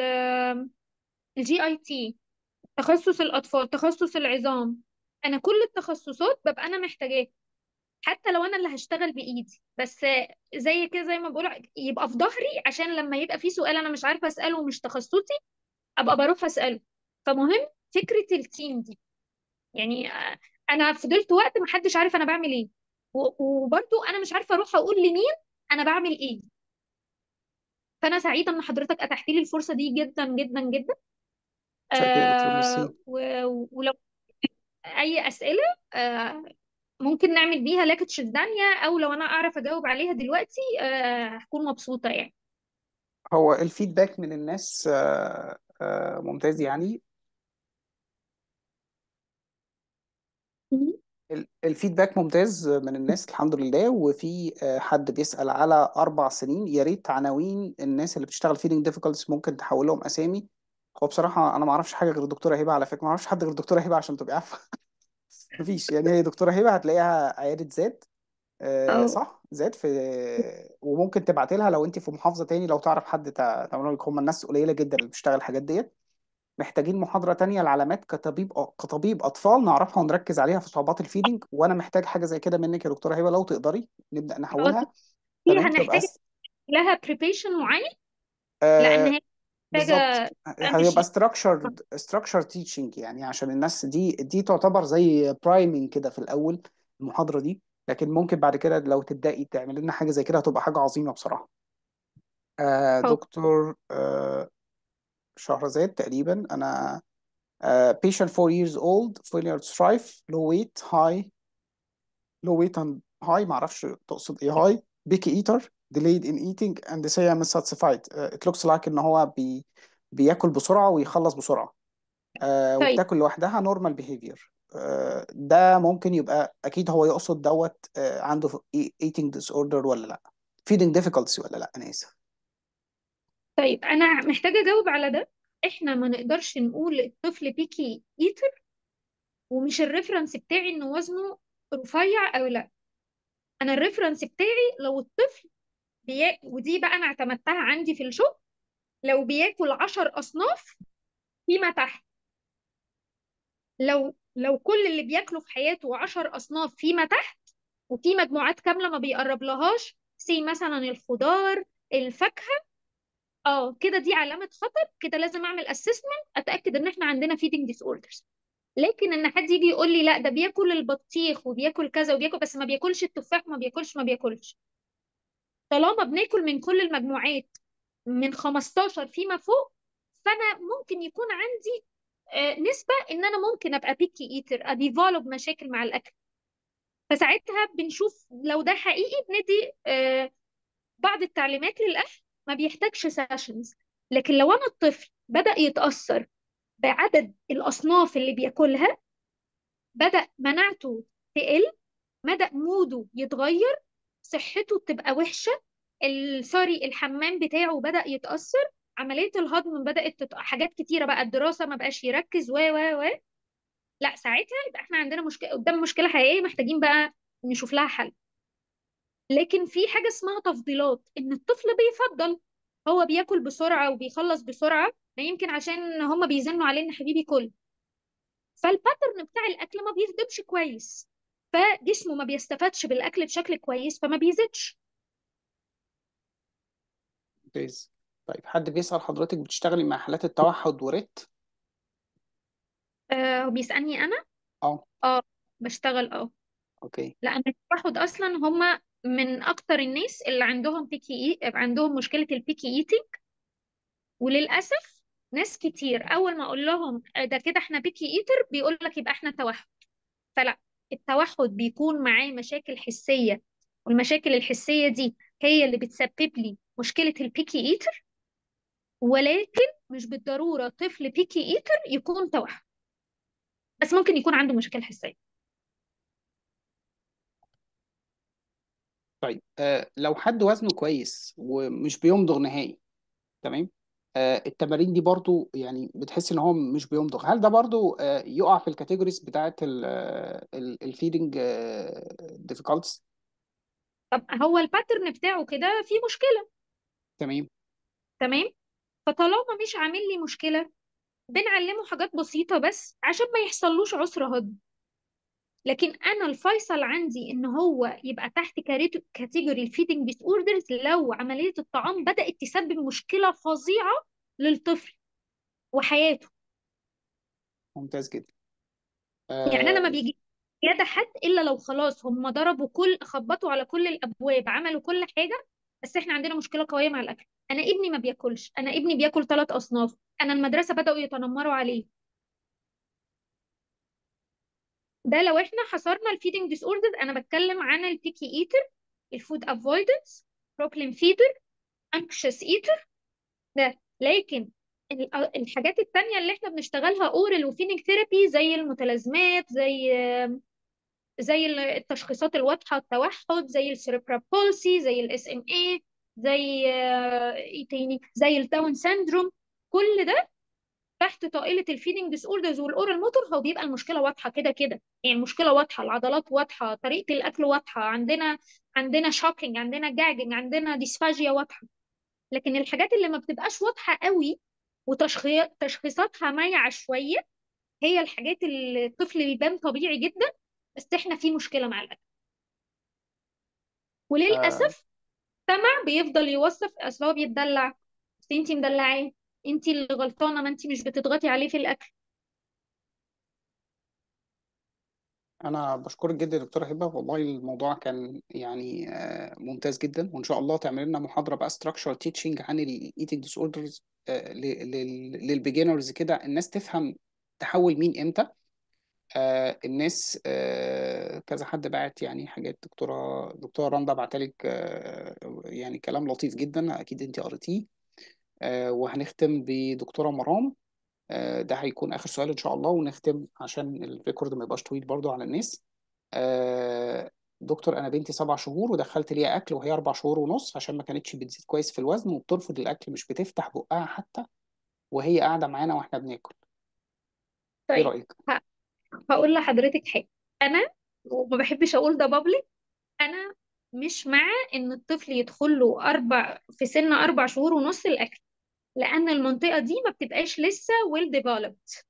الGIT، تخصص الأطفال، تخصص العظام. أنا كل التخصصات ببقى أنا محتاجاه، حتى لو أنا اللي هشتغل بإيدي. بس زي كده، زي ما بقول، يبقى في ظهري عشان لما يبقى في سؤال أنا مش عارفة أسأله ومش تخصصي، أبقى بروح أسأله. فمهم فكرة التيم دي. يعني أنا فضلت وقت محدش عارف أنا بعمل إيه، وبرضو أنا مش عارفة أروح أقول لمين أنا بعمل إيه. فأنا سعيدة إن حضرتك أتحتي لي الفرصة دي جدا جدا جدا. شكرا يا دكتور، ميرسي. ولو اي اسئله ممكن نعمل بيها لاكتشز تانية، او لو انا اعرف اجاوب عليها دلوقتي هكون مبسوطه يعني. هو الفيدباك من الناس ممتاز يعني. مهم. الفيدباك ممتاز من الناس الحمد لله. وفي حد بيسأل على 4 سنين، يا ريت عناوين الناس اللي بتشتغل فيدنج ديفيكولتس ممكن تحول لهم أسامي. هو بصراحة أنا ما أعرفش حاجة غير الدكتورة هبة، على فكرة ما أعرفش حد غير الدكتورة هبة عشان تبقى عارفة. مفيش يعني، هي دكتورة هبة هتلاقيها عيادة ذات. اه. صح، ذات في. وممكن تبعت لها لو أنت في محافظة تاني، لو تعرف حد تعمل لك. هم الناس قليلة جدا اللي بتشتغل الحاجات ديت. محتاجين محاضرة تانية العلامات كطبيب أطفال نعرفها ونركز عليها في صعوبات الفيدنج، وأنا محتاج حاجة زي كده منك يا دكتورة هبة لو تقدري نبدأ نحولها. دي تمام، تبقى هنحتاج لها بريبيشن معين، لان آه هي بالظبط. محتاجه. مش هيبقى structured teaching يعني، عشان الناس دي تعتبر زي برايمنج كده في الأول، المحاضرة دي. لكن ممكن بعد كده لو تبدأي تعمل لنا حاجة زي كده هتبقى حاجة عظيمة بصراحة. اه. دكتور شهرزاد تقريبا. أنا patient 4 years old, failure to strive, low weight and high. معرفش تقصد ايه high. picky eater, delayed in eating and say I'm satisfied. it looks like ان هو بياكل بسرعة ويخلص بسرعة. طيب. وبتاكل لوحدها normal behavior. ده ممكن يبقى اكيد هو يقصد دوت عنده eating disorder ولا لا، feeding difficulties ولا لا، انا اسف. طيب انا محتاجه اجاوب على ده. احنا ما نقدرش نقول الطفل بيكي ايتر ومش الريفرنس بتاعي انه وزنه رفيع او لا. انا الريفرنس بتاعي لو الطفل ودي بقى انا اعتمدتها عندي في الشغل، لو بياكل 10 أصناف فيما تحت. لو كل اللي بياكله في حياته 10 أصناف فيما تحت، وفي مجموعات كاملة ما بيقرب لهاش، زي مثلا الخضار، الفاكهه، اه كده دي علامه خطر، كده لازم اعمل اسسمنت اتاكد ان احنا عندنا فيدنج ديس اوردرز. لكن ان حد يجي يقول لي لا ده بياكل البطيخ وبياكل كذا وبياكل بس ما بياكلش التفاح، ما بياكلش، طالما بناكل من كل المجموعات من 15 فيما فوق، فانا ممكن يكون عندي نسبة ان انا ممكن ابقى بيكي ايتر، اديفولوب مشاكل مع الاكل. فساعتها بنشوف لو ده حقيقي بندي بعض التعليمات للاهل، ما بيحتاجش سيشنز. لكن لو انا الطفل بدأ يتأثر بعدد الاصناف اللي بياكلها، بدأ مناعته تقل، بدأ موده يتغير، صحته تبقى وحشة، سوري الحمام بتاعه بدأ يتأثر، عملية الهضم بدأت حاجات كتيرة بقى، الدراسة ما بقاش يركز و لا ساعتها يبقى احنا عندنا مشكلة، قدام مشكلة حقيقية محتاجين بقى نشوف لها حل. لكن في حاجة اسمها تفضيلات، ان الطفل بيفضل، هو بياكل بسرعة وبيخلص بسرعة، ما يمكن عشان هما بيزنوا عليه ان حبيبي كل، فالباترن بتاع الاكل ما بيهضمش كويس، فجسمه ما بيستفادش بالاكل بشكل كويس فما بيزيدش. ممتاز. طيب حد بيسأل حضرتك بتشتغلي مع حالات التوحد وريت؟ هو بيسألني انا؟ اه. اه بشتغل اه. اوكي. لا انا التوحد اصلا هم من اكتر الناس اللي عندهم عندهم مشكله البيكي ايتنج. وللاسف ناس كتير اول ما اقول لهم ده كده احنا بيكي ايتر بيقول لك يبقى احنا توحد. فلا، التوحد بيكون معاه مشاكل حسيه، والمشاكل الحسيه دي هي اللي بتسبب لي مشكله البيكي ايتر. ولكن مش بالضروره طفل بيكي ايتر يكون توحد، بس ممكن يكون عنده مشاكل حسيه. طيب لو حد وزنه كويس ومش بيمضغ نهائي، تمام، التمارين دي برضو يعني بتحس ان هو مش بيمضغ، هل ده برضو يقع في الكاتيجوريز بتاعت الفيدنج ديفيكولتس؟ طب هو الباترن بتاعه كده في مشكله. تمام. تمام. فطالما مش عامل لي مشكلة، بنعلمه حاجات بسيطة بس عشان ما يحصلوش عسر هضم. لكن أنا الفيصل عندي إن هو يبقى تحت كاتيجوري الفيدنج ديس اوردرز لو عملية الطعام بدأت تسبب مشكلة فظيعة للطفل وحياته. ممتاز جدا. يعني أنا ما آه، بيجي زيادة حد إلا لو خلاص هم ضربوا خبطوا على كل الأبواب، عملوا كل حاجة، بس إحنا عندنا مشكلة قوية مع الأكل. أنا ابني ما بياكلش، أنا ابني بياكل 3 أصناف، أنا المدرسة بدأوا يتنمروا عليه. ده لو احنا حصرنا الفيدنج ديس اوردر، انا بتكلم عن البيكي ايتر، الفود افويدنس، بروبلم فيدر، انكشس ايتر. ده لكن الحاجات التانية اللي احنا بنشتغلها اورال وفيدنج ثيرابي زي المتلازمات، زي التشخيصات الواضحة، التوحد، زي السيربرال بولسي، زي الاس ام اي، زي ايه تاني، زي الداون سيندروم، كل ده تحت طائلة الفيدنج ديس اوردرز والاورال موتور. هو بيبقى المشكلة واضحة كده كده، يعني المشكلة واضحة، العضلات واضحة، طريقة الأكل واضحة، عندنا شوكينج، عندنا جاجنج، عندنا ديسفاجيا واضحة. لكن الحاجات اللي ما بتبقاش واضحة قوي وتشخيصاتها مايعة شوية، هي الحاجات اللي الطفل بيبان طبيعي جدا بس احنا في مشكلة مع الأكل. آه، وللأسف سمع بيفضل يوصف اصل هو بيتدلع، بس انتي مدلعاه، انتي اللي غلطانة، ما انتي مش بتضغطي عليه في الأكل. انا بشكرك جدا يا دكتوره هبه، والله الموضوع كان يعني ممتاز جدا، وان شاء الله تعمل لنا محاضره بقى structural teaching عن الايتنج ديس اوردرز للبيجنرز كده، الناس تفهم تحول مين امتى. الناس كذا حد بعت يعني حاجات، دكتوره رندا بعتلك يعني كلام لطيف جدا، اكيد انت قريتيه. وهنختم بدكتوره مرام. ده هيكون آخر سؤال إن شاء الله ونختم عشان الريكورد ما يبقاش طويل برضو على الناس. آه، دكتور، أنا بنتي 7 شهور ودخلت ليها أكل وهي 4 شهور ونص عشان ما كانتش بتزيد كويس في الوزن وبترفض الأكل، مش بتفتح بقها حتى وهي قاعدة معانا وإحنا بناكل. إيه طيب رأيك؟ هقول لحضرتك حاجة. أنا وما بحبش أقول ده بابليك، أنا مش مع إن الطفل يدخل له في سن 4 شهور ونص الأكل، لأن المنطقة دي ما بتبقاش لسه well developed،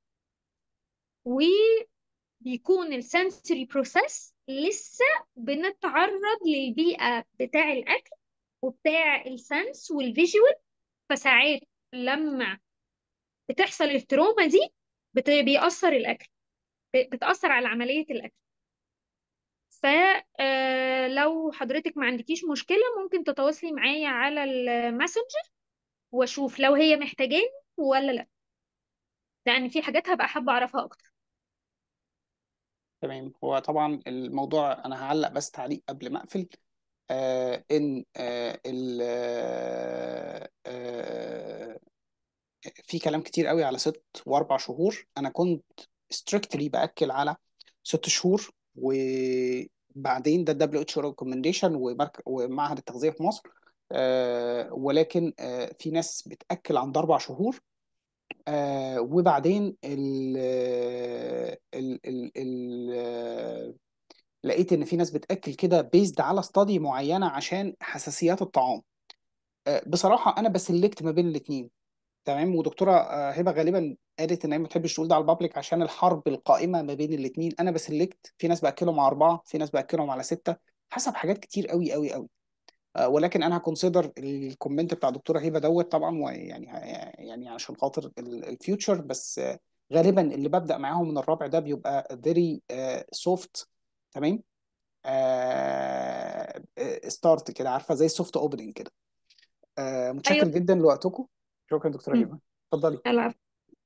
وبيكون السنسوري بروسيس لسه بنتعرض للبيئة بتاع الأكل وبتاع السنس والفيجوال. فساعات لما بتحصل التروما دي بيأثر الأكل، بتأثر على عملية الأكل. فلو حضرتك ما عندكيش مشكلة ممكن تتواصلي معايا على الماسنجر واشوف لو هي محتاجاني ولا لا، لان في حاجات هبقى حابة اعرفها اكتر. تمام. هو طبعا الموضوع انا هعلق بس تعليق قبل ما اقفل. ان في كلام كتير قوي على 6 و4 شهور. انا كنت ستريكتلي باكل على 6 شهور، وبعدين ده دبليو اتش ريكومنديشن ومعهد التغذيه في مصر. ولكن في ناس بتاكل عند 4 شهور. وبعدين لقيت ان في ناس بتاكل كده بيزد على استادي معينه عشان حساسيات الطعام. بصراحه انا بسلكت ما بين الاثنين. تمام. ودكتوره هبه غالبا قالت ان هي ما بتحبش تقول ده على البابليك عشان الحرب القائمه ما بين الاثنين. انا بسلكت، في ناس باكلهم على 4، في ناس باكلهم على 6، حسب حاجات كتير قوي قوي قوي. ولكن انا هكونسيدر الكومنت بتاع دكتوره هبه دوت طبعا، ويعني يعني عشان خاطر الفيوتشر. بس غالبا اللي ببدا معاهم من الرابع ده بيبقى فيري سوفت. تمام. ستارت كده، عارفه، زي السوفت اوبننج كده. ايوه. متشكر جدا لوقتكم. شكرا دكتوره مم. هبه. اتفضلي. العفو.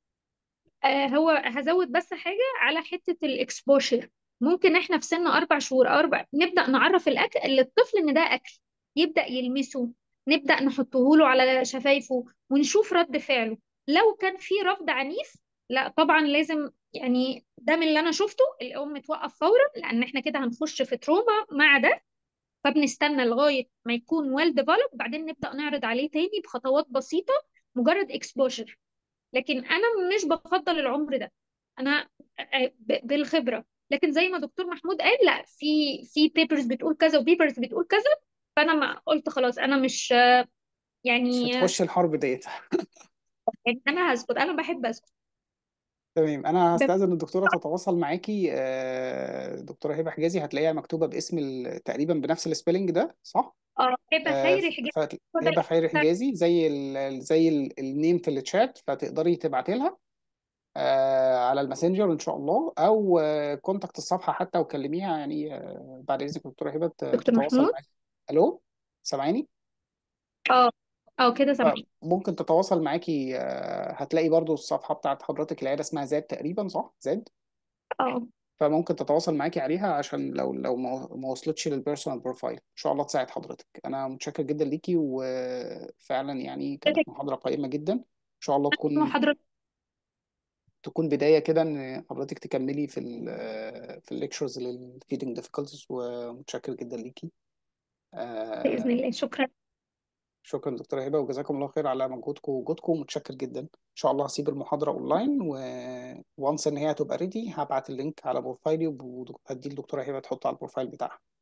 هو هزود بس حاجة على حتة الإكسبوشر. ممكن إحنا في سن 4 شهور أو نبدأ نعرف الأكل للطفل إن ده أكل، يبدأ يلمسه، نبدأ نحطه له على شفايفه ونشوف رد فعله. لو كان في رفض عنيف، لا طبعا لازم، يعني ده من اللي أنا شفته الأم توقف فورا، لأن إحنا كده هنخش في تروما مع ده. فبنستنى لغاية ما يكون ويل ديفلوب، وبعدين نبدأ نعرض عليه تاني بخطوات بسيطة، مجرد اكسبوجر. لكن انا مش بفضل العمر ده، انا بالخبره. لكن زي ما دكتور محمود قال، لا، في بيبرز بتقول كذا وبيبرز بتقول كذا. فانا ما قلت خلاص، انا مش مش يعني هتخش الحرب ديت. يعني انا هسكت، انا بحب اسكت. تمام. انا بس هستأذن الدكتوره تتواصل معاكي. دكتوره هبه حجازي هتلاقيها مكتوبه باسم تقريبا بنفس السبيلنج ده، صح؟ اه، هبه خيري حجاب. هو ده فهبه خير حجازي زي النيم في الشات، فتقدري تبعتي لها على الماسنجر ان شاء الله، او كونتاكت الصفحه حتى وكلميها يعني. بعد اذنك دكتوره هبه دكتور تتواصل محمود. معاكي. الو، سامعيني؟ اه، اه، كده سامعين. ممكن تتواصل معاكي. هتلاقي برضو الصفحه بتاعت حضرتك، العياده اسمها زاد تقريبا، صح؟ زاد. اه، فممكن تتواصل معاكي عليها عشان لو ما وصلتش للبيرسونال بروفايل، ان شاء الله تساعد حضرتك. انا متشكر جدا ليكي، وفعلا يعني كده كانت محاضرة قيمة جدا. ان شاء الله محاضرة. تكون بداية كده ان حضرتك تكملي في الليكتشرز للفيدنج ديفيكولتيز. ومتشكر جدا ليكي. بإذن آه، الله، شكرا. شكرا دكتورة هبة، وجزاكم الله خير على مجهودكم ووجودكم. متشكر جدا. ان شاء الله هسيب المحاضرة اونلاين، وانس ان هي هتبقى ريدي هبعت اللينك على بروفايلي، وهدي الدكتورة هبة تحطه على البروفايل بتاعها.